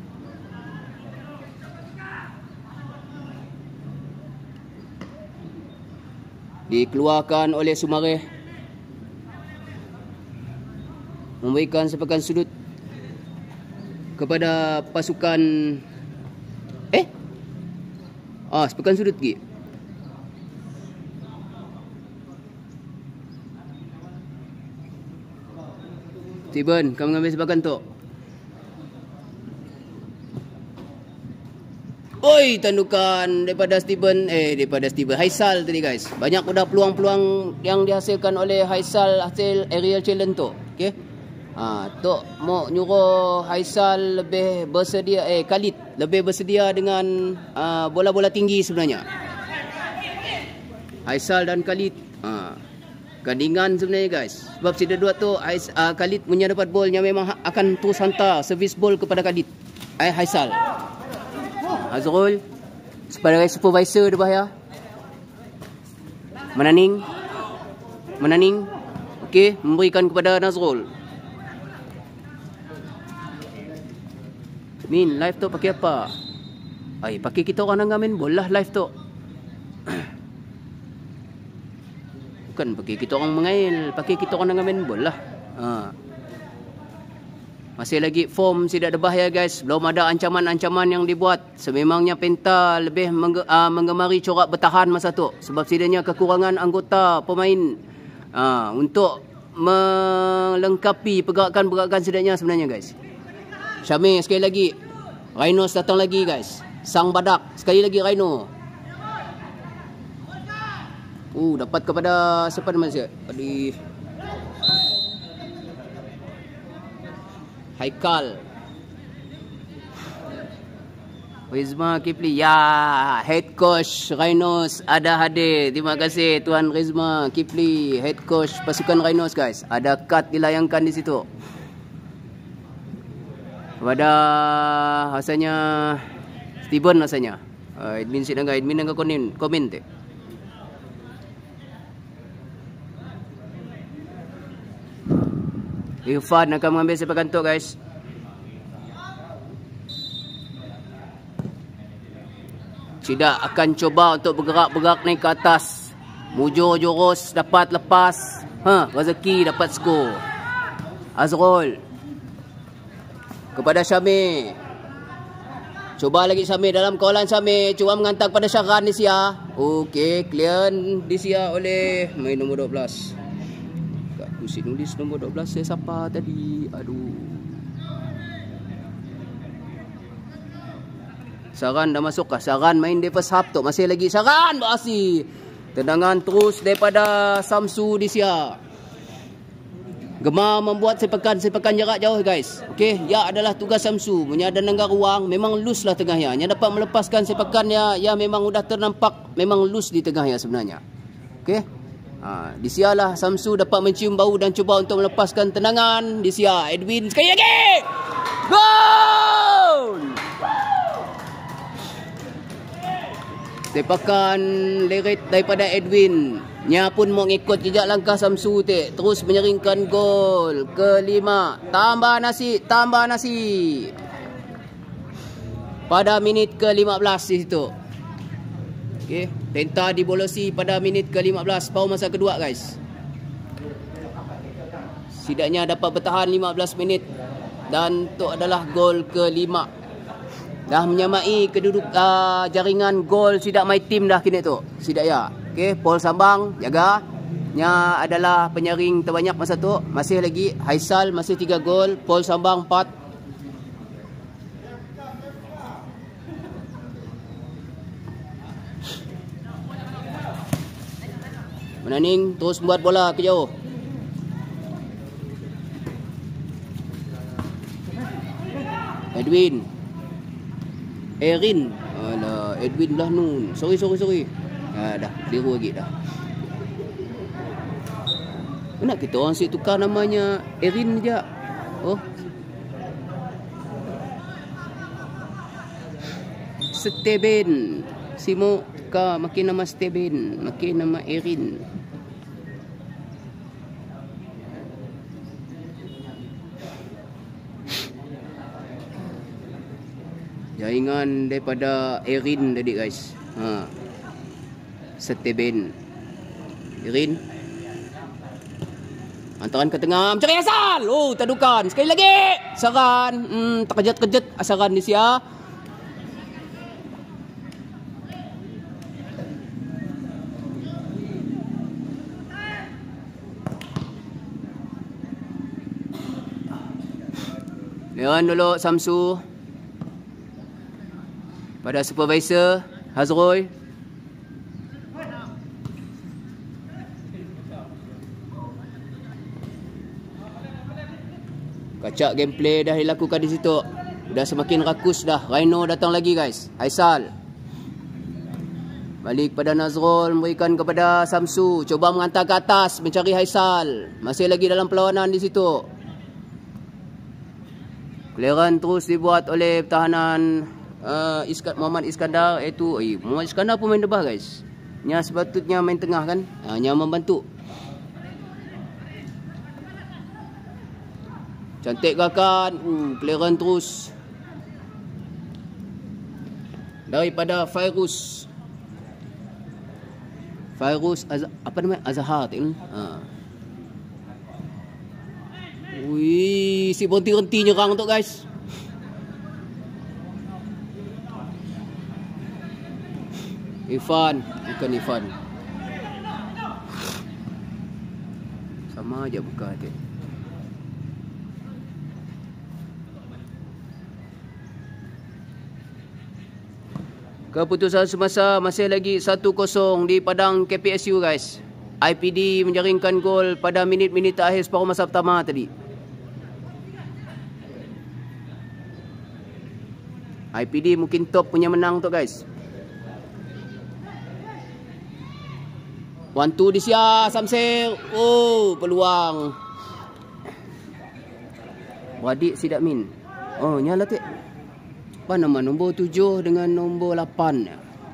Speaker 1: Dikeluarkan oleh Sumareh, memberikan sepakan sudut kepada pasukan eh ah sepakan sudut lagi. Steven, kamu mengambil sepakan tu. Oi, tandukan daripada Steven eh daripada Steven Haisal tadi guys. Banyak sudah peluang-peluang yang dihasilkan oleh Haisal hasil aerial challenge tu. Okey. Ha, tu mau nyuruh Haisal lebih bersedia eh Khalid lebih bersedia dengan uh, bola-bola tinggi sebenarnya. Haisal dan Khalid ha, gandingan sebenarnya guys. Sebab sida dua tu Hais, uh, Khalid punya dapat bolnya memang akan terus hantar servis bol kepada Khalid. Eh Haisal. Azrul sebagai supervisor dia bahaya. Menaning. Menaning. Okey, memberikan kepada Nazrul. Min, live tu pakai apa? Ai, pakai kita orang nak main bola live tu. Bukan pakai kita orang mengail, pakai kita orang nak main bola. Ha. Masih lagi form tidak ada bahaya guys. Belum ada ancaman-ancaman yang dibuat. Sememangnya Penta lebih mengge, uh, menggemari corak bertahan masa tu. Sebab setidaknya kekurangan anggota pemain uh, untuk melengkapi pergerakan-pergerakan setidaknya sebenarnya guys. Syamir sekali lagi. Rhinos datang lagi guys. Sang badak. Sekali lagi Rhino. Uh, dapat kepada siapa nama dia? Aduh. Haikal, Rizma Kipli. Ya, head coach Rhinos ada hadir. Terima kasih Tuan Rizma Kipli, head coach pasukan Rhinos guys. Ada kad dilayangkan di situ. Kepada rasanya Steven rasanya. Uh, admin sidang admin nang komen komen tu. Irfan akan mengambil sepakan tu guys. Tidak akan coba untuk bergerak-bergerak naik ke atas Mujur jurus dapat lepas. Ha, rezeki dapat skor. Azrul kepada Syamir. Cuba lagi Syamir dalam kawalan Syamir. Cuba menghantar kepada Syaran di sia. Okey, clear di sia oleh main nombor dua belas. Kat kursi nulis nombor dua belas saya siapa tadi? Aduh. Syaran dah masuk kah? Syaran main di first half tu. Masih lagi Syaran berasi. Tendangan terus daripada Samsu di sia. Gemar membuat sepakan-sepakan jarak jauh guys. Okey, ya adalah tugas Samsu. Menyada nenggar ruang, memang loose lah tengahnya. Yang dapat melepaskan sepakannya, ya memang sudah ternampak memang loose di tengahnya sebenarnya. Okey. Ha, di sialah Samsu dapat mencium bau dan cuba untuk melepaskan tendangan. Di sia Edwin sekali lagi. Gol! Sepakan leret daripada Edwin. Nya pun mau ikut jejak langkah Samsu tek. Terus menyeringkan gol kelima. Tambah nasi, tambah nasi. Pada minit ke lima belas di situ. Okey, Penta dibolosi pada minit ke lima belas paruh masa kedua guys. Setidaknya dapat bertahan lima belas minit dan itu adalah gol kelima. Dah menyamai keduduk uh, jaringan gol Sidak My Team dah kini tu. Sidak ya. Okey, Paul Sambang jaga. Nya adalah penyaring terbanyak masa tu. Masih lagi Haisal masih tiga gol, Paul Sambang empat. Menaning terus buat bola ke jauh. Edwin. Erin. Alah, Edwin lah nun. Sorry, sorry, sorry. Ha, dah, keliru lagi dah. Mana kita orang si tukar namanya Erin je. Oh. Steben. Simo tukar makin nama Steben, makin nama Erin. Jaringan daripada Erin tadi guys. Ha. Steben. Erin. Hantaran ke tengah, mencari asal. Oh, tadukan. Sekali lagi. Saran. Hmm, terkejut-kejut asaran di sia. Leon dulu Samsu. Pada supervisor Hazrul. Kacak gameplay dah dilakukan di situ. Dah semakin rakus dah. Rhino datang lagi guys. Haisal. Balik pada Nazrul, memberikan kepada Samsu. Coba menghantar ke atas mencari Haisal. Masih lagi dalam perlawanan di situ. Clearan terus dibuat oleh pertahanan uh, Iskand Muhammad Iskandar. Iaitu eh, Muhammad Iskandar pun main debah guys. Nya sepatutnya main tengah kan. uh, Nya membantu. Cantik gerakan. uh, Clearan terus daripada Fairuz. Fairuz Az apa namanya? Azhar tak ni. Ha. Wih, si berhenti-henti nyerang tu guys. Irfan, bukan Irfan. Sama aja buka dia. Keputusan semasa masih lagi satu kosong di padang K P S U guys. I P D menjaringkan gol pada minit-minit terakhir separuh masa pertama tadi. I P D mungkin top punya menang tu guys. One two di sia Samsel. Oh, peluang. Beradik Sidak Min. Oh, nyala tu. Apa nama nombor tujuh dengan nombor lapan.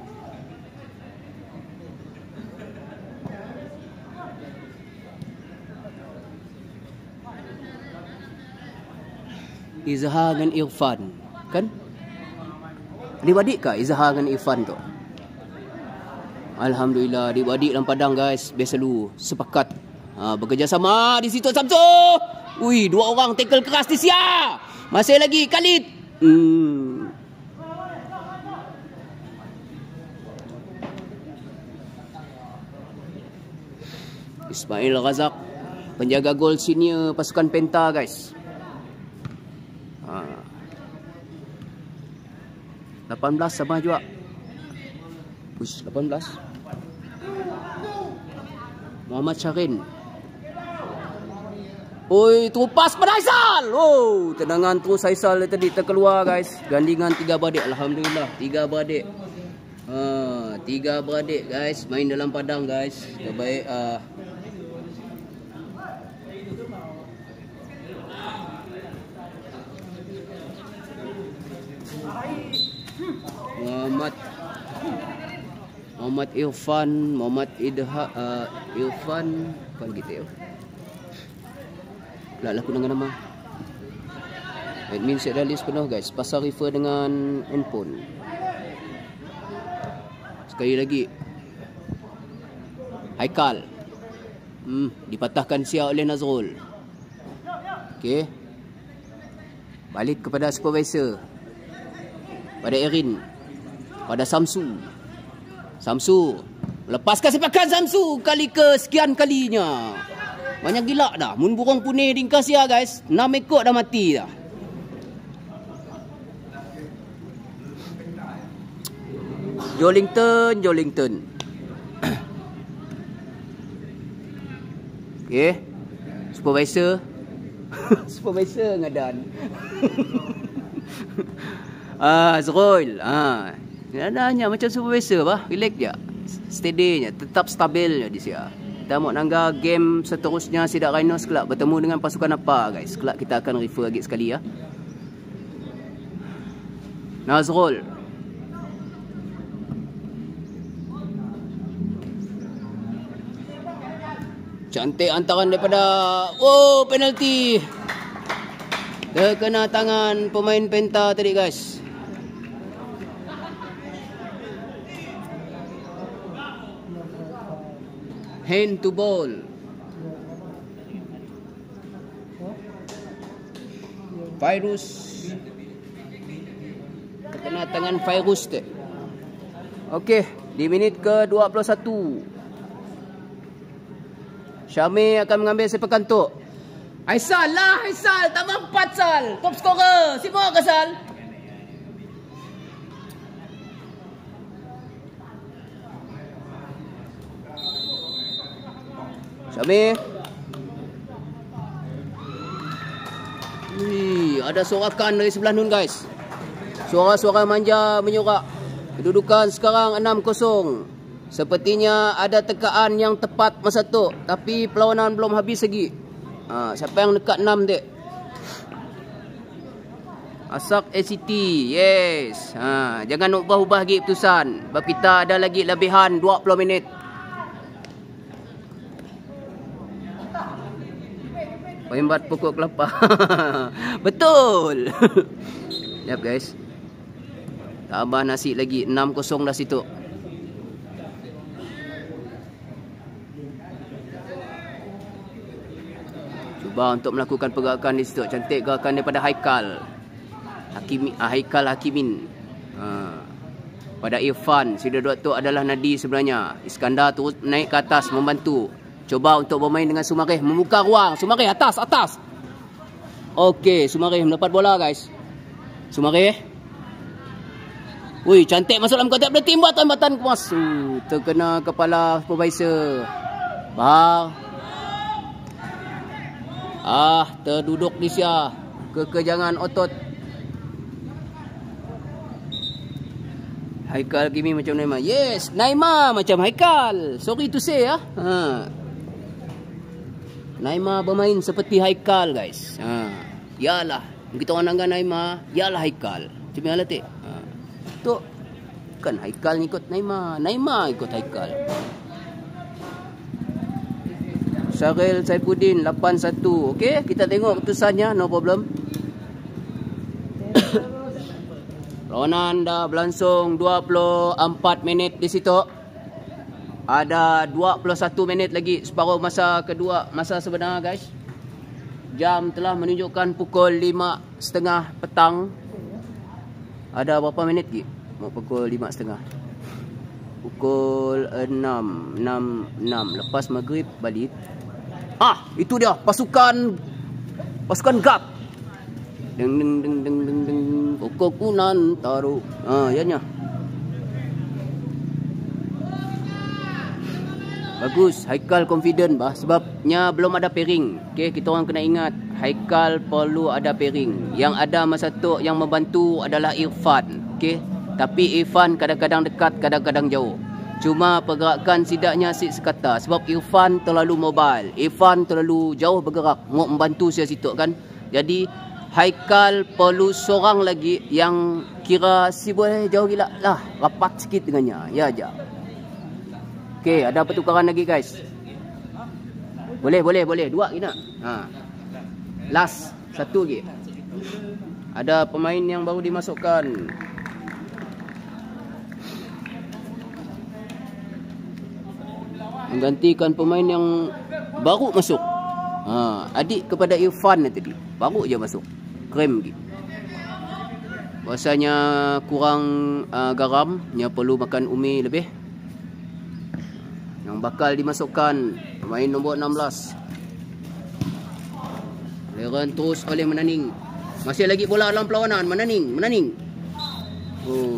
Speaker 1: Izhar dengan Irfan, kan? Adik-adik kah Izhar dengan Irfan tu? Alhamdulillah, adik-adik dalam padang guys, best selalu sepakat ha, bekerjasama di situ Samsu. Ui, dua orang tackle keras di sia. Masih lagi Khalid. Hmm. Ismail Razak, penjaga gol senior pasukan Penta guys. Ha. lapan belas sama juga. Uish, lapan belas. Muhammad Syarin. Oi, terupas pada Aisal. Oh, tendangan terus Aisal tadi terkeluar guys. Gandingan tiga beradik. Alhamdulillah, tiga beradik. Ha, tiga beradik guys, main dalam padang guys. Terbaik ah. Muhammad Muhammad Irfan, Muhammad Idha, uh, Irfan, apa gitu ya? Lah aku dengan nama. Admin set dah list penuh guys. Pasal refer dengan handphone. Sekali lagi. Haikal. Hmm, dipatahkan sia oleh Nazrul. Okey. Balik kepada supervisor. Pada Erin. Pada Samsu. Samsu lepaskan sepakan Samsu kali ke sekian kalinya. Banyak gila dah. Mun burung punir ringkas ya guys. enam ekor dah mati dah. Jolington, Jolington. Okey. Supervisor. Supervisor ngadan. Ah, Azrul. Ah. Nadanya macam supervisor bah, relax je. Steady je, tetap stabil je di sia. Kita mau nangga game seterusnya Sidak Rhinos kelak bertemu dengan pasukan apa guys. Kelak kita akan refer lagi sekali ya. Nazrul. Cantik hantaran daripada oh, penalti. Terkena tangan pemain Penta tadi guys. Hand to ball. Virus. Terkena tangan virus tu. Okey, di minit ke dua puluh satu. Syami akan mengambil sepakan tu. Aisal lah, Aisal. Tambah empat Sal. Top scorer. Sibuk ke Sal? Syami. Wih, ada sorakan dari sebelah nun guys. Suara-suara manja menyurak. Kedudukan sekarang enam kosong. Sepertinya ada tekaan yang tepat masa tu. Tapi perlawanan belum habis lagi. Ha, siapa yang dekat enam dek? Asak A C T. Yes. Ha, jangan ubah-ubah lagi keputusan. Sebab kita ada lagi lebihan dua puluh minit. Pembat pokok kelapa. Betul. Sekejap guys. Tambah nasi lagi. enam kosong dah situ. Cuba untuk melakukan pergerakan di situ. Cantik gerakan daripada Haikal. Hakimi, ah, Haikal Hakimin. Ha. Pada Irfan. Sida dua tu adalah Nadi sebenarnya. Iskandar terus naik ke atas membantu. Coba untuk bermain dengan Sumarih. Membuka ruang. Sumarih atas, atas. Okey, Sumarih mendapat bola guys. Sumarih. Wih, cantik masuk dalam kotak penalti. Batan-batan kemas. Uh, terkena kepala supervisor. Bah. Ah, terduduk di sia. Kekejangan otot. Haikal Kimi macam Naima. Yes, Naima macam Haikal. Sorry to say ya. Ha. Naima bermain seperti Haikal guys. Ha. Yalah, kita orang nangga Naima, yalah Haikal. Cuma yalah tik. Ha. Tu kan Haikal ni ikut Naima, Naima ikut Haikal. Syaril Saifuddin lapan satu. Okey, kita tengok keputusannya, no problem. Ronan dah berlangsung dua puluh empat minit di situ. Ada dua puluh satu minit lagi separuh masa kedua, masa sebenar guys. Jam telah menunjukkan pukul lima tiga puluh petang. Ada berapa minit lagi? Mau pukul lima tiga puluh. Pukul enam, enam, enam. Lepas maghrib balik. Ah, itu dia pasukan pasukan G A P. Deng deng deng deng deng deng. Kokokunan taruh. Ah, ianya. Bagus, Haikal confident bah sebabnya belum ada pairing. Okey, kita orang kena ingat Haikal perlu ada pairing. Yang ada masa tu yang membantu adalah Irfan. Okey, tapi Irfan kadang-kadang dekat, kadang-kadang jauh. Cuma pergerakan sidaknya asyik sekata sebab Irfan terlalu mobile. Irfan terlalu jauh bergerak, mau membantu saya situ kan. Jadi Haikal perlu seorang lagi yang kira si boleh jauh gila lah, rapat sikit dengannya. Ya aja. Okey, ada pertukaran lagi guys. Boleh, boleh, boleh. Dua lagi nak. Ha. Last, satu lagi. Ada pemain yang baru dimasukkan. Menggantikan pemain yang baru masuk. Ha, adik kepada Irfan tadi. Baru je masuk. Krem lagi. Rasanya kurang uh, garam, nya perlu makan umi lebih. Yang bakal dimasukkan pemain nombor enam belas. Leren terus oleh Menaning. Masih lagi bola dalam perlawanan. Menaning, Menaning. Oh.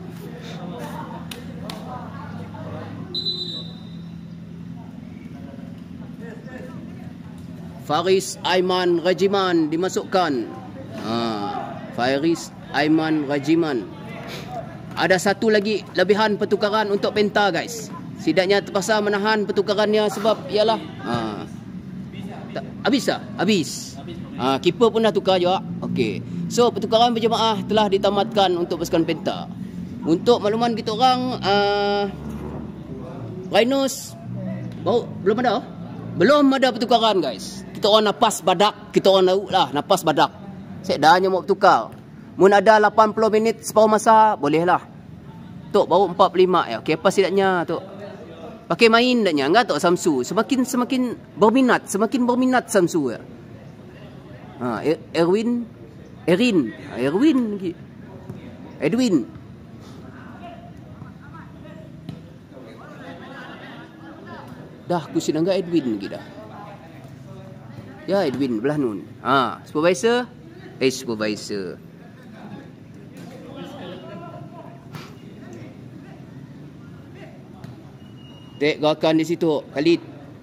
Speaker 1: Faris Aiman Rajiman dimasukkan. Ha, Faris Aiman Rajiman. Ada satu lagi lebihan pertukaran untuk Penta guys. Sidaknya terpaksa menahan pertukarannya sebab ialah ha, tak, habis tak? Habis. Ha, keeper pun dah tukar juga. Okey. So pertukaran berjemaah telah ditamatkan untuk pasukan Penta. Untuk makluman kita orang, uh, Rhinos baru belum ada. Belum ada pertukaran guys. Kita orang napas badak, kita orang tahu lah napas badak. Saya dah hanya mau bertukar. Mun ada lapan puluh minit separuh masa, bolehlah. Tok baru empat puluh lima ya. Okey, apa sidaknya tok? Pakai main daknya, enggak tok Samsu. Semakin semakin berminat, semakin berminat Samsu ya. Ha, Erwin, Erin, Erwin lagi. Edwin. Dah aku sidang enggak Edwin lagi dah. Ya Edwin belah nun. Ha, supervisor, eh supervisor. Tek gerakan di situ, Khalid.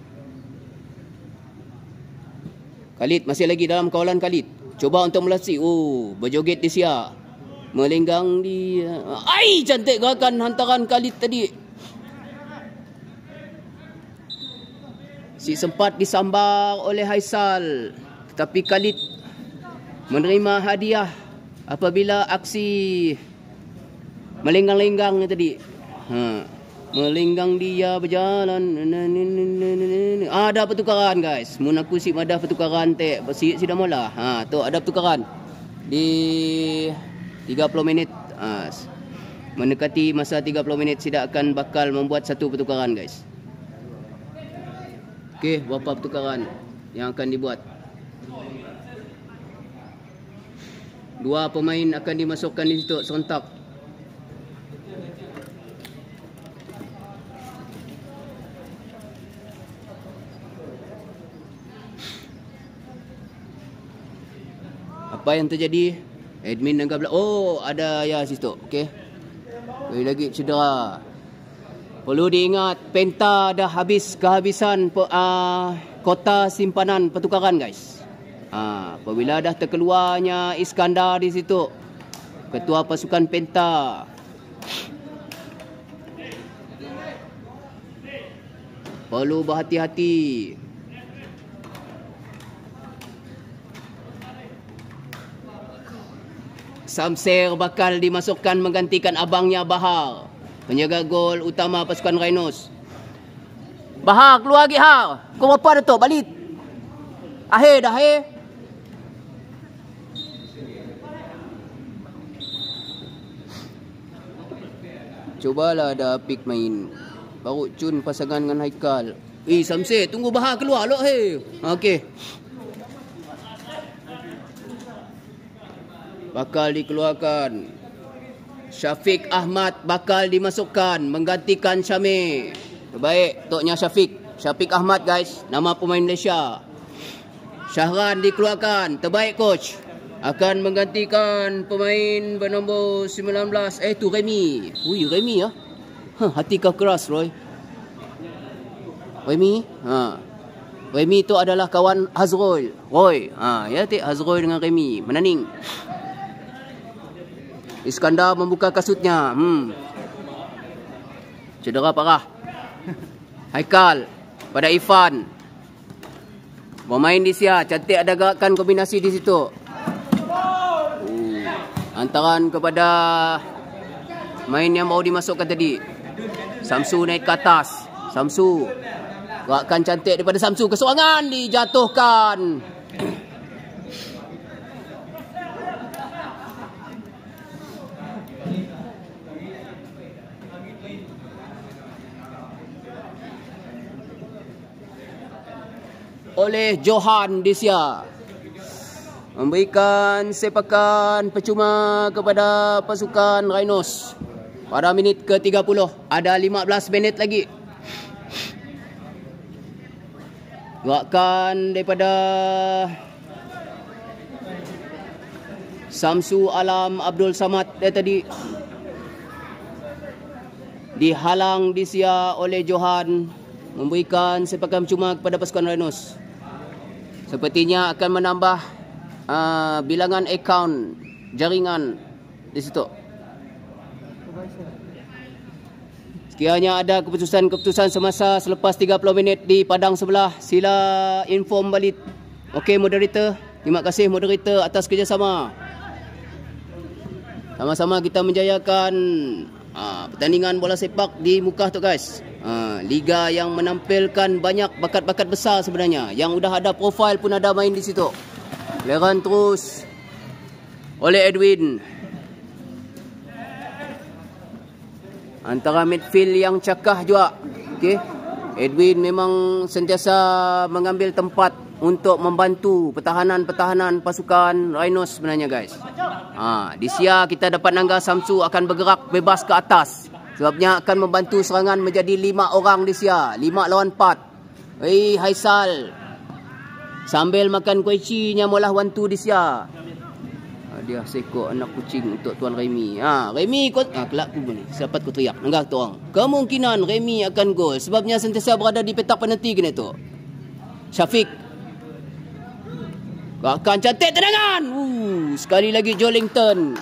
Speaker 1: Khalid masih lagi dalam kawalan Khalid. Coba untuk melasi. Oh, berjoget di sia. Melenggang di ai cantik gerakan hantaran Khalid tadi. Si sempat disambar oleh Haisal, tetapi Khalid menerima hadiah apabila aksi melenggang-lenggang tadi. Ha. Melenggang dia berjalan. Ada pertukaran guys. Mun aku si madah pertukaran tek. Si sudah mula. Ha, tu ada pertukaran di tiga puluh minit. Ha, mendekati masa tiga puluh minit tidak akan bakal membuat satu pertukaran guys. Okey, berapa pertukaran yang akan dibuat? Dua pemain akan dimasukkan di situ serentak. Apa yang terjadi? Admin dan kabel. Oh, ada ya situ. Okey. Lagi lagi cedera. Perlu diingat Penta dah habis kehabisan uh, kota simpanan pertukaran guys. Ha, apabila dah terkeluarnya Iskandar di situ, ketua pasukan Penta. Perlu berhati-hati. Samser bakal dimasukkan menggantikan abangnya Bahar, penjaga gol utama pasukan Rhinos. Bahar keluar lagi Har. Kau apa dah tu? Balik. Akhir dah akhir. Cubalah ada pick main. Baru Cun pasangan dengan Haikal. Eh, Samsir, tunggu Bahar keluar loh, hey. Okey. Bakal dikeluarkan. Syafiq Ahmad bakal dimasukkan menggantikan Syamir. Terbaik toknya Syafiq. Syafiq Ahmad guys, nama pemain Malaysia. Syahran dikeluarkan. Terbaik coach. Akan menggantikan pemain bernombor sembilan belas. Eh tu Remy. Ui Remy ya. Huh, hati kau keras Roy. Remy. Ha. Remy tu adalah kawan Hazrul. Roy. Ha, ya tik Hazrul dengan Remy. Menaning. Iskandar membuka kasutnya. Hmm. Cedera parah. Haikal pada Irfan. Bermain di sia. Cantik ada gerakan kombinasi di situ. Antaran kepada main yang baru dimasukkan tadi. Samsu naik ke atas. Samsu. Gerakan cantik daripada Samsu. Keserangan dijatuhkan. Oleh Johan Disia. Memberikan sepakan percuma kepada pasukan Rhinos. Pada minit ke tiga puluh. Ada lima belas minit lagi. Gerakan daripada Samsu Alam Abdul Samad dari tadi. Dihalang disia oleh Johan. Memberikan sepakan percuma kepada pasukan Rhinos. Sepertinya akan menambah Uh, bilangan akaun jaringan di situ. Sekiranya ada keputusan-keputusan semasa selepas tiga puluh minit di padang sebelah, sila inform balik. Okey moderator, terima kasih moderator atas kerjasama. Sama-sama kita menjayakan uh, pertandingan bola sepak di Mukah tu guys. Uh, liga yang menampilkan banyak bakat-bakat besar sebenarnya. Yang sudah ada profil pun ada main di situ. Leran terus oleh Edwin. Antara midfield yang cakah juga. Okey. Edwin memang sentiasa mengambil tempat untuk membantu pertahanan-pertahanan pasukan Rhinos sebenarnya guys. Ha, di sia kita dapat Nangga Samsu akan bergerak bebas ke atas. Sebabnya akan membantu serangan menjadi lima orang di sia. lima lawan empat. Hei Haisal. Sambil makan kuih nya molah wantu di sia. Ha, dia sekok anak kucing untuk Tuan Remy. Ha, Remy kau ha, kelak aku ni. Siapa aku teriak. Nenggak tu orang. Kemungkinan Remy akan gol sebabnya sentiasa berada di petak penalti kena tu. Syafiq. Akan cantik tendangan. Uh, sekali lagi Jolington.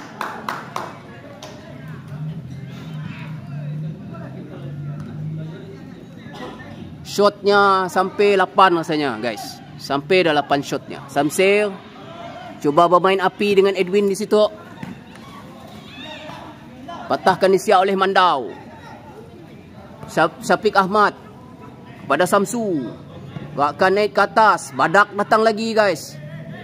Speaker 1: Shotnya sampai lapan rasanya guys. Sampai dah lapan shotnya. Samsir cuba bermain api dengan Edwin di situ. Patahkan disiap oleh Mandau. Syafiq Ahmad pada Samsu. Gerakan naik ke atas. Badak datang lagi guys.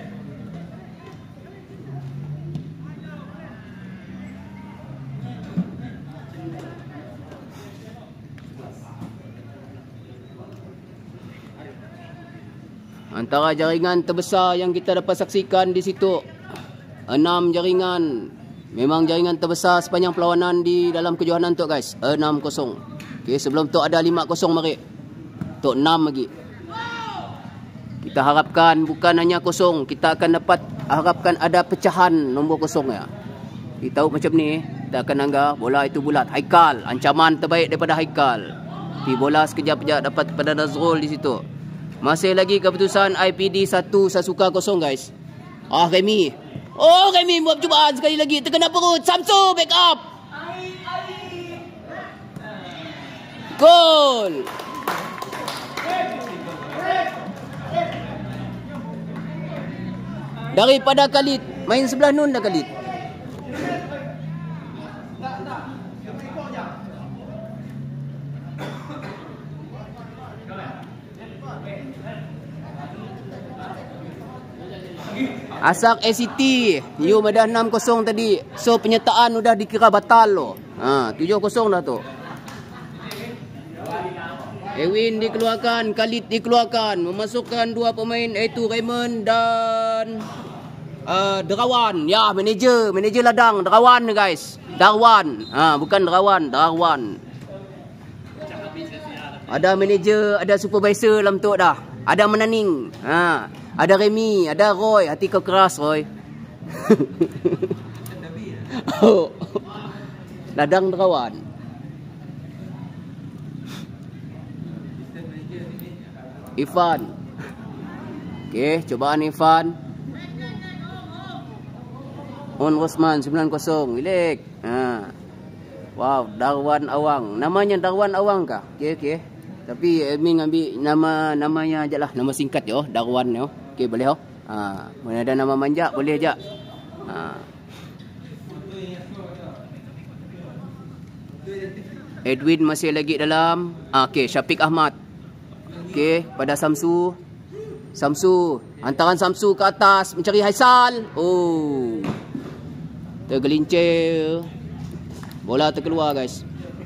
Speaker 1: Antara jaringan terbesar yang kita dapat saksikan di situ, enam jaringan. Memang jaringan terbesar sepanjang perlawanan di dalam kejohanan tu guys. enam kosong. Okey, sebelum tu ada lima kosong mari. Tu enam lagi. Kita harapkan bukan hanya kosong, kita akan dapat harapkan ada pecahan nombor kosong ya. Kita tahu macam ni, kita akan anggap bola itu bulat. Haikal, ancaman terbaik daripada Haikal. Di bola sekejap-kejap dapat kepada Nazrul di situ. Masih lagi keputusan I P D satu Sasuka kosong guys. Ah Remy. Oh Remy buat percubaan sekali lagi. Terkena perut. Samsu back up. Gol. Daripada Khalid. Main sebelah Nun dah Khalid. Asak A C T. You dah enam kosong tadi. So penyertaan sudah dikira batal loh. Ha, tujuh kosong dah tu. Ewin dikeluarkan, Khalid dikeluarkan, memasukkan dua pemain iaitu Raymond dan uh, Derawan. Ya, manager, manager ladang Derawan guys. Darwan. Ha, bukan Derawan, Darwan. Ada manager, ada supervisor dalam tu dah. Ada Menaning. Ha, ada Remy, ada Roy. Hati kau keras, Roy. Oh. Ladang Derawan. Ivan. Okey, cobaan Ivan. On Rosman sembilan kosong. Relax. Ha. Wow, Darwan Awang. Namanya Darwan Awang kah? Okey, okey. Tapi admin ambil nama namanya ajalah, nama singkat yo, Darwan yo. Okey, boleh oh. Ha, mana ada nama manja boleh aja. Ha. Edwin masih lagi dalam. Ha, okey, Syafiq Ahmad. Okey, pada Samsu. Samsu, hantaran Samsu ke atas mencari Haisal. Oh. Tergelincir. Bola terkeluar guys.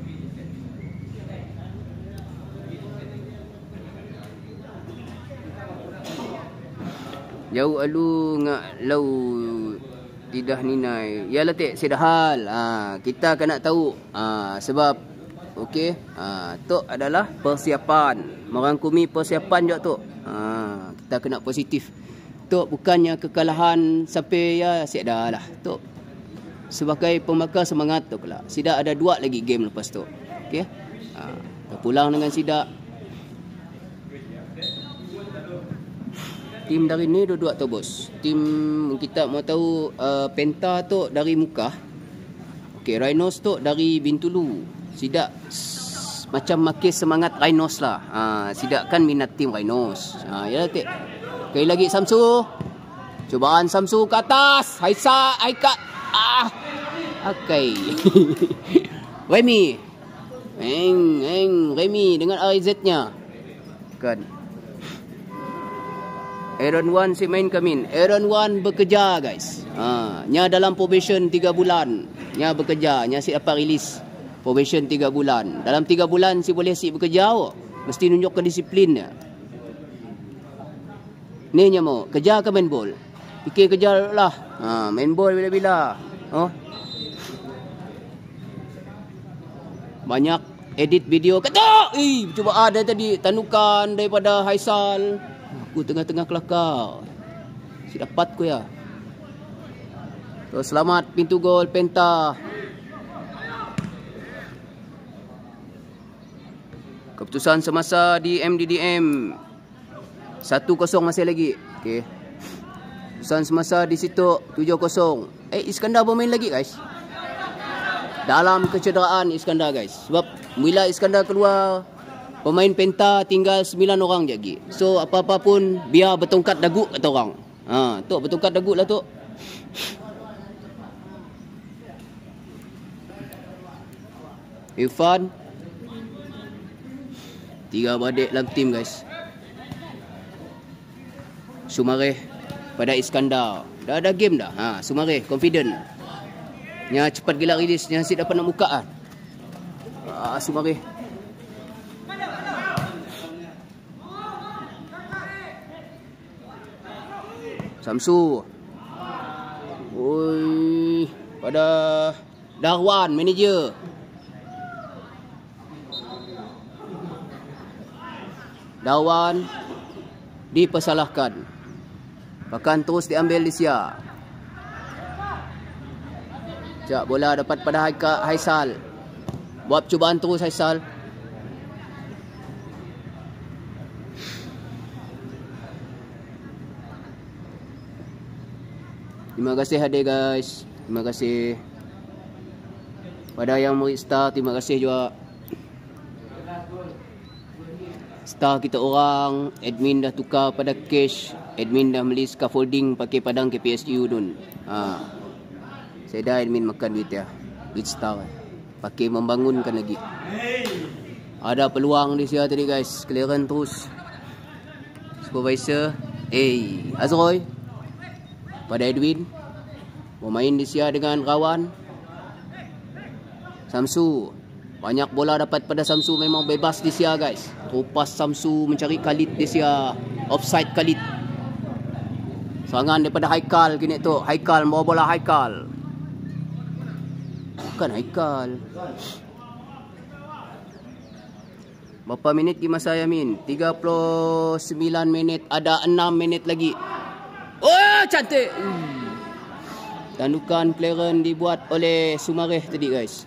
Speaker 1: Jauh alu ngak lau tidak ninai. Ya letik sedahal. Ha, kita kena tahu. Ha, sebab okey, ha, tu adalah persiapan. Merangkumi persiapan juga tu. Ha, kita kena positif. Tu bukannya kekalahan sampai ya siap dah lah. Tu sebagai pembakar semangat tu pula. Sidak ada dua lagi game lepas tu. Okey. Ha, kita pulang dengan Sidak. Tim dari ni dua-dua tu bos. Tim kita mau tahu uh, Penta tu dari Mukah. Okey, Rhinos tu dari Bintulu. Sidak macam makin semangat Rhinos lah. Ha, Sidak kan minat tim Rhinos. Ha, ya tik. Sekali lagi Samsu. Cubaan Samsu ke atas. Haisa, Aika. Ah. Okey. Remy. Eng, eng, Remy dengan R Z-nya. Kan. Aaron Wan si main kamin. Aaron Wan bekerja guys. Ha, nya dalam probation tiga bulan. Nya bekerja, nya si dapat rilis. Probation tiga bulan. Dalam tiga bulan si boleh si bekerja oh. Mesti tunjukkan disiplin dia. Ni nya mau kerja ke main bol? Fikir kerja lah. Ha, main bol bila-bila. Oh. Banyak edit video kata. Eh, cuba ada tadi tanukan daripada Haisal. Aku tengah-tengah kelakar. Si dapat ku ya. So, selamat pintu gol Penta. Keputusan semasa di M D D M. satu kosong masih lagi. Okey. Keputusan semasa di situ tujuh kosong. Eh, Iskandar bermain lagi guys. Dalam kecederaan Iskandar guys. Sebab bila Iskandar keluar, pemain Penta tinggal sembilan orang je lagi. So apa-apa pun biar bertongkat dagu kata orang. Ha, tok bertongkat dagu lah tok. Irfan. Tiga beradik dalam tim guys. Sumareh pada Iskandar. Dah ada game dah. Ha, Sumareh confident. Nya cepat gila rilis, nya asyik dapat nak buka ah. Ah, Sumareh. Samsu. Oi, pada Darwan manager. Darwan dipersalahkan. Bahkan terus diambil Lisia. Sekejap bola dapat pada Haika, Haisal. Buat cubaan terus Haisal. Terima kasih hadir guys. Terima kasih pada yang beri star. Terima kasih juga star kita orang. Admin dah tukar pada cash. Admin dah beli scaffolding pakai padang K P S U dun. Ha. Saya dah admin makan duit ya. Duit star. Pakai membangunkan lagi. Ada peluang di sini tadi guys. Clearance terus. Supervisor. Eh, hey, Azroy. Pada Edwin. Bermain di sini dengan kawan. Samsu. Banyak bola dapat pada Samsu, memang bebas di sia guys. Rupas Samsu mencari Khalid di sia. Offside Khalid. Serangan daripada Haikal kini tu. Haikal bawa bola Haikal. Bukan Haikal. Berapa minit di masa Yamin? tiga puluh sembilan minit. Ada enam minit lagi. Oh, cantik. Tandukan clearance dibuat oleh Sumareh tadi guys.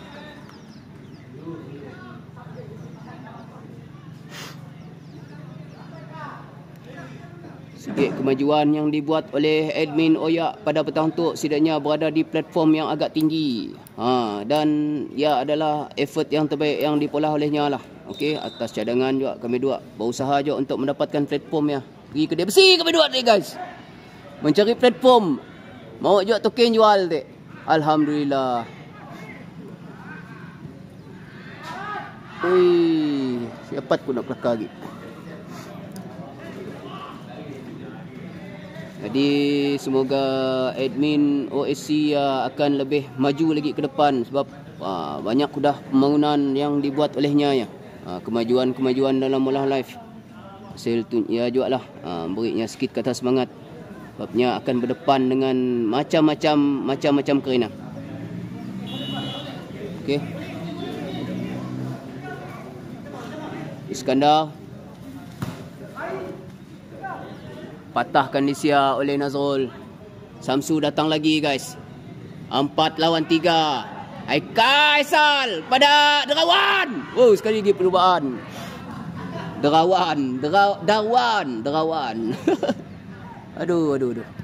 Speaker 1: Sikit kemajuan yang dibuat oleh admin Oyak pada petang tu, setidaknya berada di platform yang agak tinggi. Ha, dan ia adalah effort yang terbaik yang dipolah olehnya lah. Okey, atas cadangan juga kami dua berusaha juga untuk mendapatkan platform ya. Pergi kedai besi kami dua tadi guys. Mencari platform. Mau juga token jual dek. Alhamdulillah. Ui, siapa aku nak kelakar lagi. Jadi semoga admin O S C uh, akan lebih maju lagi ke depan sebab uh, banyak sudah pembangunan yang dibuat olehnya ya. Uh, kemajuan-kemajuan dalam olah live. Hasil tu ya juga lah uh, berinya sikit kata semangat. Sebabnya akan berdepan dengan macam-macam macam-macam kerana. Okey. Iskandar patahkan di sia oleh Nazrul. Samsu datang lagi guys. Empat lawan tiga. Haikal pada Derawan. Oh, sekali lagi perubahan. Derawan, Dera, Darwan, Derawan. aduh, aduh, aduh.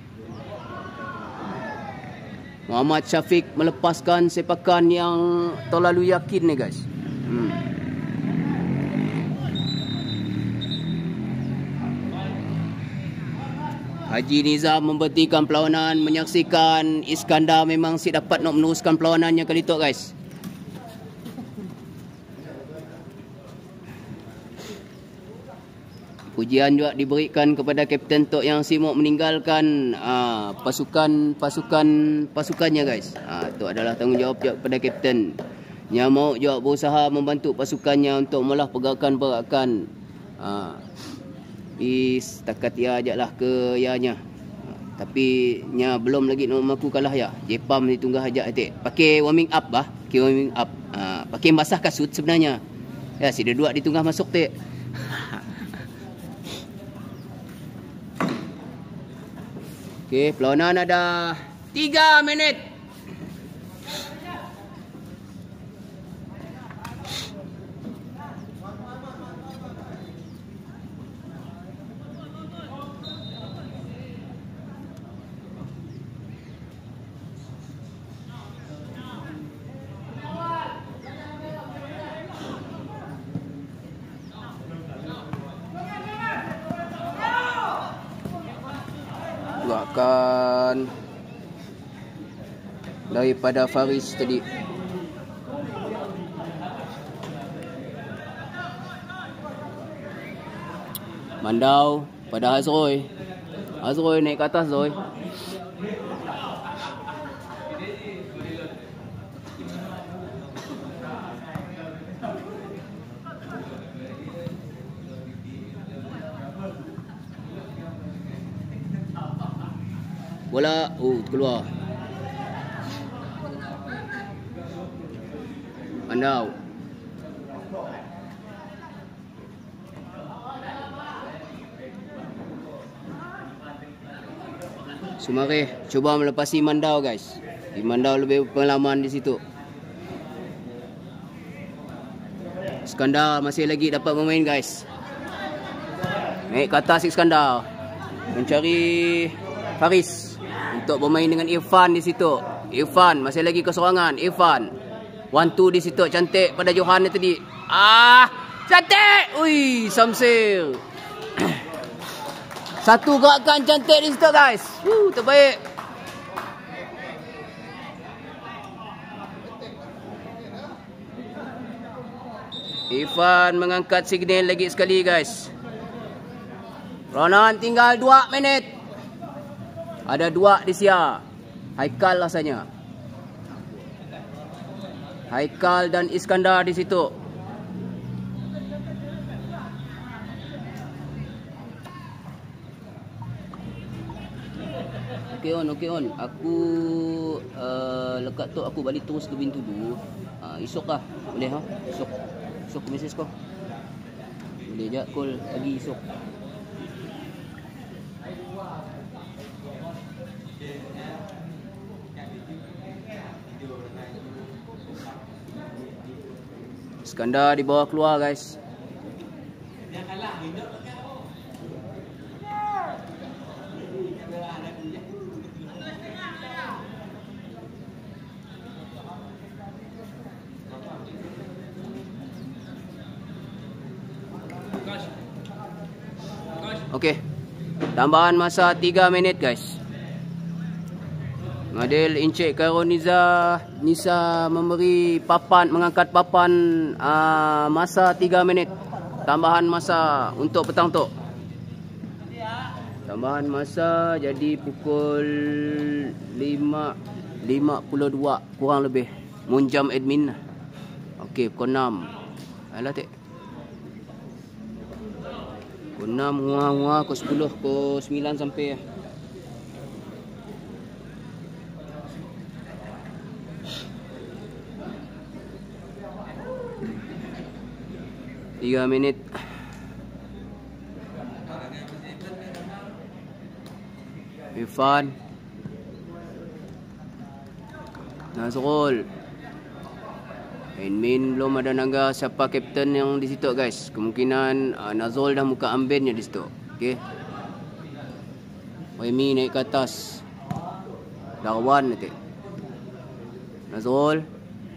Speaker 1: Muhammad Syafiq melepaskan sepakan yang terlalu yakin ni guys. Hmm. Haji Nizam memberhentikan perlawanan, menyaksikan Iskandar memang si dapat nak meneruskan perlawanannya kali tu guys. Pujian juga diberikan kepada Kapten Tok yang sibuk meninggalkan aa, pasukan pasukan pasukannya guys. Ah, itu adalah tanggungjawab juga kepada Kapten. Yang mau juga berusaha membantu pasukannya untuk melah pergerakan-pergerakan. Ah. Di setakat ia ajaklah ke ianya. Tapi nya belum lagi nak mampu kalah ya. Jepam ditunggah ajak atik. Pakai warming up bah, pakai warming up. Ha, pakai basah kasut sebenarnya. Ya, si dua ditunggah masuk tik. Okey, perlawanan ada tiga minit. Doakan daripada Faris tadi. Mandau pada Hazroy. Hazroy naik ke atas Zoy. Bola, oh keluar. Mandau. Sumareh cuba melepasi Mandau guys. Di Mandau lebih pengalaman di situ. Iskandar masih lagi dapat bermain guys. Naik ke atas Iskandar. Mencari Faris untuk bermain dengan Irfan di situ. Irfan masih lagi keserangan. Irfan one two di situ. Cantik pada Johan tadi. Ah, cantik. Ui, Samsil. Satu gerakan cantik di situ guys. Uh, terbaik. Irfan mengangkat signal lagi sekali guys. Ronan tinggal dua minit. Ada dua di sia. Haikal rasanya. Haikal dan Iskandar di situ. Okey on, okey on. Aku uh, lekat tu aku balik terus ke pintu dulu. Uh, esok lah. Boleh ha? Esok. Esok aku mesej kau. Boleh je call lagi esok. Iskandar dibawa keluar guys. Okey. Tambahan masa tiga minit guys. Madil Encik Karoniza Nisa memberi papan, mengangkat papan uh, masa tiga minit. Tambahan masa untuk petang tu. Tambahan masa jadi pukul lima lima puluh dua kurang lebih. Munjam admin. Okey, pukul enam. Alah tek. Pukul enam, ngua-ngua, pukul sepuluh, pukul sembilan sampai ya. Tiga minit. Irfan Nazrul Admin belum ada naga siapa kapten yang di situ guys. Kemungkinan uh, Nazrul dah muka ambennya di situ. Okey. Wemi naik ke atas. Darwan nanti. Nazrul.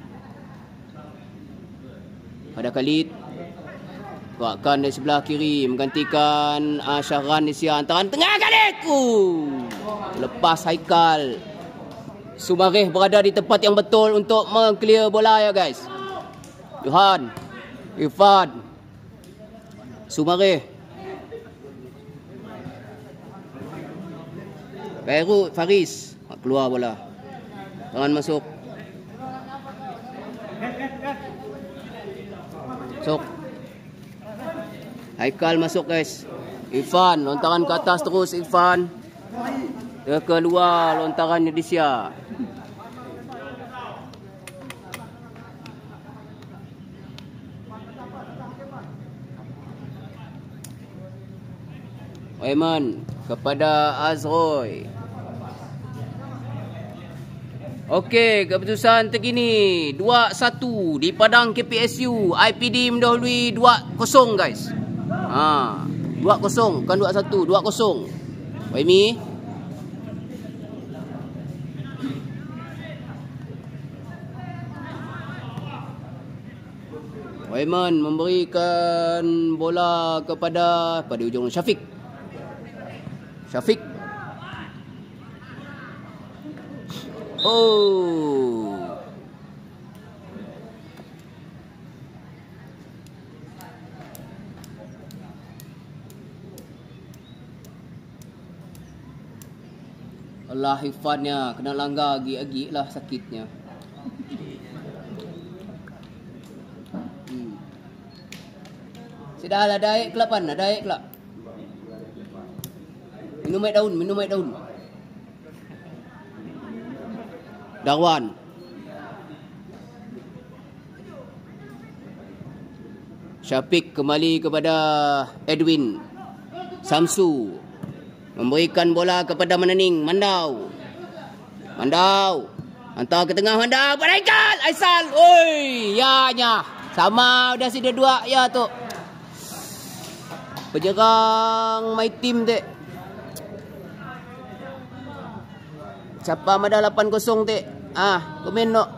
Speaker 1: Pada Khalid. Gerakkan dari sebelah kiri menggantikan uh, Syahran di siang antaran tengah Khalid. Uh. Lepas Haikal. Sumarih berada di tempat yang betul untuk meng-clear bola ya guys. Johan, Irfan, Sumarih, Fairuz, Faris. Keluar bola. Tangan masuk. Masuk. Haikal masuk guys. Irfan, lontaran ke atas terus Irfan. Dia keluar lontarannya di sia. Aiman kepada Azroy. Okey, keputusan terkini dua satu di padang K P S U. I P D mendahului dua kosong guys. Ha, dua kosong bukan dua satu, dua kosong. Waimi. Waiman memberikan bola kepada pada ujung Syafiq. Syafiq. Oh. Allah hifadnya kena langgar agi-agi lah sakitnya. Sudah lah, ada air kelak pan, ada air kelak. Minum air daun, minum air daun. Darwan. Syafiq kembali kepada Edwin. Samsu memberikan bola kepada Menening. Mandau. Mandau. Hantar ke tengah Mandau. Beraikal. Aisal. Oi, ya nya. Sama udah sudah dua ya tu. Penyerang my team dek. Siapa ada lapan kosong dek. Ah, komen no.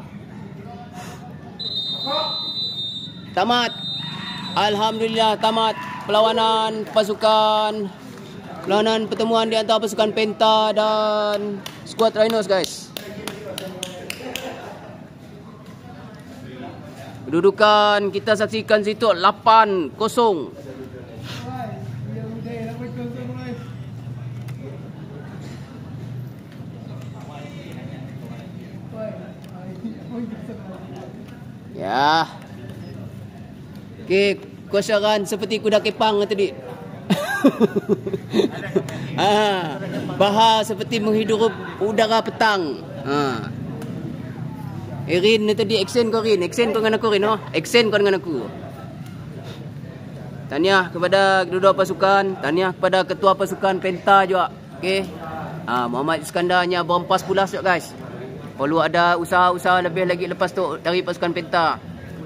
Speaker 1: Tamat. Alhamdulillah tamat perlawanan pasukan perlawanan pertemuan di antara pasukan Penta dan skuad Rhinos guys. Kedudukan kita saksikan situ lapan kosong. Ya. Okey, kosaran seperti kuda kepang tadi. Ah, bahar seperti menghidup udara petang. Ha. Erin ni tadi action kau Rin, action kau dengan aku Rin, oh. Action kau dengan aku. Tahniah kepada kedua pasukan, tahniah kepada ketua pasukan Penta juga. Okey. Ah, Muhammad Iskandarnya berempas pulas juga guys. Perlu ada usaha-usaha lebih lagi lepas tu dari pasukan Penta.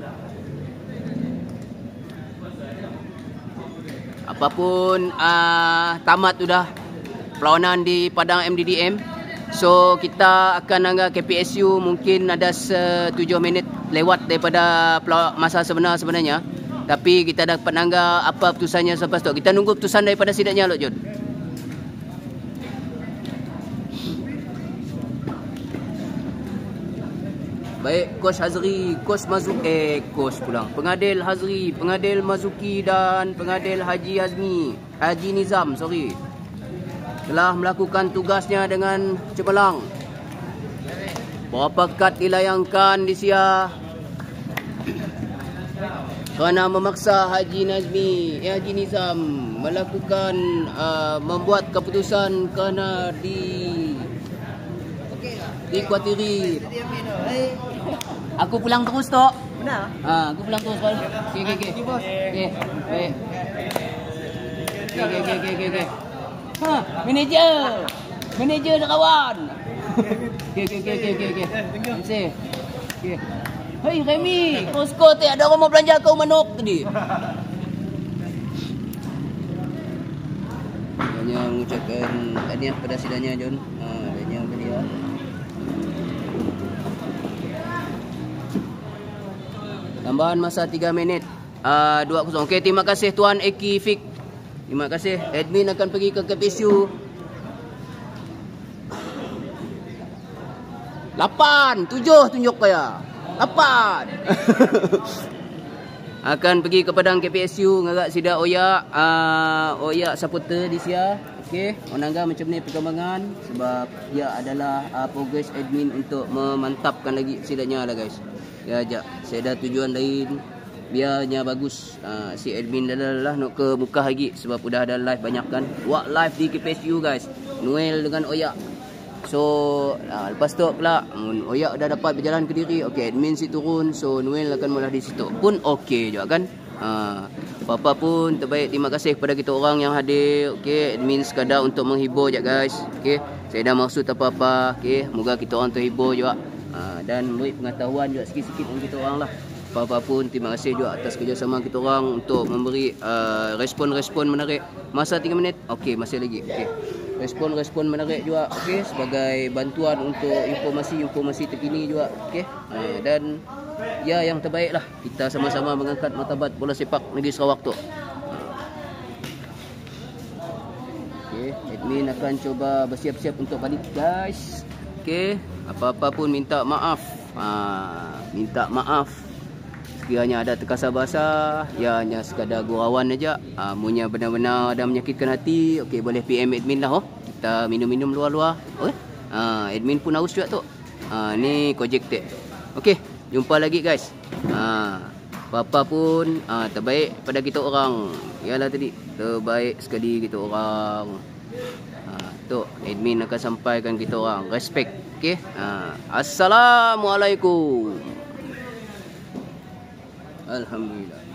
Speaker 1: Apapun uh, tamat sudah perlawanan di Padang M D D M. So kita akan anggap K P S U mungkin ada tujuh minit lewat daripada masa sebenar sebenarnya. Tapi kita dapat anggap apa putusannya selepas tu. Kita nunggu putusan daripada sidangnya Lok Jun. Baik, Coach Hazri, Coach Mazuki, eh, Coach pulang. Pengadil Hazri, Pengadil Mazuki dan Pengadil Haji Azmi, Haji Nizam, sorry. Telah melakukan tugasnya dengan cemerlang. Berapa kad dilayangkan di sia kerana memaksa Haji Nazmi, eh, Haji Nizam melakukan uh, membuat keputusan kerana di dikuatiri. Aku pulang terus tok.
Speaker 4: Benar?
Speaker 1: Ha, aku pulang terus. Okey okey okey. Okey. Baik. Okey okey okey okey okey. Ha, manager. Manager dah kawan. Okey okey okey okey okey okey. Terima kasih. Okey. Hei Remy, posko tu ada orang mau belanja kau manok tadi. Hanya mengucapkan tahniah kepada sidangnya John. Ha, dan yang tadi ya. Tambahan masa tiga minit. Uh, dua kosong. Okey, terima kasih Tuan Eki Fik. Terima kasih. Admin akan pergi ke K P S U. lapan, tujuh tunjuk kaya. lapan. Akan pergi ke Padang K P S U ngagak sida oyak uh, oyak supporter di sia. Okey, onangga macam ni perkembangan sebab dia adalah uh, progress admin untuk memantapkan lagi sidanya lah guys. Ya ajak. Saya ada tujuan lain biarnya bagus. Uh, si admin dah lah nak ke muka lagi sebab sudah ada live banyak kan. Buat live di K P S U guys. Noel dengan Oyak. So uh, lepas tu pula um, Oyak dah dapat berjalan ke diri. Okey, admin si turun. So Noel akan mula di situ. Pun okey juga kan. Uh, apa-apa pun terbaik. Terima kasih kepada kita orang yang hadir. Okey, admin sekadar untuk menghibur je guys. Okey, saya dah maksud apa-apa. Okey, moga kita orang terhibur juga. Uh, dan memberi pengetahuan juga sikit-sikit untuk kita orang lah. Apa-apa pun terima kasih juga atas kerjasama kita orang untuk memberi uh, respon-respon menarik. Masa tiga minit. Okey, masih lagi. Okey. Respon-respon menarik juga. Okey, sebagai bantuan untuk informasi-informasi terkini juga. Okey. Uh, dan ya yang terbaik lah. Kita sama-sama mengangkat martabat bola sepak negeri Sarawak tu. Uh. Okey, admin akan cuba bersiap-siap untuk balik guys. Okey, apa-apa pun minta maaf. Ha, minta maaf. Sekiranya ada terkasar bahasa, ya hanya sekadar gurauan aja. Ha, munya benar-benar ada menyakitkan hati. Okey, boleh P M admin lah oh. Kita minum-minum luar-luar. Okey. Ha, admin pun haus juga tu. Ha, ni Kojek Tech. Okey, jumpa lagi guys. Ha, apa-apa pun ha, terbaik pada kita orang. Yalah tadi, terbaik sekali kita orang. Ha, tu admin akan sampaikan kita orang respect. Okey. Ha, assalamualaikum. Alhamdulillah.